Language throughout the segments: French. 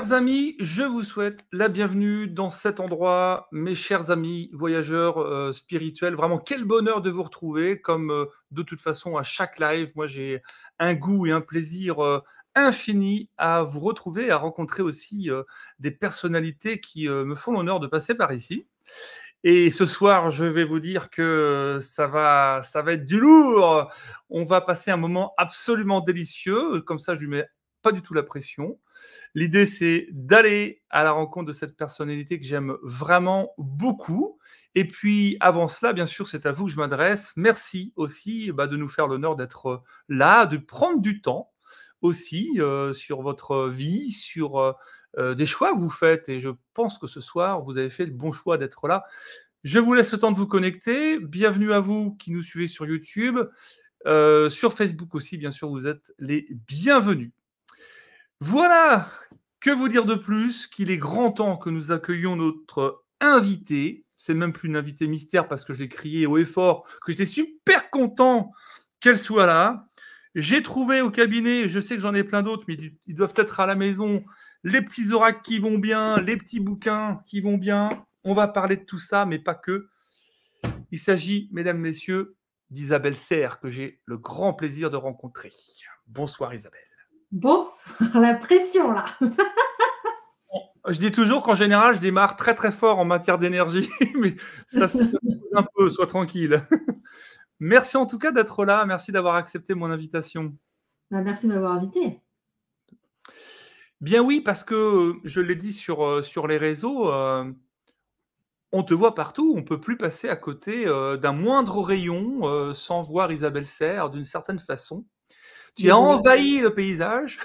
Chers amis, je vous souhaite la bienvenue dans cet endroit, mes chers amis voyageurs spirituels. Vraiment, quel bonheur de vous retrouver. Comme de toute façon, à chaque live, moi j'ai un goût et un plaisir infini à vous retrouver, à rencontrer aussi des personnalités qui me font l'honneur de passer par ici. Et ce soir, je vais vous dire que ça va être du lourd. On va passer un moment absolument délicieux. Comme ça, je lui mets pas du tout la pression. L'idée, c'est d'aller à la rencontre de cette personnalité que j'aime vraiment beaucoup. Et puis, avant cela, bien sûr, c'est à vous que je m'adresse. Merci aussi de nous faire l'honneur d'être là, de prendre du temps aussi sur votre vie, sur des choix que vous faites. Et je pense que ce soir, vous avez fait le bon choix d'être là. Je vous laisse le temps de vous connecter. Bienvenue à vous qui nous suivez sur YouTube. Sur Facebook aussi, bien sûr, vous êtes les bienvenus. Voilà, que vous dire de plus qu'il est grand temps que nous accueillions notre invité. C'est même plus une invitée mystère parce que je l'ai crié haut et fort, que j'étais super content qu'elle soit là. J'ai trouvé au cabinet, je sais que j'en ai plein d'autres, mais ils doivent être à la maison, les petits oracles qui vont bien, les petits bouquins qui vont bien. On va parler de tout ça, mais pas que. Il s'agit, mesdames, messieurs, d'Isabelle Serre, que j'ai le grand plaisir de rencontrer. Bonsoir Isabelle. Bonsoir, la pression là. Je dis toujours qu'en général, je démarre très très fort en matière d'énergie, mais ça un peu, sois tranquille. Merci en tout cas d'être là, merci d'avoir accepté mon invitation. Merci de m'avoir invité. Bien oui, parce que je l'ai dit sur les réseaux, on te voit partout, on ne peut plus passer à côté d'un moindre rayon sans voir Isabelle Serre d'une certaine façon. Tu as envahi le paysage.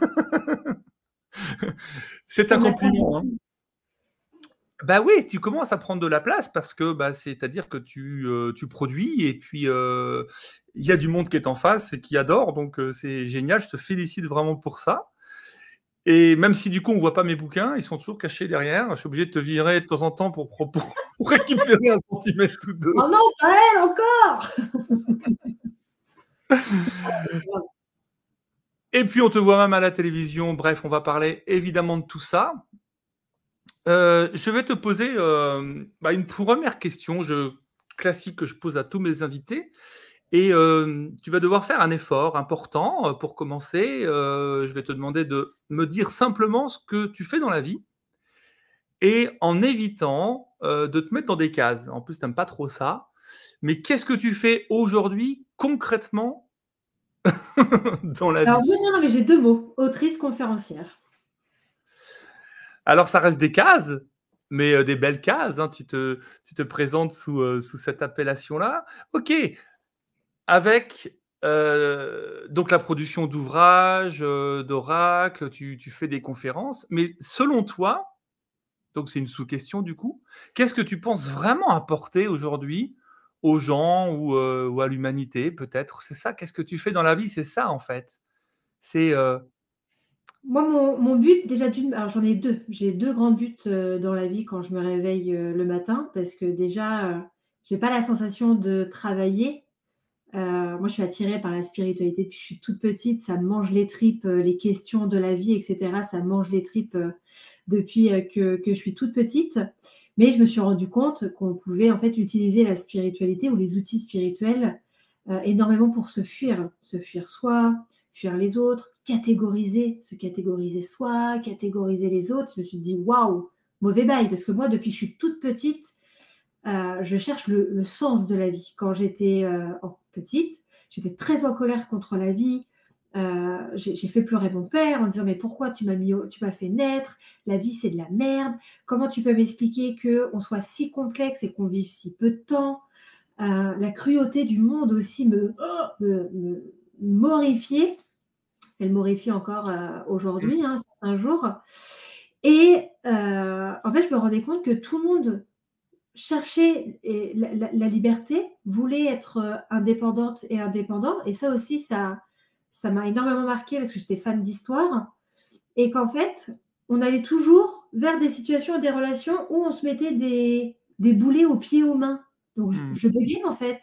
C'est un compliment. Hein. Bah oui, tu commences à prendre de la place parce que c'est-à-dire que tu produis et puis il y a du monde qui est en face et qui adore, donc c'est génial, je te félicite vraiment pour ça. Et même si du coup on voit pas mes bouquins, ils sont toujours cachés derrière, je suis obligé de te virer de temps en temps pour récupérer un centimètre ou deux. Oh non, pas elle encore. Et puis on te voit même à la télévision, bref, on va parler évidemment de tout ça. Je vais te poser une première question classique que je pose à tous mes invités. Et tu vas devoir faire un effort important pour commencer. Je vais te demander de me dire simplement ce que tu fais dans la vie et en évitant de te mettre dans des cases. En plus, tu n'aimes pas trop ça. Mais qu'est-ce que tu fais aujourd'hui concrètement dans la vie? Alors, non, mais j'ai deux mots. Autrice conférencière. Alors, ça reste des cases, mais des belles cases. Hein. Tu te présentes sous cette appellation-là. OK. Avec donc la production d'ouvrages, d'oracles, tu fais des conférences. Mais selon toi, donc c'est une sous-question du coup, qu'est-ce que tu penses vraiment apporter aujourd'hui aux gens ou à l'humanité peut-être? C'est ça, qu'est-ce que tu fais dans la vie? C'est ça en fait. C'est Moi, mon but, déjà alors j'en ai deux. J'ai deux grands buts dans la vie quand je me réveille le matin, parce que déjà, j'ai pas la sensation de travailler. Moi, je suis attirée par la spiritualité depuis que je suis toute petite. Ça me mange les tripes, les questions de la vie, etc. Ça me mange les tripes depuis que je suis toute petite. Mais je me suis rendu compte qu'on pouvait en fait utiliser la spiritualité ou les outils spirituels énormément pour se fuir soi, fuir les autres, se catégoriser soi, catégoriser les autres. Je me suis dit waouh, mauvais bail, parce que moi, depuis que je suis toute petite, je cherche le sens de la vie. Quand j'étais petite, j'étais très en colère contre la vie. J'ai fait pleurer mon père en disant mais pourquoi tu m'as fait naître, la vie c'est de la merde, comment tu peux m'expliquer qu'on soit si complexe et qu'on vive si peu de temps. La cruauté du monde aussi me m'horrifiait. Elle m'horrifie encore aujourd'hui, certains jours. Et en fait, je me rendais compte que tout le monde cherchait la liberté, voulait être indépendante et indépendant. Et ça aussi, ça m'a énormément marquée parce que j'étais fan d'histoire. Et qu'en fait, on allait toujours vers des situations et des relations où on se mettait des boulets aux pieds, aux mains. Donc, je buguais en fait.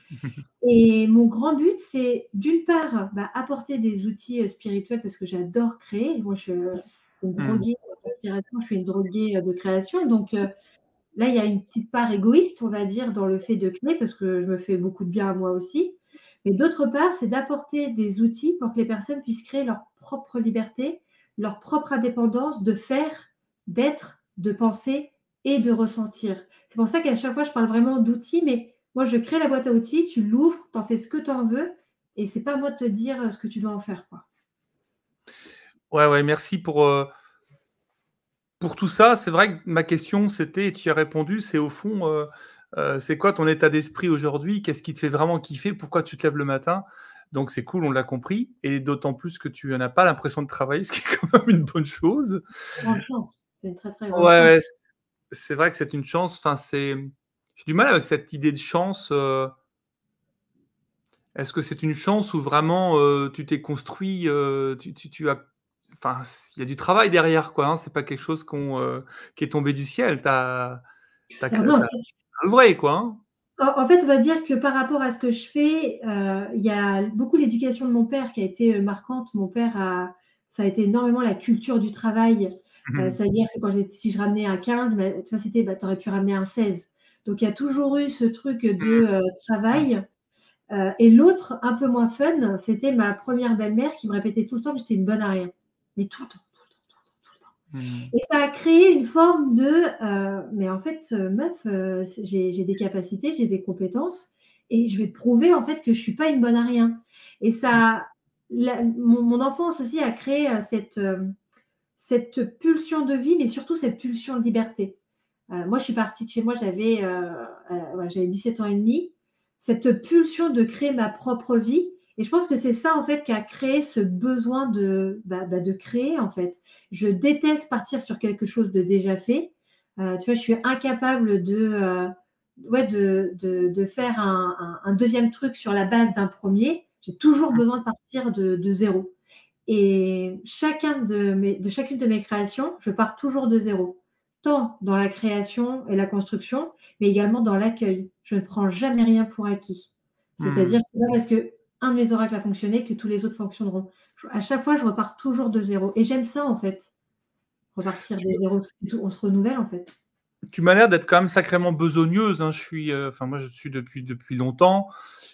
Et mon grand but, c'est d'une part apporter des outils spirituels parce que j'adore créer. Moi, une Mmh. droguée d'inspiration, je suis une droguée de création. Donc là, il y a une petite part égoïste, on va dire, dans le fait de créer, parce que je me fais beaucoup de bien à moi aussi. Mais d'autre part, c'est d'apporter des outils pour que les personnes puissent créer leur propre liberté, leur propre indépendance de faire, d'être, de penser et de ressentir. C'est pour ça qu'à chaque fois, je parle vraiment d'outils, mais moi, je crée la boîte à outils, tu l'ouvres, tu en fais ce que tu en veux, et c'est pas à moi de te dire ce que tu dois en faire, quoi. Ouais, ouais, merci pour tout ça. C'est vrai que ma question, c'était, et tu y as répondu, c'est au fond, c'est quoi ton état d'esprit aujourd'hui? Qu'est-ce qui te fait vraiment kiffer? Pourquoi tu te lèves le matin? Donc c'est cool, on l'a compris, et d'autant plus que tu n'as pas l'impression de travailler, ce qui est quand même une bonne chose. Grande chance, c'est une très, très grande Ouais, chance. ouais, c'est vrai que c'est une chance. Enfin, j'ai du mal avec cette idée de chance. Est-ce que c'est une chance ou vraiment, tu t'es construit, tu as enfin, il y a du travail derrière, quoi, hein. C'est pas quelque chose qui est tombé du ciel. Tu as Alors non, œuvré, quoi, hein. en fait, on va dire que par rapport à ce que je fais, il y a beaucoup l'éducation de mon père qui a été, marquante. Mon père ça a été énormément la culture du travail, Mmh. c'est-à-dire que si je ramenais un 15, bah, tu vois, c'était: «Bah, tu aurais pu ramener un 16». Donc il y a toujours eu ce truc de, Mmh. travail, et l'autre, un peu moins fun, c'était ma première belle-mère qui me répétait tout le temps que j'étais une bonne à rien. Mais tout le temps, tout le temps, tout le temps, tout le temps. Mmh. Et ça a créé une forme de, mais en fait, meuf, j'ai des capacités, j'ai des compétences et je vais te prouver en fait que je suis pas une bonne à rien. Et ça, mon enfance aussi a créé cette pulsion de vie, mais surtout cette pulsion de liberté. Moi, je suis partie de chez moi, ouais, j'avais 17 ans et demi. Cette pulsion de créer ma propre vie, et je pense que c'est ça, en fait, qui a créé ce besoin de créer, en fait. Je déteste partir sur quelque chose de déjà fait. Tu vois, je suis incapable ouais, de faire un 2e truc sur la base d'un premier. J'ai toujours besoin de partir de 0. Et chacune de mes créations, je pars toujours de zéro, tant dans la création et la construction, mais également dans l'accueil. Je ne prends jamais rien pour acquis. C'est-à-dire Mmh. que c'est pas parce qu'un de mes oracles a fonctionné que tous les autres fonctionneront. À chaque fois, je repars toujours de zéro et j'aime ça, en fait, repartir de zéro. On se renouvelle, en fait. Tu m'as l'air d'être quand même sacrément besogneuse, hein. Enfin moi je te suis depuis longtemps.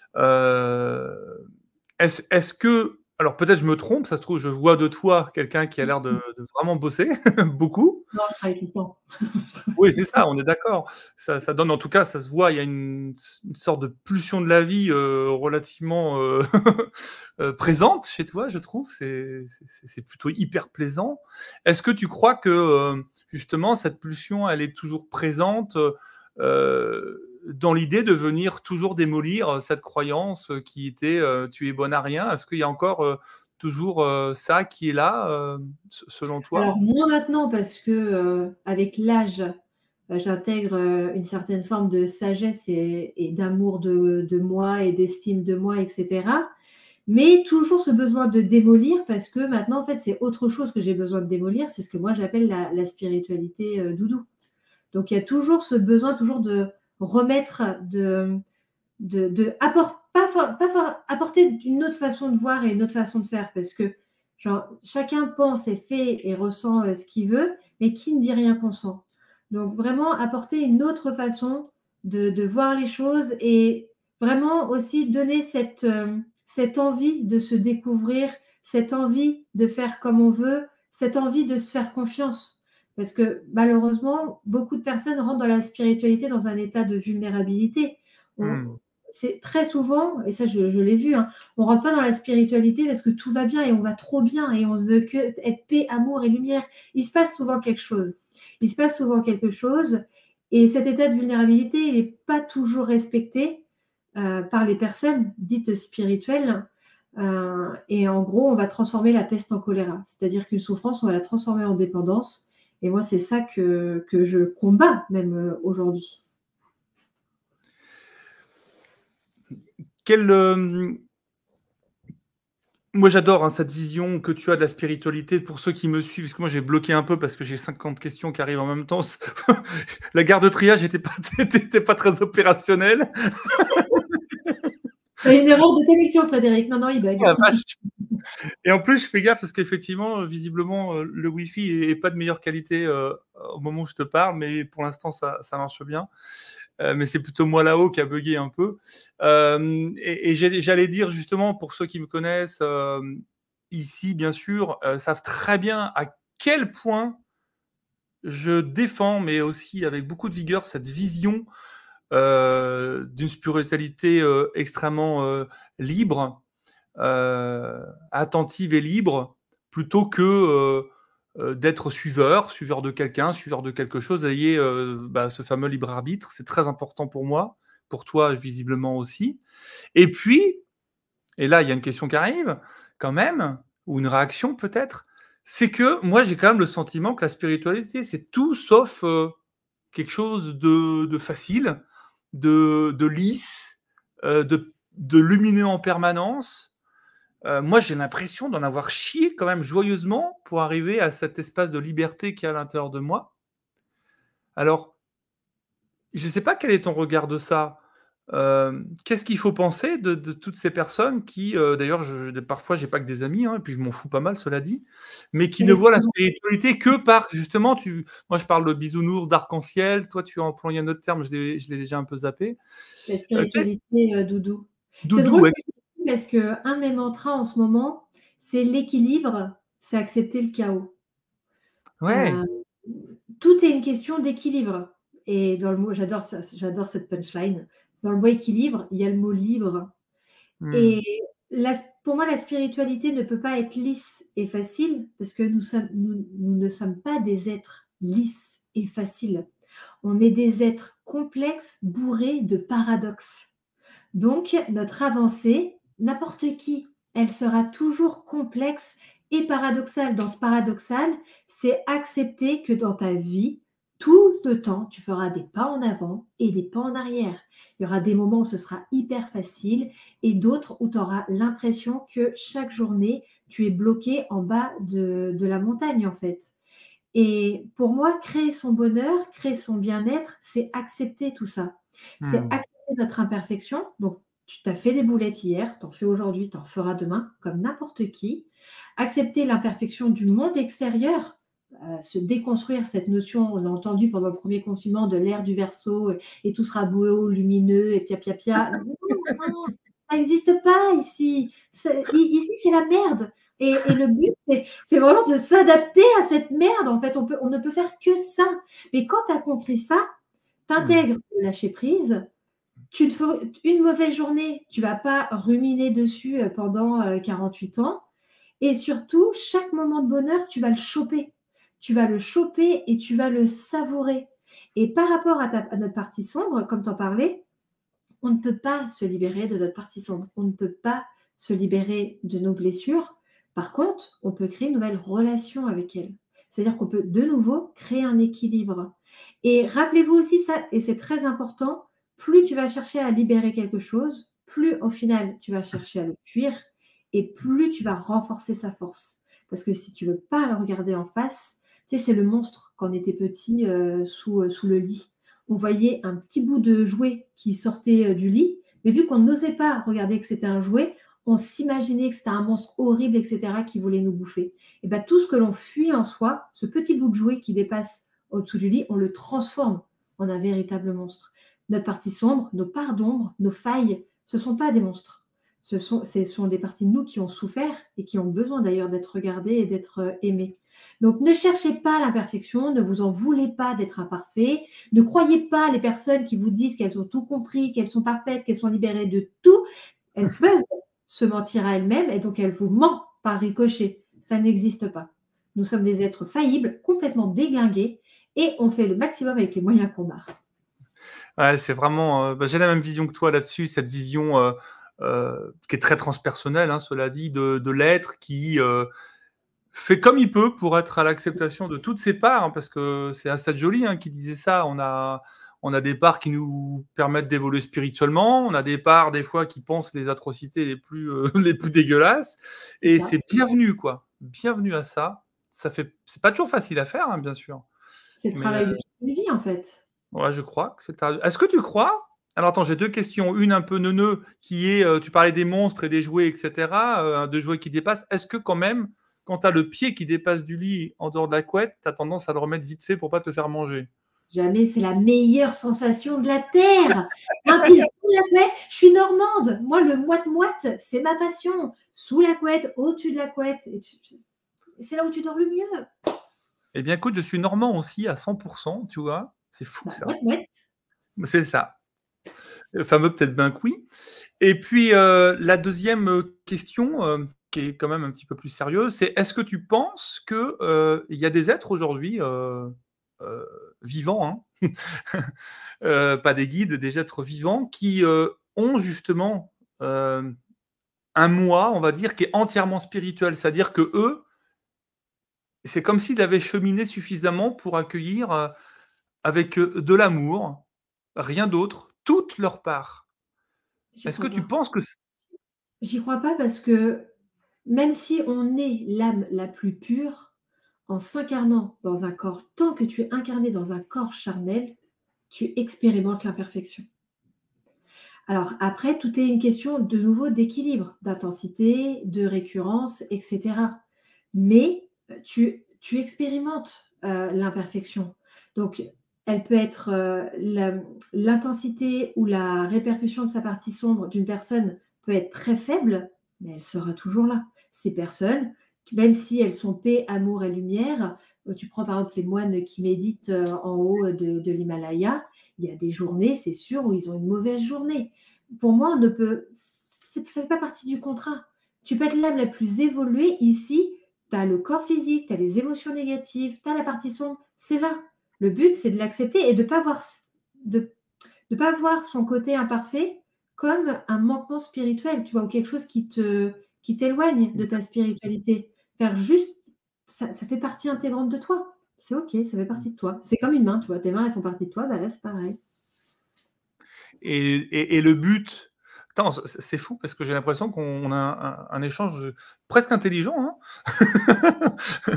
Heu, est-ce que, alors peut-être je me trompe, ça se trouve je vois de toi quelqu'un qui a l'air de vraiment bosser beaucoup. Non, je travaille tout le temps. Oui, c'est ça, on est d'accord. Ça donne, en tout cas, ça se voit, il y a une sorte de pulsion de la vie, relativement, présente chez toi, je trouve. C'est plutôt hyper plaisant. Est-ce que tu crois que, justement, cette pulsion, elle est toujours présente, dans l'idée de venir toujours démolir, cette croyance, qui était, «Tu es bonne à rien»? Est-ce qu'il y a encore, toujours, ça qui est là, selon toi? Alors moins maintenant parce que, avec l'âge, j'intègre, une certaine forme de sagesse et d'amour de moi et d'estime de moi, et cetera. Mais toujours ce besoin de démolir parce que maintenant, en fait, c'est autre chose que j'ai besoin de démolir, c'est ce que moi j'appelle la spiritualité, doudou. Donc il y a toujours ce besoin toujours de remettre, de pas for apporter une autre façon de voir et une autre façon de faire, parce que genre chacun pense et fait et ressent, ce qu'il veut, mais qui ne dit rien consent. Donc vraiment apporter une autre façon de voir les choses, et vraiment aussi donner cette envie de se découvrir, cette envie de faire comme on veut, cette envie de se faire confiance. Parce que malheureusement, beaucoup de personnes rentrent dans la spiritualité dans un état de vulnérabilité. On Mmh. C'est très souvent, et ça je l'ai vu, hein, on rentre pas dans la spiritualité parce que tout va bien et on va trop bien et on ne veut que être paix, amour et lumière. Il se passe souvent quelque chose. Il se passe souvent quelque chose, et cet état de vulnérabilité, il est pas toujours respecté, par les personnes dites spirituelles, et en gros, on va transformer la peste en choléra. C'est-à-dire qu'une souffrance, on va la transformer en dépendance, et moi, c'est ça que je combats même, aujourd'hui. Quel, moi j'adore, hein, cette vision que tu as de la spiritualité. Pour ceux qui me suivent, parce que moi j'ai bloqué un peu parce que j'ai 50 questions qui arrivent en même temps. La gare de triage était pas était pas très opérationnelle. Tu as une erreur de connexion, Frédéric. Non, non, il Oh bug. la vache! Et en plus, je fais gaffe parce qu'effectivement, visiblement, le Wi-Fi est pas de meilleure qualité au moment où je te parle, mais pour l'instant, ça marche bien. Mais c'est plutôt moi là-haut qui a bugué un peu. Et j'allais dire justement, pour ceux qui me connaissent ici, bien sûr, savent très bien à quel point je défends, mais aussi avec beaucoup de vigueur, cette vision d'une spiritualité extrêmement libre, attentive et libre, plutôt que d'être suiveur de quelqu'un, suiveur de quelque chose, ayez ce fameux libre arbitre, c'est très important pour moi, pour toi visiblement aussi. Et puis, et là il y a une question qui arrive, quand même, ou une réaction peut-être, c'est que moi j'ai quand même le sentiment que la spiritualité c'est tout sauf quelque chose de facile, de lisse, de lumineux en permanence. Moi, j'ai l'impression d'en avoir chié quand même joyeusement pour arriver à cet espace de liberté qui est à l'intérieur de moi. Alors, je ne sais pas quel est ton regard de ça? Qu'est-ce qu'il faut penser de toutes ces personnes qui, d'ailleurs, parfois, j'ai pas que des amis, hein, et puis je m'en fous pas mal, cela dit, mais qui ne voient la spiritualité que par justement, moi, je parle de bisounours, d'arc-en-ciel, toi, tu as employé un autre terme, je l'ai déjà un peu zappé. La Tu sais, spiritualité, doudou. C'est doudou, drôle ce ouais. que tu dis parce qu'un de mes mantras en ce moment, c'est l'équilibre, c'est accepter le chaos. Ouais. Heu, Tout est une question d'équilibre et dans le mot j'adore ça, j'adore cette punchline. Dans le mot équilibre, il y a le mot libre Mmh. et pour moi, la spiritualité ne peut pas être lisse et facile parce que nous ne sommes pas des êtres lisses et faciles. On est des êtres complexes, bourrés de paradoxes. Donc, notre avancée, n'importe qui, elle sera toujours complexe et paradoxale. Dans ce paradoxal, c'est accepter que dans ta vie, tout le temps, tu feras des pas en avant et des pas en arrière. Il y aura des moments où ce sera hyper facile et d'autres où tu auras l'impression que chaque journée, tu es bloqué en bas de la montagne, en fait. Et pour moi, créer son bonheur, créer son bien-être, c'est accepter tout ça. C'est Mmh. accepter notre imperfection. Donc, tu t'as fait des boulettes hier, tu en fais aujourd'hui, tu en feras demain, comme n'importe qui. Accepter l'imperfection du monde extérieur, se déconstruire cette notion, on a entendu pendant le premier confinement de l'ère du Verseau et tout sera beau, lumineux et pia pia pia. Non, non, ça n'existe pas ici. Ici, c'est la merde. Et le but, c'est vraiment de s'adapter à cette merde, en fait. On ne peut faire que ça. Mais quand tu as compris ça, tu Mmh. intègres le lâcher prise. Tu te fais une mauvaise journée, tu vas pas ruminer dessus pendant 48 ans. Et surtout, chaque moment de bonheur, tu vas le choper. Tu vas le choper et tu vas le savourer. Et par rapport à notre partie sombre, comme tu en parlais, on ne peut pas se libérer de notre partie sombre. On ne peut pas se libérer de nos blessures. Par contre, on peut créer une nouvelle relation avec elles. C'est-à-dire qu'on peut de nouveau créer un équilibre. Et rappelez-vous aussi ça, et c'est très important, plus tu vas chercher à libérer quelque chose, plus au final tu vas chercher à le fuir et plus tu vas renforcer sa force. Parce que si tu veux pas le regarder en face, tu sais, c'est le monstre quand on était petit sous le lit. On voyait un petit bout de jouet qui sortait du lit, mais vu qu'on n'osait pas regarder que c'était un jouet, on s'imaginait que c'était un monstre horrible, etc., qui voulait nous bouffer. Et bien tout ce que l'on fuit en soi, ce petit bout de jouet qui dépasse au-dessous du lit, on le transforme en un véritable monstre. Notre partie sombre, nos parts d'ombre, nos failles, ce ne sont pas des monstres. Ce sont des parties de nous qui ont souffert et qui ont besoin d'ailleurs d'être regardées et d'être aimées. Donc ne cherchez pas l'imperfection, ne vous en voulez pas d'être imparfait, ne croyez pas les personnes qui vous disent qu'elles ont tout compris, qu'elles sont parfaites, qu'elles sont libérées de tout. Elles peuvent se mentir à elles-mêmes et donc elles vous mentent par ricochet. Ça n'existe pas. Nous sommes des êtres faillibles, complètement déglingués et on fait le maximum avec les moyens qu'on a. Ouais, c'est vraiment, j'ai la même vision que toi là-dessus, cette vision, qui est très transpersonnelle, hein, cela dit, de l'être qui, fait comme il peut pour être à l'acceptation de toutes ses parts, hein, parce que c'est Assad Joly, hein, qui disait ça. On a des parts qui nous permettent d'évoluer spirituellement, on a des parts, des fois, qui pensent les atrocités les plus, les plus dégueulasses C'est et ça. c'est bienvenu, quoi. Bienvenue à ça. C'est pas toujours facile à faire, hein, bien sûr, C'est le mais travail de toute une vie en fait. ouais, je crois que c'est ta est-ce que tu crois? Alors attends, j'ai deux questions. Une un peu neuneu qui est, tu parlais des monstres et des jouets, etc., de jouets qui dépassent. Est-ce que quand même, quand tu as le pied qui dépasse du lit en dehors de la couette, tu as tendance à le remettre vite fait pour pas te faire manger? Jamais, c'est la meilleure sensation de la terre. Un pied sous la couette, je suis normande. Moi, le moite-moite, c'est ma passion. Sous la couette, au-dessus de la couette. C'est là où tu dors le mieux. Eh bien, écoute, je suis normand aussi à 100%, tu vois. C'est fou Bah, ça. moite-moite. C'est ça. Le fameux peut-être ben que oui. Et puis, la deuxième question, qui est quand même un petit peu plus sérieuse, c'est est-ce que tu penses qu'il y a des êtres aujourd'hui euh, vivants, hein, pas des guides, des êtres vivants qui ont justement un moi, on va dire, qui est entièrement spirituel, c'est-à-dire que eux, c'est comme s'ils avaient cheminé suffisamment pour accueillir avec de l'amour, rien d'autre, toute leur part. J'y Est-ce que crois tu pas. penses que J'y crois pas parce que même si on est l'âme la plus pure, en s'incarnant dans un corps, tant que tu es incarné dans un corps charnel, tu expérimentes l'imperfection. Alors après, tout est une question de nouveau d'équilibre, d'intensité, de récurrence, etc. Mais tu expérimentes l'imperfection. Donc, elle peut être l'intensité ou la répercussion de sa partie sombre d'une personne peut être très faible, mais elle sera toujours là. Ces personnes, même si elles sont paix, amour et lumière, tu prends par exemple les moines qui méditent en haut de l'Himalaya, il y a des journées, c'est sûr, où ils ont une mauvaise journée. Pour moi, on ne peut, ça ne fait pas partie du contrat. Tu peux être l'âme la plus évoluée ici, tu as le corps physique, tu as les émotions négatives, tu as la partie sombre, c'est là. Le but, c'est de l'accepter et de ne pas voir, de, de pas voir son côté imparfait comme un manquement spirituel, tu vois, ou quelque chose qui t'éloigne de ta spiritualité. Faire juste, ça fait partie intégrante de toi. C'est OK, ça fait partie de toi. C'est comme une main, tu vois, tes mains, elles font partie de toi, bah là, c'est pareil. et le but, attends, c'est fou parce que j'ai l'impression qu'on a un échange presque intelligent, hein.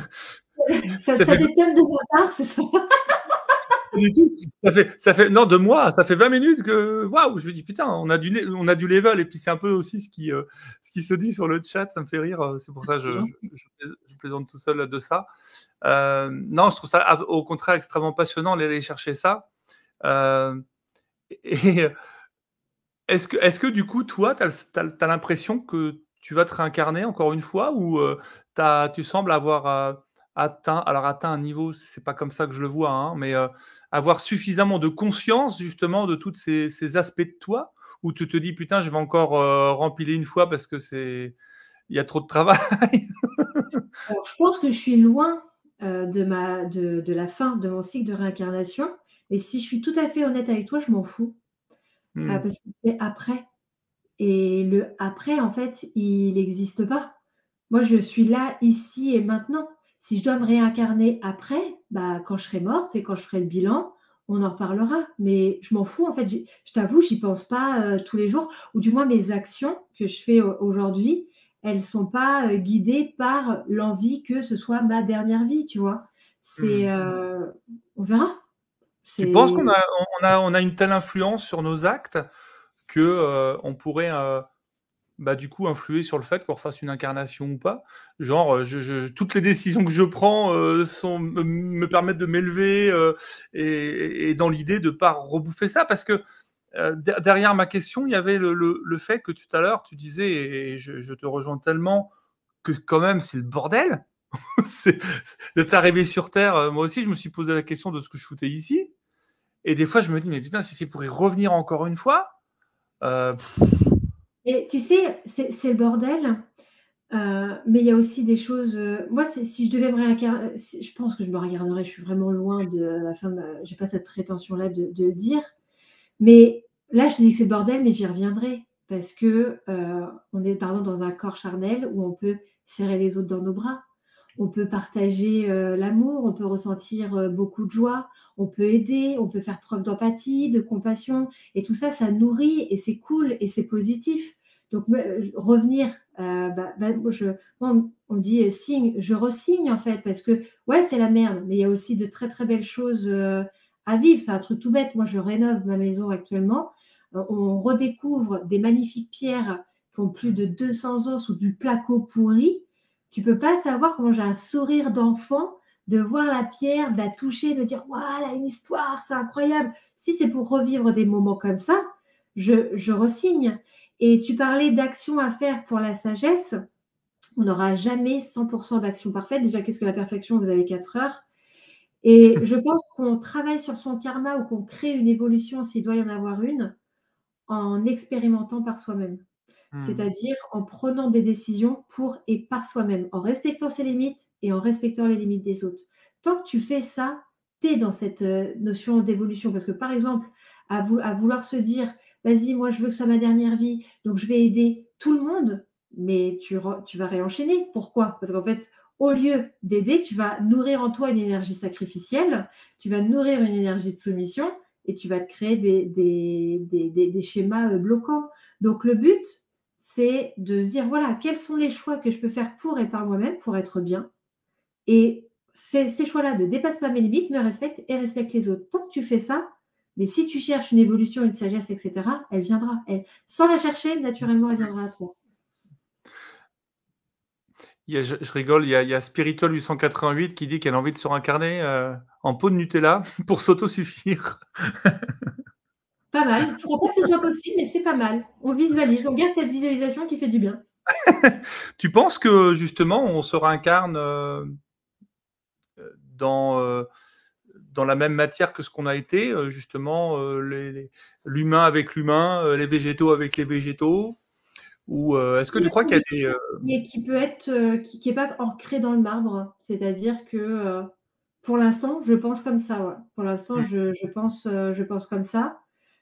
Ça, Ça ça fait t'étonne de ma part, c'est ça? pas du tout. Ça fait non de moi, ça fait 20 minutes que waouh, je me dis putain, on a du level et puis c'est un peu aussi ce qui se dit sur le chat, ça me fait rire. C'est pour ça que C'est gentil. je plaisante tout seul de ça. Non, je trouve ça au contraire extrêmement passionnant d'aller chercher ça. Euh, et est-ce que du coup, toi, tu as l'impression que tu vas te réincarner encore une fois ou tu sembles avoir atteint un niveau, c'est pas comme ça que je le vois, hein, mais avoir suffisamment de conscience justement de tous ces aspects de toi, où tu te dis putain, je vais encore rempiler une fois parce que il y a trop de travail. Alors, je pense que je suis loin de la fin de mon cycle de réincarnation. Et si je suis tout à fait honnête avec toi, je m'en fous. Hmm. Parce que c'est après. Et le après, en fait, il n'existe pas. Moi, je suis là, ici et maintenant. Si je dois me réincarner après, bah, quand je serai morte et quand je ferai le bilan, on en reparlera. Mais je m'en fous, en fait. Je t'avoue, j'y pense pas tous les jours. Ou du moins, mes actions que je fais aujourd'hui, elles ne sont pas guidées par l'envie que ce soit ma dernière vie, tu vois. C'est, Hmm. on verra. Tu penses qu'on C'est, a une telle influence sur nos actes que on pourrait bah, du coup, influer sur le fait qu'on refasse une incarnation ou pas. Genre, toutes les décisions que je prends me permettent de m'élever et dans l'idée de ne pas rebouffer ça. Parce que derrière ma question, il y avait le fait que tout à l'heure, tu disais, et je te rejoins tellement, que quand même, c'est le bordel. C'est- D'être arrivé sur Terre, moi aussi, je me suis posé la question de ce que je foutais ici. Et des fois, je me dis, mais putain, si c'est pour y revenir encore une fois, euh, et tu sais, c'est le bordel. Mais il y a aussi des choses, moi, si je devais me réincarner, je pense que je me réincarnerais, je suis vraiment loin de la fin de ma j'ai pas cette prétention-là de le dire. Mais là, je te dis que c'est le bordel, mais j'y reviendrai parce que, on est, pardon, dans un corps charnel où on peut serrer les autres dans nos bras. On peut partager, l'amour, on peut ressentir, beaucoup de joie, on peut aider, on peut faire preuve d'empathie, de compassion et tout ça, ça nourrit et c'est cool et c'est positif. Donc revenir, moi on me dit: «Signe», je resigne en fait parce que ouais, c'est la merde, mais il y a aussi de très, très belles choses, à vivre. C'est un truc tout bête. Moi, je rénove ma maison actuellement. on redécouvre des magnifiques pierres qui ont plus de 200 ans sous du placo pourri. Tu peux pas savoir comment j'ai un sourire d'enfant de voir la pierre, de la toucher, de me dire waouh, elle a une histoire, c'est incroyable. Si c'est pour revivre des moments comme ça, je re-signe. Et tu parlais d'actions à faire pour la sagesse. On n'aura jamais 100% d'action parfaite. Déjà, qu'est-ce que la perfection? Vous avez 4 heures. Et je pense qu'on travaille sur son karma ou qu'on crée une évolution, s'il doit y en avoir une, en expérimentant par soi-même. C'est-à-dire en prenant des décisions pour et par soi-même, en respectant ses limites et en respectant les limites des autres. Tant que tu fais ça, tu es dans cette notion d'évolution. Parce que par exemple, à vouloir se dire, vas-y, moi je veux que ce soit ma dernière vie, donc je vais aider tout le monde, mais tu vas réenchaîner. Pourquoi? Parce qu'en fait, au lieu d'aider, tu vas nourrir en toi une énergie sacrificielle, tu vas nourrir une énergie de soumission et tu vas te créer des schémas bloquants. Donc le but, c'est de se dire, voilà, quels sont les choix que je peux faire pour et par moi-même pour être bien. Et ces choix-là ne dépassent pas mes limites, me respectent et respectent les autres. Tant que tu fais ça, mais si tu cherches une évolution, une sagesse, etc., elle viendra. Sans la chercher, naturellement, elle viendra à toi. Je rigole, il y a Spiritual 888 qui dit qu'elle a envie de se réincarner en pot de Nutella pour s'autosuffire. Pas mal. Je ne crois pas que ce soit possible, mais c'est pas mal. On visualise, on garde cette visualisation qui fait du bien. Tu penses que justement on se réincarne dans la même matière que ce qu'on a été, justement l'humain avec l'humain, les végétaux avec les végétaux? Ou est-ce que tu crois qu'il y a des... Mais qui peut être, qui est pas ancré dans le marbre. C'est-à-dire que, pour l'instant, je pense comme ça, ouais. Pour l'instant, je pense comme ça.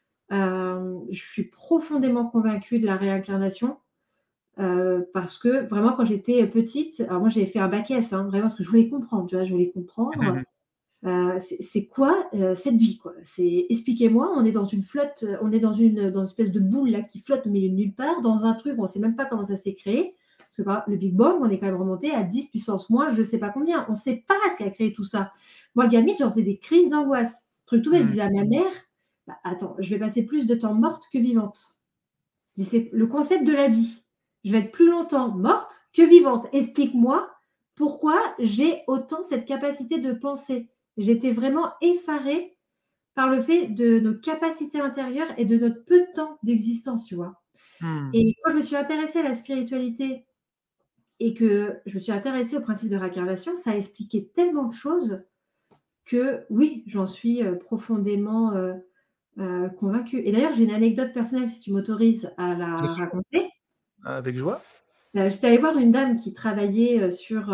Je suis profondément convaincue de la réincarnation, parce que vraiment quand j'étais petite, alors moi j'avais fait un bac S, hein, vraiment parce que je voulais comprendre, tu vois? Je voulais comprendre. C'est quoi cette vie, quoi? Expliquez-moi, on est dans une flotte, on est dans une espèce de boule là qui flotte au milieu de nulle part, dans un truc, on ne sait même pas comment ça s'est créé. Parce que par exemple, le Big Bang, on est quand même remonté à 10 puissance moins, je ne sais pas combien. On ne sait pas ce qui a créé tout ça. Moi, gamine, j'en faisais des crises d'angoisse. Truc tout bête, je disais à ma mère, bah, attends, je vais passer plus de temps morte que vivante. Je dis, c'est le concept de la vie. Je vais être plus longtemps morte que vivante. Explique-moi pourquoi j'ai autant cette capacité de penser. J'étais vraiment effarée par le fait de nos capacités intérieures et de notre peu de temps d'existence, tu vois. Et quand je me suis intéressée à la spiritualité et que je me suis intéressée au principe de réincarnation, ça a expliqué tellement de choses que oui, j'en suis profondément convaincue. Et d'ailleurs, j'ai une anecdote personnelle, si tu m'autorises à la raconter. Avec joie. J'étais allée voir une dame qui travaillait sur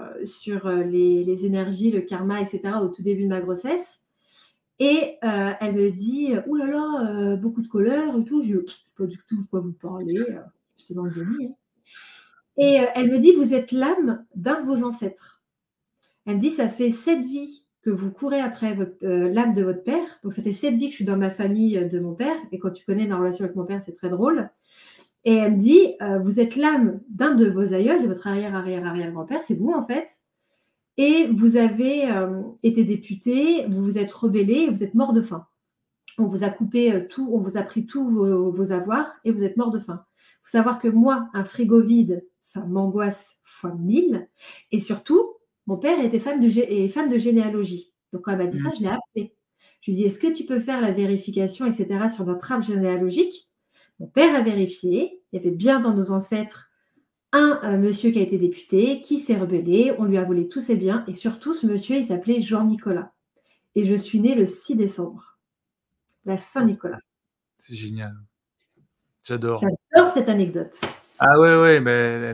les énergies, le karma, etc. au tout début de ma grossesse. Et elle me dit « Ouh là là, beaucoup de colère et tout ». Je ne sais pas du tout de quoi vous parlez. J'étais dans le déni. Hein. Et elle me dit « Vous êtes l'âme d'un de vos ancêtres ». Elle me dit « Ça fait 7 vies que vous courez après l'âme de votre père. Donc ça fait 7 vies que je suis dans ma famille de mon père. Et quand tu connais ma relation avec mon père, c'est très drôle. » Et elle me dit vous êtes l'âme d'un de vos aïeuls, de votre arrière-arrière-arrière-grand-père, c'est vous en fait. Et vous avez été député, vous vous êtes rebellé et vous êtes mort de faim. On vous a coupé tout, on vous a pris tous vos avoirs et vous êtes mort de faim. Il faut savoir que moi, un frigo vide, ça m'angoisse fois 1000. Et surtout, mon père était fan de généalogie. Donc quand elle m'a dit ça, je l'ai appelé. Je lui ai dit, est-ce que tu peux faire la vérification, etc., sur notre arbre généalogique? Mon père a vérifié, il y avait bien dans nos ancêtres un monsieur qui a été député, qui s'est rebellé, on lui a volé tous ses biens, et surtout ce monsieur, il s'appelait Jean-Nicolas. Et je suis née le 6 décembre, la Saint-Nicolas. C'est génial. J'adore. J'adore cette anecdote. Ah ouais, mais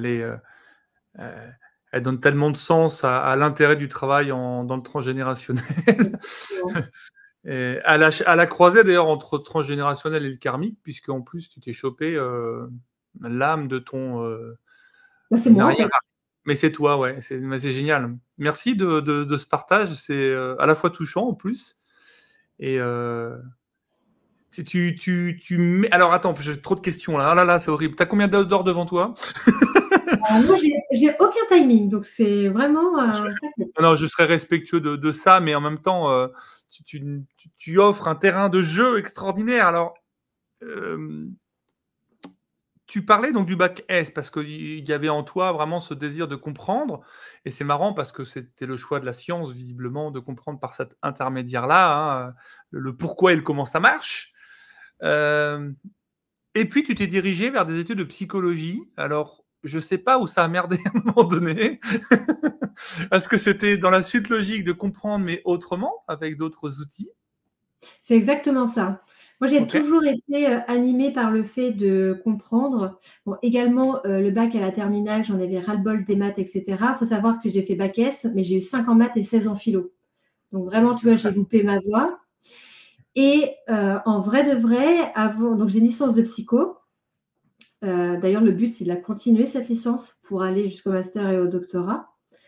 elle donne tellement de sens à l'intérêt du travail dans le transgénérationnel. Et à la croisée d'ailleurs entre transgénérationnel et le karmique, puisque en plus tu t'es chopé l'âme de ton c'est moi en fait. Mais c'est toi, ouais, c'est génial. Merci de ce partage, c'est à la fois touchant en plus. Et alors attends, j'ai trop de questions là. Ah là là, c'est horrible. T'as combien d'heures devant toi? Moi, j'ai aucun timing, donc c'est vraiment. Non, je serais respectueux de ça, mais en même temps, tu offres un terrain de jeu extraordinaire. Alors, Tu parlais donc du bac S parce qu'il y avait en toi vraiment ce désir de comprendre et c'est marrant parce que c'était le choix de la science visiblement de comprendre par cet intermédiaire-là, hein, le pourquoi et le comment ça marche. Hem Et puis tu t'es dirigé vers des études de psychologie. Alors, je sais pas où ça a merdé à un moment donné. Est-ce que c'était dans la suite logique de comprendre, mais autrement, avec d'autres outils? C'est exactement ça. Moi, j'ai OK, toujours été, animée par le fait de comprendre. Bon, également, le bac à la terminale, j'en avais ras-le-bol des maths et cetera. Il faut savoir que j'ai fait bac S, mais j'ai eu 5 en maths et 16 en philo. Donc vraiment, tu vois, j'ai loupé ma voie et en vrai de vrai, avant donc j'ai une licence de psycho. D'ailleurs, le but, c'est de la continuer cette licence pour aller jusqu'au master et au doctorat.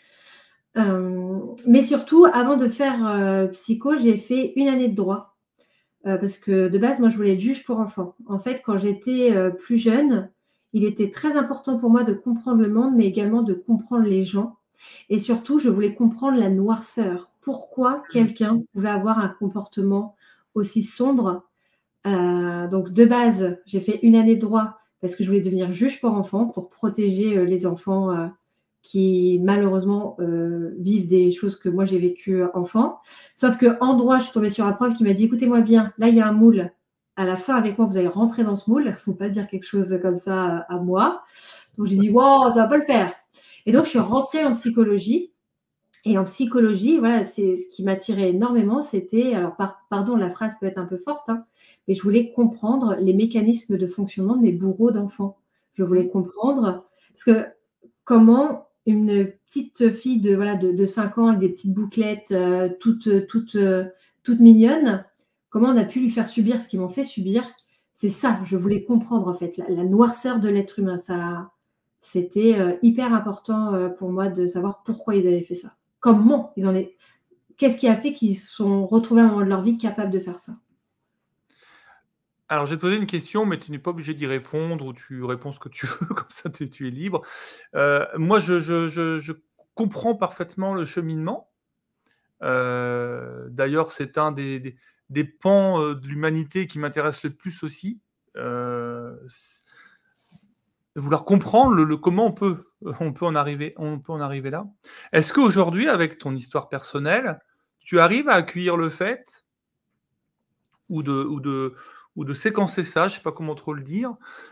Mais surtout, avant de faire, psycho, j'ai fait une année de droit. Parce que de base, moi, je voulais être juge pour enfants. En fait, quand j'étais, plus jeune, il était très important pour moi de comprendre le monde, mais également de comprendre les gens et surtout, je voulais comprendre la noirceur. Pourquoi mmh, quelqu'un pouvait avoir un comportement aussi sombre? Donc de base, j'ai fait une année de droit parce que je voulais devenir juge pour enfants, pour protéger, les enfants, qui malheureusement, vivent des choses que moi j'ai vécues, enfant. Sauf qu'en droit, je suis tombée sur un prof qui m'a dit: «Écoutez-moi bien, là il y a un moule. À la fin avec moi, vous allez rentrer dans ce moule. Faut pas dire quelque chose comme ça, à moi». Donc j'ai dit: «Waouh, ça va pas le faire» et donc je suis rentrée en psychologie et en psychologie, voilà, c'est ce qui m'attirait énormément, c'était alors pardon, la phrase peut être un peu forte, hein, mais je voulais comprendre les mécanismes de fonctionnement de mes bourreaux d'enfants. Je voulais comprendre parce que comment une petite fille de voilà de 5 ans avec des petites bouclettes, toutes mignonnes, comment on a pu lui faire subir ce qu'ils m'ont fait subir? C'est ça, je voulais comprendre en fait, la noirceur de l'être humain. Ça c'était, hyper important, pour moi de savoir pourquoi ils avaient fait ça. Comment ils en est qu'est-ce qui a fait qu'ils se sont retrouvés à un moment de leur vie capables de faire ça? alors je vais te poser une question, mais tu n'es pas obligé d'y répondre ou tu réponds ce que tu veux, comme ça tu es libre. Moi je comprends parfaitement le cheminement. D'ailleurs, c'est un des pans, de l'humanité qui m'intéresse le plus aussi. S Vouloir comprendre le comment on peut en arriver là. Est-ce qu'aujourd'hui, avec ton histoire personnelle, tu arrives à accueillir le fait ou de séquencer ça, je sais pas comment trop le dire,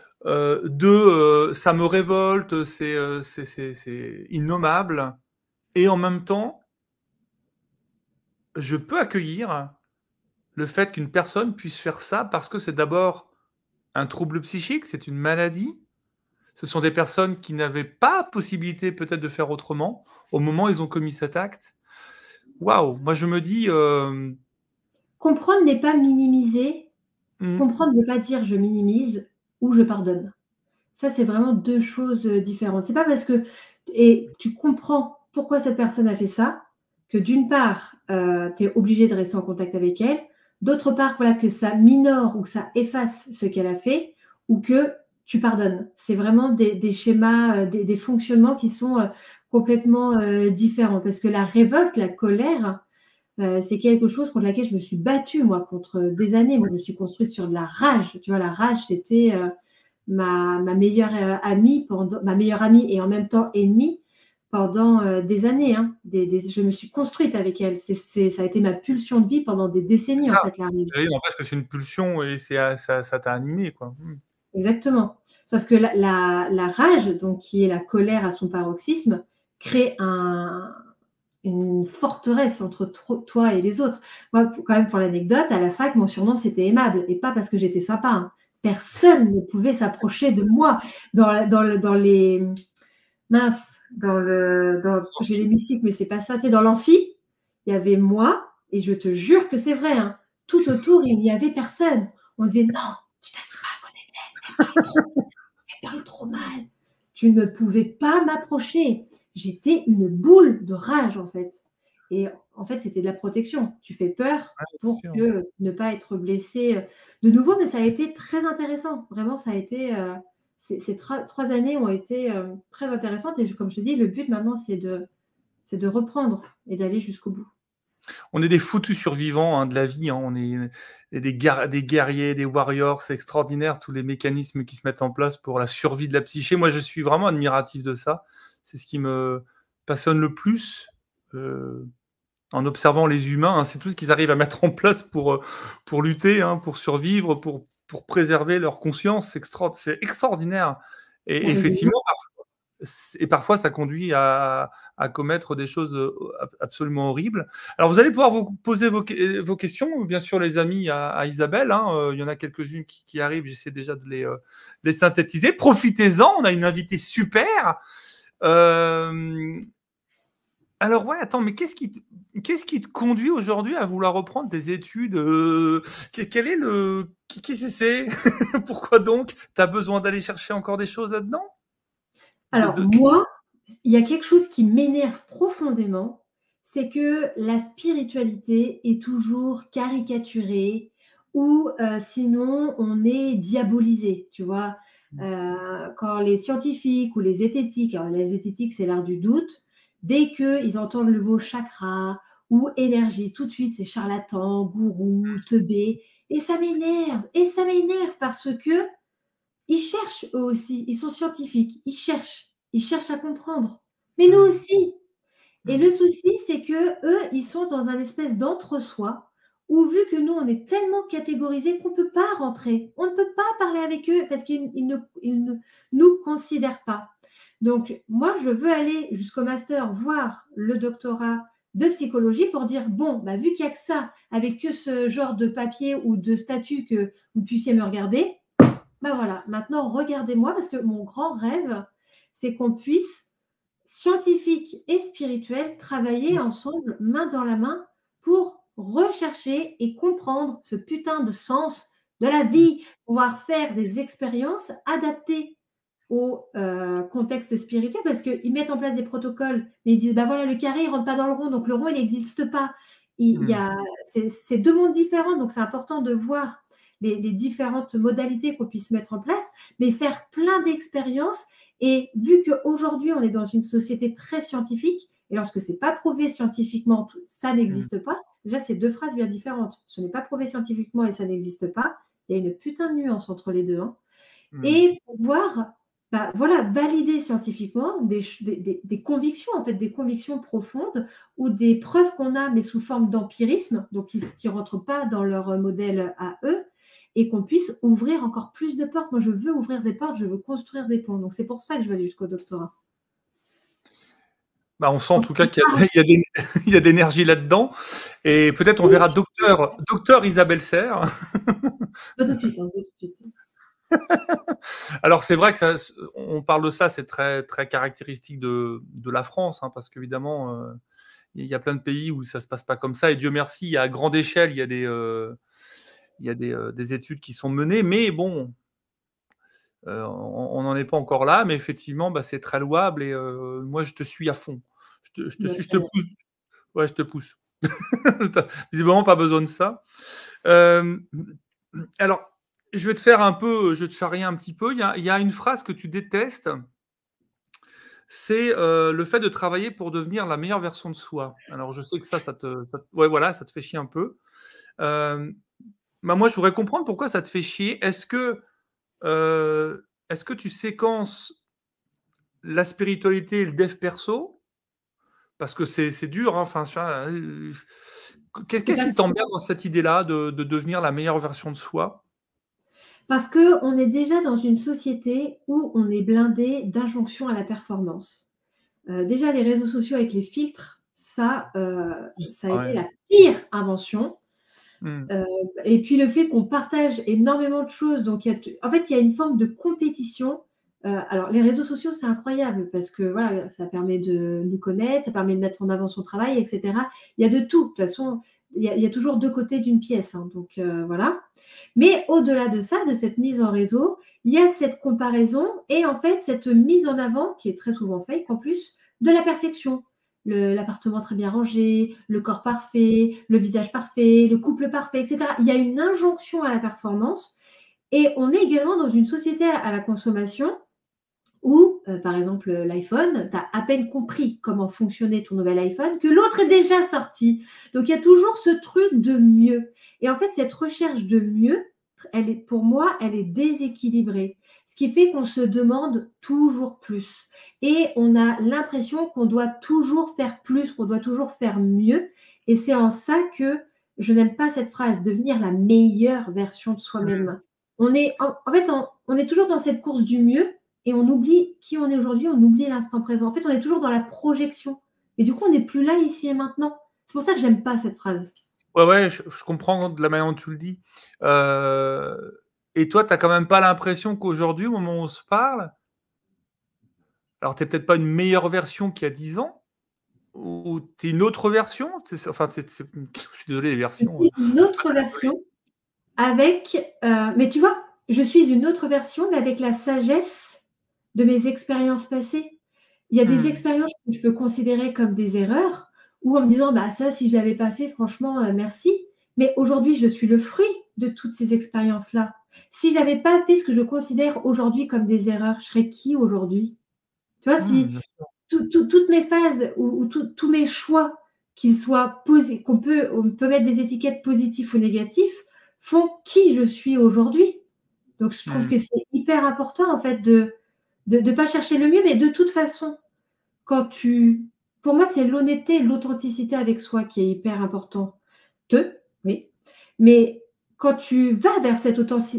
ça me révolte, c'est innommable et en même temps, je peux accueillir le fait qu'une personne puisse faire ça parce que c'est d'abord un trouble psychique, c'est une maladie. Ce sont des personnes qui n'avaient pas possibilité peut-être de faire autrement, au moment où ils ont commis cet acte. Waouh! Moi je me dis, Comprendre n'est pas minimiser, mmh, comprendre ne veut pas dire je minimise ou je pardonne. Ça, c'est vraiment 2 choses, différentes. C'est pas parce que et tu comprends pourquoi cette personne a fait ça, que d'une part, tu es obligé de rester en contact avec elle, d'autre part, voilà, que ça minore ou que ça efface ce qu'elle a fait ou que tu pardonnes. C'est vraiment des schémas, des fonctionnements qui sont, complètement, différents. Parce que la révolte, la colère, c'est quelque chose contre laquelle je me suis battue moi, contre des années. Moi, je me suis construite sur de la rage. Tu vois? La rage, c'était, ma meilleure, amie pendant ma meilleure amie et en même temps ennemie pendant, des années, hein. Des je me suis construite avec elle. C'est ça a été ma pulsion de vie pendant des c'est décennies, en ça. fait, la rage. Oui, n'empêche que c'est une pulsion et ça t'a animé, quoi. Mmh. Exactement. Sauf que la rage, donc qui est la colère à son paroxysme, crée une forteresse entre toi et les autres. Moi, quand même pour l'anecdote, à la fac, mon surnom c'était Aimable et pas parce que j'étais sympa, hein. Personne ne pouvait s'approcher de moi dans les mince, dans j'ai l'hémicycle, mais c'est pas ça, tu sais, dans l'amphi, il y avait moi et je te jure que c'est vrai, hein, tout autour, il n'y avait personne. On disait: «Non, tu t'assieds pas à côté d'elle, elle parle trop mal». Je ne pouvais pas m'approcher. J'étais une boule de rage, en fait et en fait, c'était de la protection. Tu fais peur Ouais, bien pour sûr. que ne pas être blessé, de nouveau, mais ça a été très intéressant. Vraiment, ça a été, ces 3 années ont été, très intéressantes et comme je te dis, le but maintenant, c'est de reprendre et d'aller jusqu'au bout. On est des foutus survivants hein, de la vie. Hein. On est des guerriers, des warriors. C'est extraordinaire tous les mécanismes qui se mettent en place pour la survie de la psyché. Moi, je suis vraiment admiratif de ça. C'est ce qui me passionne le plus en observant les humains. Hein. C'est tout ce qu'ils arrivent à mettre en place pour lutter, hein, pour survivre, pour préserver leur conscience. C'est extraordinaire. Et La résilience. effectivement, parfois, ça conduit à commettre des choses absolument horribles. Alors, vous allez pouvoir vous poser vos questions, bien sûr, les amis, à Isabelle. Hein. Il y en a quelques-unes qui arrivent. J'essaie déjà de les synthétiser. Profitez-en. On a une invitée super. Alors, ouais, attends, mais qu'est-ce qui te conduit aujourd'hui à vouloir reprendre des études Quel est le... Qui c'est Pourquoi donc tu as besoin d'aller chercher encore des choses là-dedans Alors, moi, il y a quelque chose qui m'énerve profondément, c'est que la spiritualité est toujours caricaturée ou sinon on est diabolisé, tu vois. Quand les scientifiques ou les zététiques, alors les zététiques c'est l'art du doute, dès qu'ils entendent le mot chakra ou énergie, tout de suite c'est charlatan, gourou, teubé, et ça m'énerve parce que ils cherchent eux aussi, ils sont scientifiques, ils cherchent à comprendre. Mais nous aussi. Et le souci, c'est que eux, ils sont dans un espèce d'entre-soi où vu que nous, on est tellement catégorisés qu'on ne peut pas rentrer, on ne peut pas parler avec eux parce qu'ils ne nous considèrent pas. Donc, moi, je veux aller jusqu'au master, voir le doctorat de psychologie pour dire, bon, bah, vu qu'il n'y a que ça, avec que ce genre de papier ou de statut que vous puissiez me regarder, bah voilà, maintenant regardez-moi parce que mon grand rêve, c'est qu'on puisse, scientifiques et spirituels, travailler ensemble, main dans la main, pour rechercher et comprendre ce putain de sens de la vie, pouvoir faire des expériences adaptées au contexte spirituel parce qu'ils mettent en place des protocoles, mais ils disent, bah voilà, le carré, il ne rentre pas dans le rond, donc le rond, il n'existe pas. C'est deux mondes différents, donc c'est important de voir les différentes modalités qu'on puisse mettre en place, mais faire plein d'expériences. Et vu qu'aujourd'hui, on est dans une société très scientifique, et lorsque ce n'est pas prouvé scientifiquement, ça n'existe pas, déjà, c'est deux phrases bien différentes. Ce n'est pas prouvé scientifiquement et ça n'existe pas. Il y a une putain de nuance entre les deux. Hein. Et pouvoir bah, voilà, valider scientifiquement des convictions, en fait, des convictions profondes ou des preuves qu'on a, mais sous forme d'empirisme, donc qui ne rentrent pas dans leur modèle à eux, et qu'on puisse ouvrir encore plus de portes. Moi, je veux ouvrir des portes, je veux construire des ponts. Donc, c'est pour ça que je veux aller jusqu'au doctorat. Bah, on sent en tout cas qu'il y a de l'énergie là-dedans. Et peut-être on verra docteur Isabelle Serre. Pas tout de suite, hein, pas tout de suite. Alors c'est vrai que on parle de ça, c'est très, très caractéristique de la France, hein, parce qu'évidemment, il y a plein de pays où ça ne se passe pas comme ça. Et Dieu merci, à grande échelle, il y a des études qui sont menées. Mais bon, on n'en est pas encore là. Mais effectivement, bah, c'est très louable. Et moi, je te suis à fond. Je te pousse. Ouais, je te pousse. Visiblement, pas besoin de ça. Alors, je vais te charrier un petit peu. Il y a une phrase que tu détestes, c'est le fait de travailler pour devenir la meilleure version de soi. Alors, je sais que ouais, voilà, ça te fait chier un peu. Bah, moi, je voudrais comprendre pourquoi ça te fait chier. Est-ce que tu séquences la spiritualité et le dev perso? Parce que c'est dur, hein, enfin, qu'est-ce qui t'emmerde dans cette idée-là de devenir la meilleure version de soi? Parce qu'on est déjà dans une société où on est blindé d'injonctions à la performance. Déjà, les réseaux sociaux avec les filtres, ça a été la pire invention. Et puis le fait qu'on partage énormément de choses, donc en fait, il y a une forme de compétition. Alors, les réseaux sociaux, c'est incroyable parce que voilà, ça permet de nous connaître, ça permet de mettre en avant son travail, etc. Il y a de tout. De toute façon, il y a toujours deux côtés d'une pièce. Hein, donc voilà. Mais au-delà de ça, de cette mise en réseau, il y a cette comparaison et en fait cette mise en avant, qui est très souvent fake en plus, de la perfection. L'appartement très bien rangé, le corps parfait, le visage parfait, le couple parfait, etc. Il y a une injonction à la performance et on est également dans une société à la consommation Ou, par exemple, l'iPhone, tu as à peine compris comment fonctionnait ton nouvel iPhone que l'autre est déjà sorti. Donc il y a toujours ce truc de mieux. Et en fait, cette recherche de mieux, pour moi, elle est déséquilibrée. Ce qui fait qu'on se demande toujours plus. Et on a l'impression qu'on doit toujours faire plus, qu'on doit toujours faire mieux. Et c'est en ça que je n'aime pas cette phrase, devenir la meilleure version de soi-même. En fait, on est toujours dans cette course du mieux et on oublie qui on est aujourd'hui, on oublie l'instant présent. En fait, on est toujours dans la projection. Et du coup, on n'est plus là, ici et maintenant. C'est pour ça que j'aime pas cette phrase. Ouais, je comprends de la manière dont tu le dis. Et toi, tu as quand même pas l'impression qu'aujourd'hui, au moment où on se parle, alors tu es peut-être pas une meilleure version qu'il y a 10 ans, ou tu es une autre version? Enfin, je suis désolé, les Je versions, suis une je suis pas autre très doué. version avec, mais tu vois, je suis une autre version, mais avec la sagesse de mes expériences passées. Il y a des Mmh. expériences que je peux considérer comme des erreurs ou en me disant: «Bah, ça, si je l'avais pas fait, franchement, merci». Mais aujourd'hui, je suis le fruit de toutes ces expériences-là. Si j'avais pas fait ce que je considère aujourd'hui comme des erreurs, je serais qui aujourd'hui? Tu vois, Mmh, si bien sûr. toutes mes phases ou tous mes choix, qu'ils soient posés, on peut mettre des étiquettes positifs ou négatifs, font qui je suis aujourd'hui. Donc je trouve Mmh. que c'est hyper important en fait de pas chercher le mieux, mais de toute façon, quand tu pour moi, c'est l'honnêteté et l'authenticité avec soi qui est hyper important. Oui, mais quand tu vas vers cette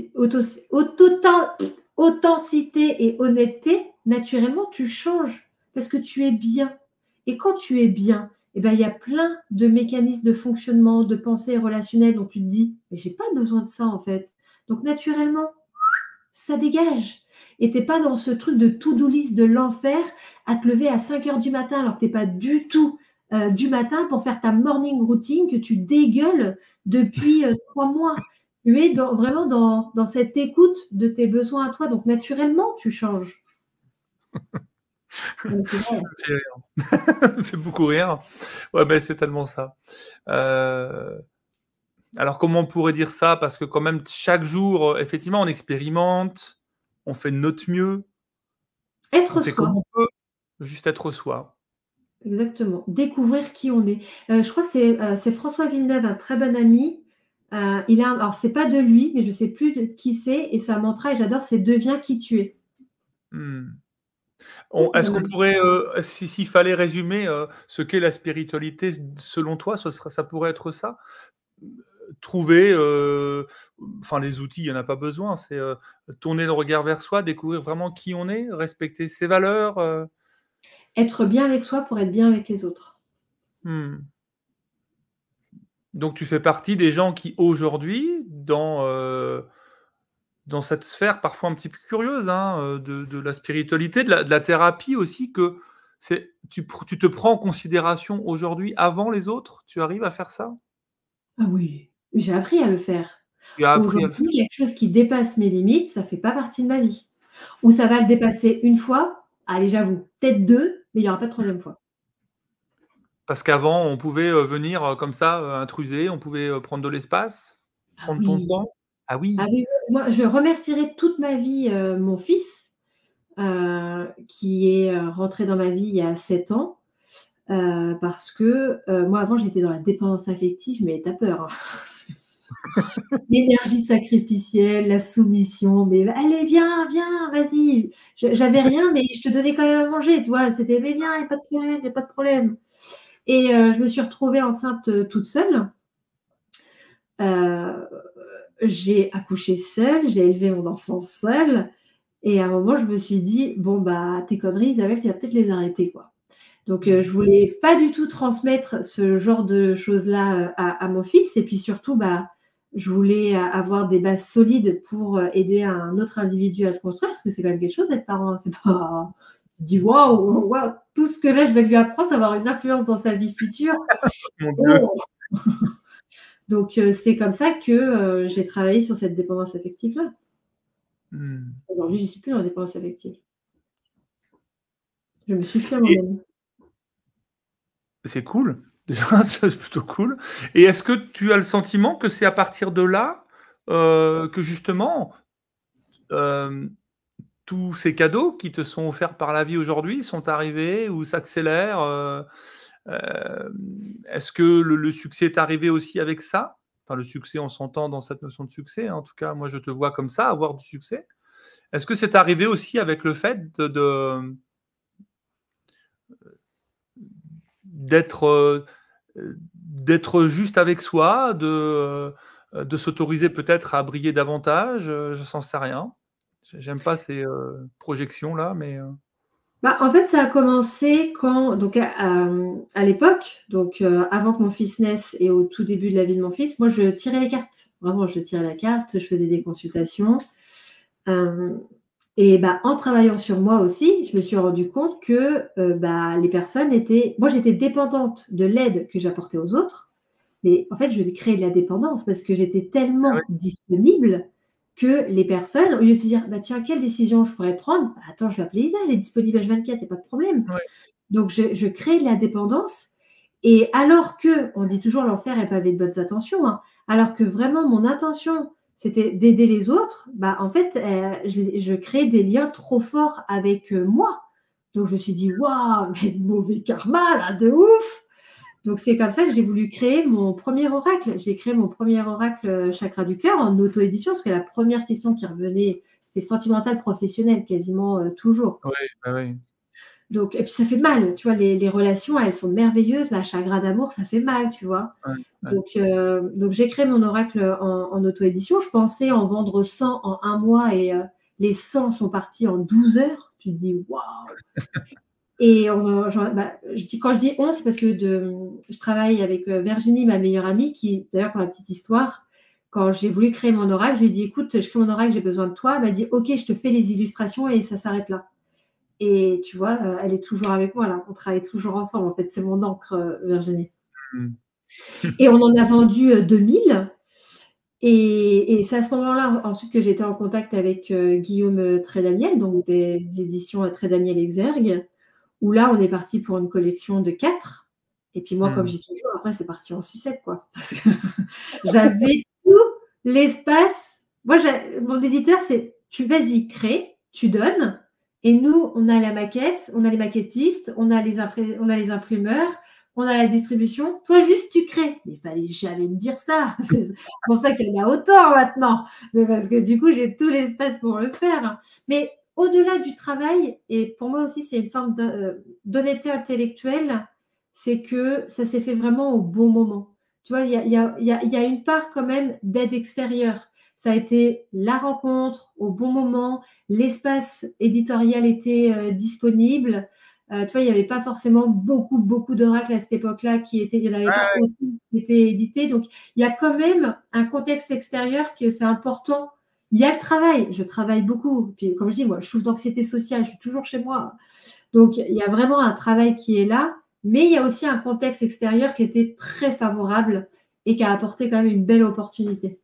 authenticité et honnêteté, naturellement, tu changes parce que tu es bien et quand tu es bien, et ben, il y a plein de mécanismes de fonctionnement, de pensée relationnelle dont tu te dis: «Mais j'ai pas besoin de ça, en fait». Donc naturellement, ça dégage et tu es pas dans ce truc de to-do list de l'enfer à te lever à 5 heures du matin alors que tu es pas du tout, du matin pour faire ta morning routine que tu dégueules depuis, 3 mois. Tu es vraiment dans cette écoute de tes besoins à toi, donc naturellement tu changes. Non, mais c'est vrai. Ça me fait rire. Ça me fait beaucoup rire. Ouais, beh, c'est tellement ça. Heu, alors comment on pourrait dire ça? Parce que quand même chaque jour, effectivement, on expérimente, on fait de notre mieux, on Être fait comme soi, on peut, juste être soi. exactement. Découvrir qui on est. Je crois que c'est François Villeneuve, un très bon ami, il a alors c'est pas de lui, mais je sais plus de qui c'est et c'est un mantra et j'adore, c'est: «Deviens qui tu es». Mmh. Ça, On c'est pas est-ce qu'on mal. pourrait, s'il fallait résumer, ce qu'est la spiritualité selon toi, ça pourrait être ça? Trouver, enfin les outils, il y en a pas besoin, c'est, tourner le regard vers soi, découvrir vraiment qui on est, respecter ses valeurs, Être bien avec soi pour être bien avec les autres. mmh. Donc tu fais partie des gens qui aujourd'hui, dans cette sphère parfois un petit peu curieuse, hein, de la spiritualité, de la thérapie aussi, que tu te prends en considération aujourd'hui avant les autres? Tu arrives à faire ça? Ah oui, j'ai appris à le faire. Tu as appris à le Aujourd'hui, faire? quelque chose qui dépasse mes limites, ça fait pas partie de ma vie. Ou ça va le dépasser une fois, allez j'avoue, peut-être 2, mais il y aura pas de troisième fois. Parce qu'avant on pouvait, venir, comme ça, intruser, on pouvait, prendre de l'espace, Ah prendre ton oui, temps? Ah ah oui! oui, oui, moi je remercierai toute ma vie, mon fils, qui est, rentré dans ma vie il y a 7 ans, parce que, moi avant j'étais dans la dépendance affective, mais tu as peur, hein. L'énergie sacrificielle, la soumission, mais allez viens, viens, vas-y. J'avais rien, mais je te donnais quand même à manger, tu vois? C'était: «Mais viens, il y a pas de problème, il y a pas de problème» et je me suis retrouvée enceinte, toute seule. Heu, j'ai accouché seule, j'ai élevé mon enfant seule et à un moment, je me suis dit: «Bon, bah, tes conneries Isabelle, tu vas peut-être les arrêter, quoi». Donc Mmh. je voulais pas du tout transmettre ce genre de choses-là, à mon fils et puis surtout, bah, je voulais avoir des bases solides pour, aider un autre individu à se construire, parce que c'est quand même quelque chose d'être parent, hein. C'est pas tu te dis: «Waouh, waouh, tout ce que là je vais lui apprendre, ça va avoir une influence dans sa vie future». Mon Dieu! Oh! Donc c'est comme ça que, j'ai travaillé sur cette dépendance affective-là. Mmh. Aujourd'hui, j'y suis plus dans la dépendance affective. Je me suffis à Et moi-même. c'est cool, déjà, c'est plutôt cool. Et est-ce que tu as le sentiment que c'est à partir de là, que justement, hem tous ces cadeaux qui te sont offerts par la vie aujourd'hui sont arrivés ou s'accélèrent? Est-ce que le succès est arrivé aussi avec ça? Enfin, le succès, on s'entend dans cette notion de succès, hein. En tout cas, moi, je te vois comme ça, avoir du succès. Est-ce que c'est arrivé aussi avec le fait d'être juste avec soi, de s'autoriser peut-être à briller davantage? Je n'en sais rien. J'aime pas ces projections-là, mais Bah, en fait, ça a commencé quand donc à l'époque, donc avant que mon fils naisse et au tout début de la vie de mon fils, moi, je tirais les cartes. Vraiment, je tirais la carte, je faisais des consultations. Et bah, en travaillant sur moi aussi, je me suis rendu compte que bah, les personnes étaient. Moi, j'étais dépendante de l'aide que j'apportais aux autres, mais en fait, je créais de la dépendance parce que j'étais ah oui, tellement disponible que les personnes, au lieu de se dire bah, tiens, quelle décision je pourrais prendre. Bah, attends, je vais appeler Isa, elle est disponible H24, il n'y a pas de problème. ouais, Donc, je crée de la dépendance. Et alors que, on dit toujours l'enfer est pavé de bonnes intentions, hein, alors que vraiment mon intention, c'était d'aider les autres, bah, en fait, je crée des liens trop forts avec moi. Donc, je me suis dit, waouh, mais mauvais karma, là, de ouf! Donc, c'est comme ça que j'ai voulu créer mon premier oracle. J'ai créé mon premier oracle chakra du cœur en auto-édition, parce que la première question qui revenait, c'était sentimental, professionnel, quasiment toujours. ouais, bah, oui. Donc, et puis ça fait mal, tu vois, les relations, elles sont merveilleuses, mais un chagrin d'amour, ça fait mal, tu vois. Ouais, ouais. Donc j'ai créé mon oracle en auto-édition. Je pensais en vendre 100 en un mois et les 100 sont partis en 12 heures. Tu te dis, waouh! Et quand je dis on, c'est parce que je travaille avec Virginie, ma meilleure amie, qui, d'ailleurs, pour la petite histoire, quand j'ai voulu créer mon oracle, je lui ai dit, écoute, je crée mon oracle, j'ai besoin de toi. Elle m'a dit, ok, je te fais les illustrations et ça s'arrête là. Et tu vois, elle est toujours avec moi là. On travaille toujours ensemble. En fait, c'est mon encre, Virginie. Mmh. Et on en a vendu 2000. Et c'est à ce moment-là ensuite que j'étais en contact avec Guillaume Trédaniel, donc des éditions Trédaniel Exergue, où là, on est parti pour une collection de 4. Et puis moi, comme Mmh. j'ai toujours, après, c'est parti en 6-7, quoi. J'avais tout l'espace. Moi, mon éditeur, c'est tu vas-y, crée, tu donnes. Et nous, on a la maquette, on a les maquettistes, on a les imprimeurs, on a la distribution. Toi, juste, tu crées. Mais il fallait jamais me dire ça. C'est pour ça qu'il y en a autant maintenant. C'est parce que du coup, j'ai tout l'espace pour le faire. Mais au-delà du travail, et pour moi aussi, c'est une forme d'honnêteté intellectuelle, c'est que ça s'est fait vraiment au bon moment. Tu vois, il y a une part quand même d'aide extérieure. Ça a été la rencontre au bon moment, l'espace éditorial était disponible. Tu vois, il n'y avait pas forcément beaucoup d'oracles à cette époque-là il n'y en avait pas autant qui étaient édités. Donc, il y a quand même un contexte extérieur que c'est important. Il y a le travail. Je travaille beaucoup. Puis, comme je dis, moi, je souffre d'anxiété sociale. Je suis toujours chez moi. Donc, il y a vraiment un travail qui est là. Mais il y a aussi un contexte extérieur qui était très favorable et qui a apporté quand même une belle opportunité.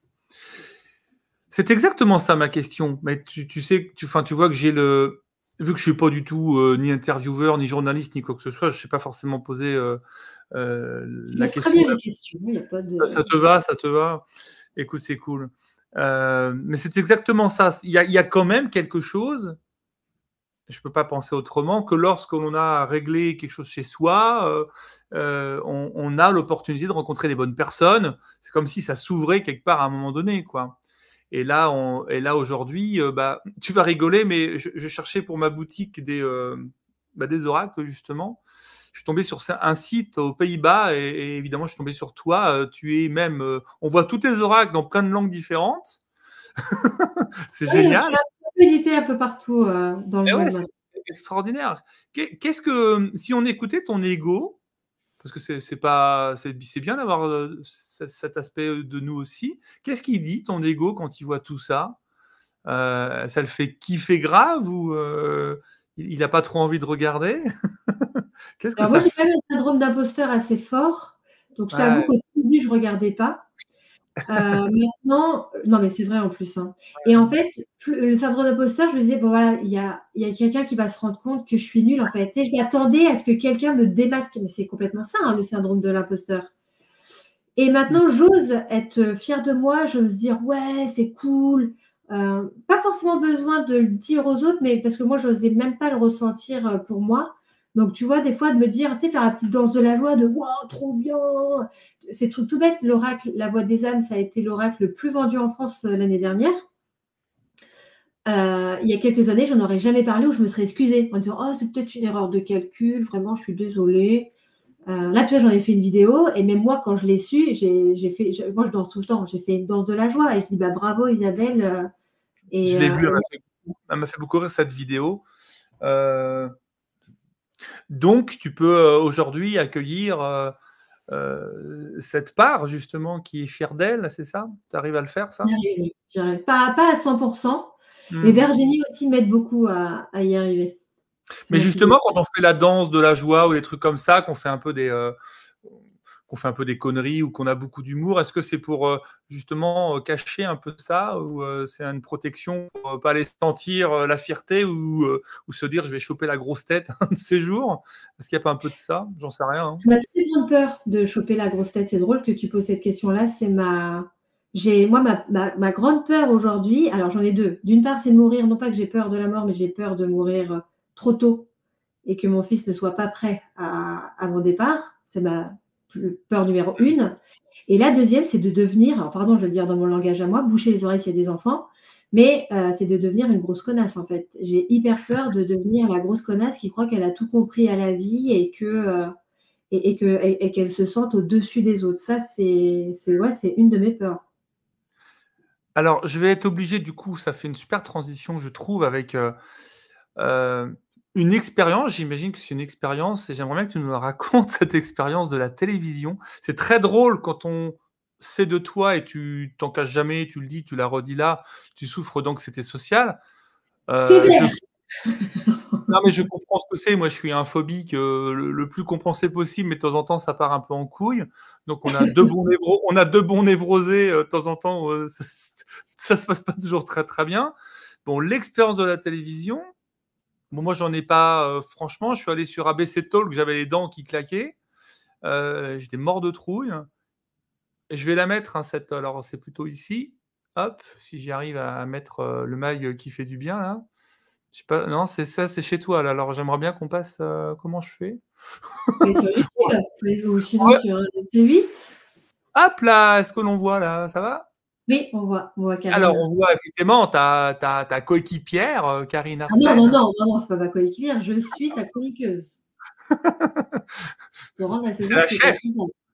C'est exactement ça ma question. Mais tu sais, tu vois que j'ai vu que je suis pas du tout ni intervieweur, ni journaliste, ni quoi que ce soit, je sais pas forcément poser Tu la poses très question. bien les questions. Il n'y a pas de. Ça te va, ça te va. Écoute, c'est cool. Mais c'est exactement ça. Il y a quand même quelque chose. Je peux pas penser autrement que lorsque l'on a réglé quelque chose chez soi, on a l'opportunité de rencontrer les bonnes personnes. C'est comme si ça s'ouvrait quelque part à un moment donné, quoi. Et là, aujourd'hui, bah, tu vas rigoler, mais je cherchais pour ma boutique des oracles, justement. Je suis tombé sur un site aux Pays-Bas et évidemment, je suis tombé sur toi. Tu es même, on voit tous tes oracles dans plein de langues différentes. C'est Oui, je génial. suis un peu éditée un peu partout dans le Et ouais, monde c'est maintenant. extraordinaire. Qu'est-ce que, si on écoutait ton ego, parce que c'est bien d'avoir cet aspect de nous aussi. Qu'est-ce qu'il dit ton ego quand il voit tout ça? Ça le fait kiffer grave ou il n'a pas trop envie de regarder? Qu'est-ce que Alors moi, ça j'ai fait? quand même un syndrome d'imposteur assez fort. Donc je t'avoue Ouais, qu'au tout début, je ne regardais pas. Maintenant, non, mais c'est vrai en plus, hein. Et en fait, le syndrome d'imposteur, je me disais, bon voilà, il y a quelqu'un qui va se rendre compte que je suis nulle en fait. Tu sais, je m'attendais à ce que quelqu'un me démasque. Mais c'est complètement ça, hein, le syndrome de l'imposteur. Et maintenant, j'ose être fière de moi, j'ose dire, ouais, c'est cool. Pas forcément besoin de le dire aux autres, mais parce que moi, j'osais même pas le ressentir pour moi. Donc, tu vois, des fois, de me dire, tu sais, faire la petite danse de la joie, de waouh, trop bien. C'est tout bête. L'oracle, La Voix des âmes, ça a été l'oracle le plus vendu en France l'année dernière. Il y a quelques années, j'en aurais jamais parlé ou je me serais excusée en disant, oh, c'est peut-être une erreur de calcul, vraiment, je suis désolée. Là, tu vois, j'en ai fait une vidéo et même moi, quand je l'ai su, moi, je danse tout le temps. J'ai fait une danse de la joie et je dis, bah, bravo Isabelle. Je l'ai vu, Et elle m'a fait beaucoup rire cette vidéo. Donc, tu peux aujourd'hui accueillir cette part, justement, qui est fière d'elle, c'est ça? Tu arrives à le faire, ça? j'y arrive. Pas à 100%, mais Mmh. Virginie aussi m'aide beaucoup à y arriver. C'est Mais ma fille. justement, quand on fait la danse de la joie ou des trucs comme ça, qu'on fait un peu des conneries ou qu'on a beaucoup d'humour, est-ce que c'est pour justement cacher un peu ça ou c'est une protection pour pas aller sentir la fierté ou se dire je vais choper la grosse tête un de ces jours? Est-ce qu'il n'y a pas un peu de ça? J'en sais rien, hein. C'est ma plus grande peur de choper la grosse tête. C'est drôle que tu poses cette question-là. Moi, ma grande peur aujourd'hui, alors j'en ai deux. D'une part, c'est de mourir, non pas que j'ai peur de la mort, mais j'ai peur de mourir trop tôt et que mon fils ne soit pas prêt à mon départ. C'est ma peur numéro une. Et la deuxième, c'est de devenir, alors pardon, je vais le dire dans mon langage à moi, boucher les oreilles s'il y a des enfants, mais c'est de devenir une grosse connasse en fait. J'ai hyper peur de devenir la grosse connasse qui croit qu'elle a tout compris à la vie et qu'elle se sente au-dessus des autres. Ça, c'est une de mes peurs. Alors, je vais être obligé, du coup, ça fait une super transition, je trouve, avec une expérience. J'imagine que c'est une expérience et j'aimerais bien que tu nous racontes cette expérience de la télévision. C'est très drôle quand on sait de toi et tu t'en caches jamais, tu le dis, tu l'as redit là, tu souffres d'anxiété sociale. Je Sévère. Non, mais je comprends ce que c'est. Moi, je suis un phobique, le plus compensé possible, mais de temps en temps, ça part un peu en couille. Donc on a 2 bons névrosés, de temps en temps, ça se passe pas toujours très, très bien. Bon, l'expérience de la télévision, bon, moi, j'en ai pas, franchement, je suis allé sur ABC Talk, j'avais les dents qui claquaient, j'étais mort de trouille. Et je vais la mettre, hein, alors c'est plutôt ici. Hop, si j'y arrive à mettre, le mag qui fait du bien là. Je sais pas, non, c'est ça, c'est chez toi là. Alors j'aimerais bien qu'on passe, comment je fais? Mais sur YouTube, ou sinon Ouais, sur C8. hop là, est-ce que l'on voit là? Ça va? Oui, on voit Alors Karine. on voit effectivement ta coéquipière, Karine Ah non, non, Arsène. non, non, non, c'est pas ma coéquipière, je suis sa chroniqueuse. Pour rendre la C'est saison la spéciale. chef.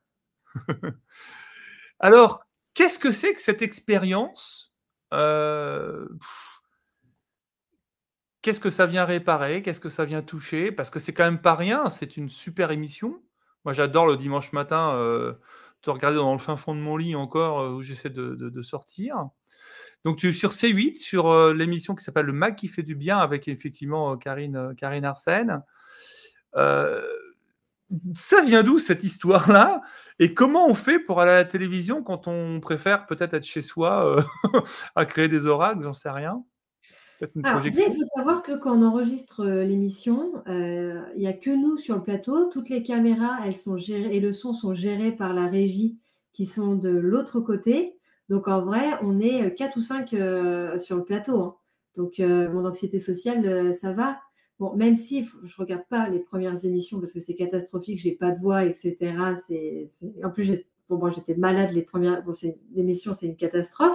Alors, qu'est-ce que c'est que cette expérience? Heu, Qu'est-ce que ça vient réparer? Qu'est-ce que ça vient toucher? Parce que c'est quand même pas rien, c'est une super émission. Moi, j'adore le dimanche matin, te regarder dans le fin fond de mon lit encore, où j'essaie de sortir. Donc tu es sur C8, sur, l'émission qui s'appelle Le Mag qui fait du bien avec effectivement, Karine Arsène. Heu, Ça vient d'où cette histoire-là? Et comment on fait pour aller à la télévision quand on préfère peut-être être chez soi, à créer des oracles? J'en sais rien. Peut-être une Alors déjà, il projection? faut savoir que quand on enregistre, l'émission, il y a que nous sur le plateau. Toutes les caméras, elles sont gérées et le son sont gérés par la régie qui sont de l'autre côté. Donc en vrai, on est, 4 ou 5 sur le plateau, hein. Donc mon anxiété sociale, ça va. Bon, même si je regarde pas les premières émissions parce que c'est catastrophique, j'ai pas de voix et cetera. En plus, moi, j'étais malade les premières. Bon, l'émission, c'est une catastrophe.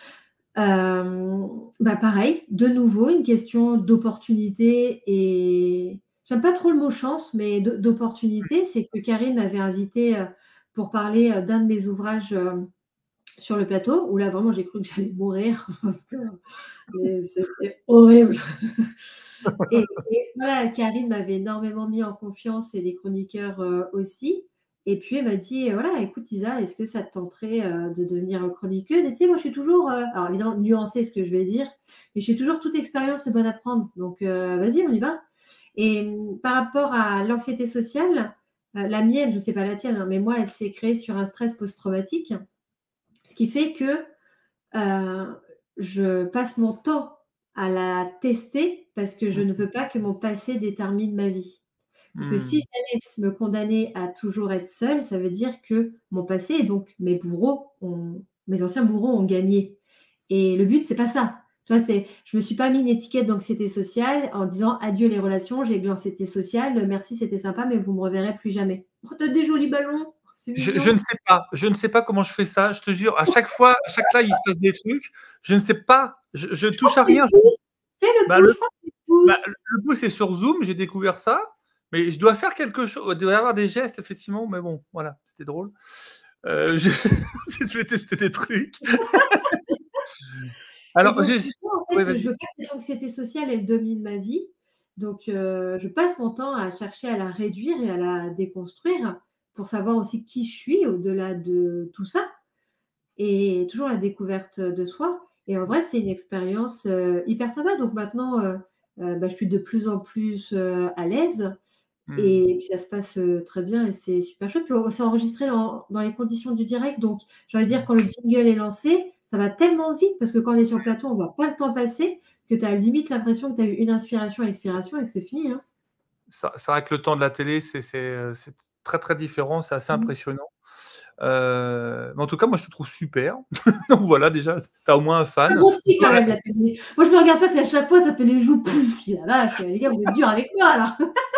Bah, pareil, de nouveau, une question d'opportunité et j'aime pas trop le mot chance, mais d'opportunité. C'est que Karine m'avait invitée, pour parler, d'un de mes ouvrages, sur le plateau, où là, vraiment, j'ai cru que j'allais mourir parce que c'était horrible. Et voilà, Karine m'avait énormément mis en confiance et les chroniqueurs, aussi. Et puis elle m'a dit: «Voilà, écoute Isa, est-ce que ça te tenterait, de devenir chroniqueuse?» Et tu sais, moi je suis toujours, alors évidemment nuancer ce que je vais dire, mais je suis toujours toute expérience est bonne à prendre. Donc vas-y, on y va. Et par rapport à l'anxiété sociale, la mienne, je ne sais pas la tienne, hein, mais moi, elle s'est créée sur un stress post-traumatique, ce qui fait que je passe mon temps à la tester parce que je ne veux pas que mon passé détermine ma vie. Parce que si Mmh. je la laisse me condamner à toujours être seule, ça veut dire que mon passé et donc mes anciens bourreaux ont gagné. Et le but, c'est pas ça. Tu vois, je me suis pas mis une étiquette d'anxiété sociale en disant adieu les relations, j'ai de l'anxiété sociale, merci, c'était sympa, mais vous me reverrez plus jamais. Oh, t'as des jolis ballons, c'est Je ne mignon. sais pas. Je ne sais pas comment je fais ça. Je te jure, à chaque fois, à chaque live, il se passe des trucs. Je ne sais pas. Je Je crois touche que à c'est le rien. pouce. Fais le Bah, pouce, le, je crois que c'est le bah, pouce. le pouce est sur Zoom. J'ai découvert ça. Mais je dois faire quelque chose. Il doit y avoir des gestes, effectivement. Mais bon, voilà, c'était drôle. Je vais tester des trucs. Et Alors, donc, moi, en oui, fait, je vas-y. veux pas que cette anxiété sociale, elle domine ma vie. Donc, je passe mon temps à chercher à la réduire et à la déconstruire pour savoir aussi qui je suis au-delà de tout ça. Et toujours la découverte de soi. Et en vrai, c'est une expérience hyper sympa. Donc maintenant, bah, je suis de plus en plus à l'aise Hmm. et puis ça se passe très bien et c'est super chouette. Puis c'est enregistré dans les conditions du direct. Donc, j'ai envie de dire, quand le jingle est lancé, ça va tellement vite parce que quand on est sur le plateau, on ne voit pas le temps passer que tu as limite l'impression que tu as eu une inspiration, expiration et que c'est fini. Hein. C'est vrai que le temps de la télé, c'est très, très différent. C'est assez Mmh. impressionnant. Mais en tout cas, moi, je te trouve super. Donc voilà, déjà, tu as au moins un Ça fan. grossit quand même la télé. Moi, je me regarde pas parce qu'à chaque fois, ça fait les joues. Pouf, je dis, la vache, les gars, vous êtes durs avec moi là.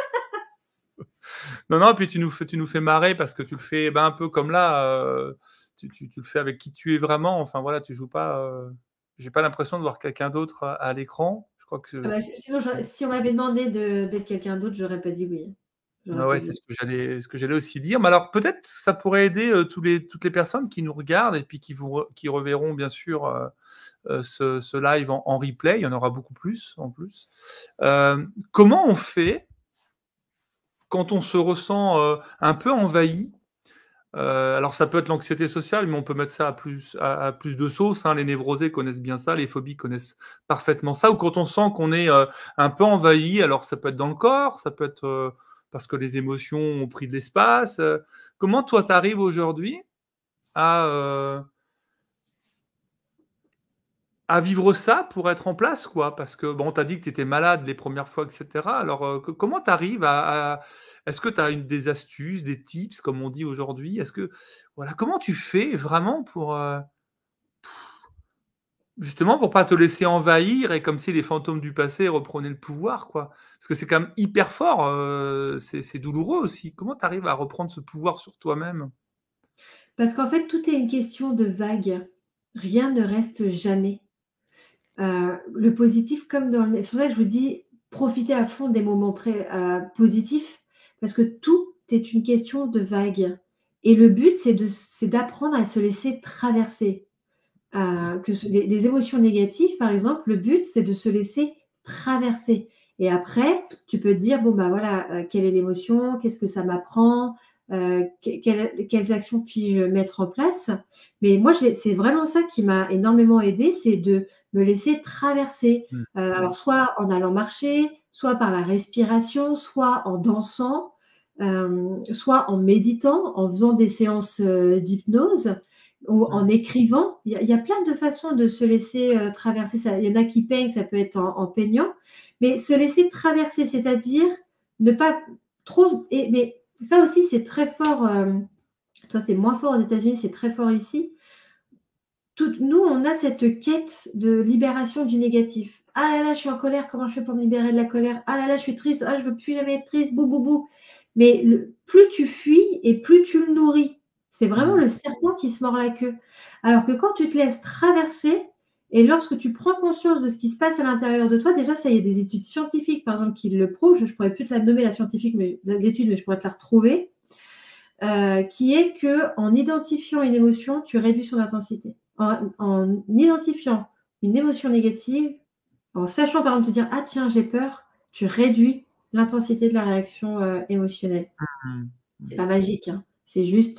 Non, non, puis tu nous fais marrer parce que tu le fais ben, un peu comme là, tu le fais avec qui tu es vraiment. Enfin voilà, tu joues pas. J'ai pas l'impression de voir quelqu'un d'autre à l'écran. Je crois Ah que bah, sinon, si on m'avait demandé d'être quelqu'un d'autre, j'aurais pas dit oui. J'aurais ouais, pas ouais, dit c'est oui. ce que j'allais aussi dire. Mais alors peut-être ça pourrait aider toutes les personnes qui nous regardent et puis qui reverront bien sûr ce live en replay. Il y en aura beaucoup plus en plus. Comment on fait quand on se ressent un peu envahi? Alors ça peut être l'anxiété sociale, mais on peut mettre ça à plus de sauces, hein. Les névrosés connaissent bien ça, les phobies connaissent parfaitement ça. Ou quand on sent qu'on est un peu envahi, alors ça peut être dans le corps, ça peut être parce que les émotions ont pris de l'espace. Comment toi, tu arrives aujourd'hui à, euh, à vivre ça pour être en place, quoi? Parce que bon, tu as dit que tu étais malade les premières fois, et cetera. Alors, comment tu arrives est-ce que tu as des astuces, des tips, comme on dit aujourd'hui? Voilà, comment tu fais vraiment justement pour pas te laisser envahir et comme si les fantômes du passé reprenaient le pouvoir, quoi? Parce que c'est quand même hyper fort, c'est douloureux aussi. Comment tu arrives à reprendre ce pouvoir sur toi-même? Parce qu'en fait, tout est une question de vague. Rien ne reste jamais. Le positif comme dans le c'est pour ça que je vous dis, profitez à fond des moments positifs parce que tout est une question de vague et le but, c'est d'apprendre à se laisser traverser. C'est ça. Que les émotions négatives, par exemple, le but, c'est de se laisser traverser. Et après, tu peux te dire, bon, bah voilà, quelle est l'émotion, qu'est-ce que ça m'apprend, quelles actions puis-je mettre en place. Mais moi, c'est vraiment ça qui m'a énormément aidé, c'est de me laisser traverser. Mmh. Alors, soit en allant marcher, soit par la respiration, soit en dansant, soit en méditant, en faisant des séances d'hypnose ou en Mmh. écrivant. Il y a plein de façons de se laisser traverser ça. Il y en a qui peignent, ça peut être en peignant, mais se laisser traverser, c'est-à-dire ne pas trop. Mais ça aussi, c'est très fort. Toi, c'est moins fort aux États-Unis, c'est très fort ici. Nous, on a cette quête de libération du négatif. Ah là là, je suis en colère, comment je fais pour me libérer de la colère? Ah là là, je suis triste, ah, je veux plus jamais être triste, bou bou bou. Mais plus tu fuis et plus tu le nourris. C'est vraiment Mmh. le serpent qui se mord la queue. Alors que quand tu te laisses traverser et lorsque tu prends conscience de ce qui se passe à l'intérieur de toi, déjà, ça, il y a des études scientifiques, par exemple, qui le prouvent. Je ne pourrais plus te la nommer, la scientifique, l'étude, mais je pourrais te la retrouver. Qui est qu'en identifiant une émotion, tu réduis son intensité. En identifiant une émotion négative, en sachant par exemple te dire ah tiens j'ai peur, tu réduis l'intensité de la réaction émotionnelle. Mmh. C'est Mmh. pas magique, hein. C'est juste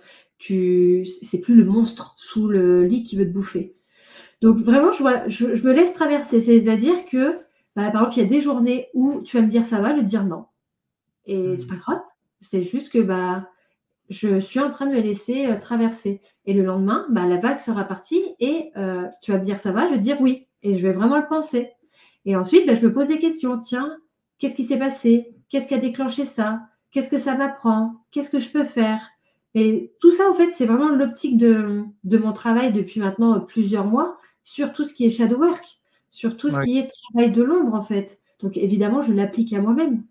c'est plus le monstre sous le lit qui veut te bouffer. Donc vraiment je me laisse traverser, c'est-à-dire que bah, par exemple il y a des journées où tu vas me dire ça va, je vais te dire non et c'est Mmh. pas grave. C'est juste que bah je suis en train de me laisser traverser. Et le lendemain, bah, la vague sera partie et tu vas me dire ça va, je vais te dire oui. Et je vais vraiment le penser. Et ensuite, bah, je me pose des questions. Tiens, qu'est-ce qui s'est passé? Qu'est-ce qui a déclenché ça? Qu'est-ce que ça m'apprend? Qu'est-ce que je peux faire? Et tout ça, en fait, c'est vraiment l'optique de mon travail depuis maintenant plusieurs mois sur tout ce qui est shadow work, sur tout ce Ouais. qui est travail de l'ombre, en fait. Donc évidemment, je l'applique à moi-même.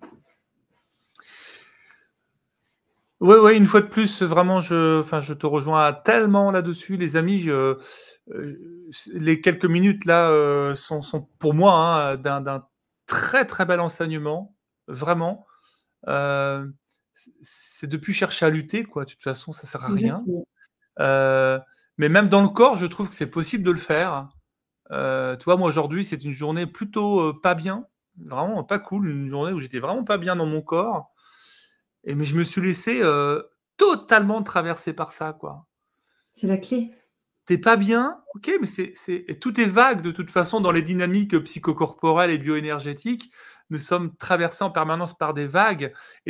Ouais, ouais, une fois de plus, vraiment, je te rejoins tellement là-dessus, les amis. Les quelques minutes là sont pour moi hein, d'un très très bel enseignement, vraiment. Euh, c'est de plus chercher à lutter, quoi. De toute façon, ça sert à rien. Exactement. Euh, mais même dans le corps, je trouve que c'est possible de le faire. Tu vois, moi aujourd'hui, c'est une journée plutôt pas bien, vraiment pas cool, une journée où j'étais vraiment pas bien dans mon corps. Mais je me suis laissé totalement traverser par ça, quoi. C'est la clé. T'es pas bien, ok, mais et tout est vague de toute façon dans les dynamiques psychocorporelles et bioénergétiques. Nous sommes traversés en permanence par des vagues. Et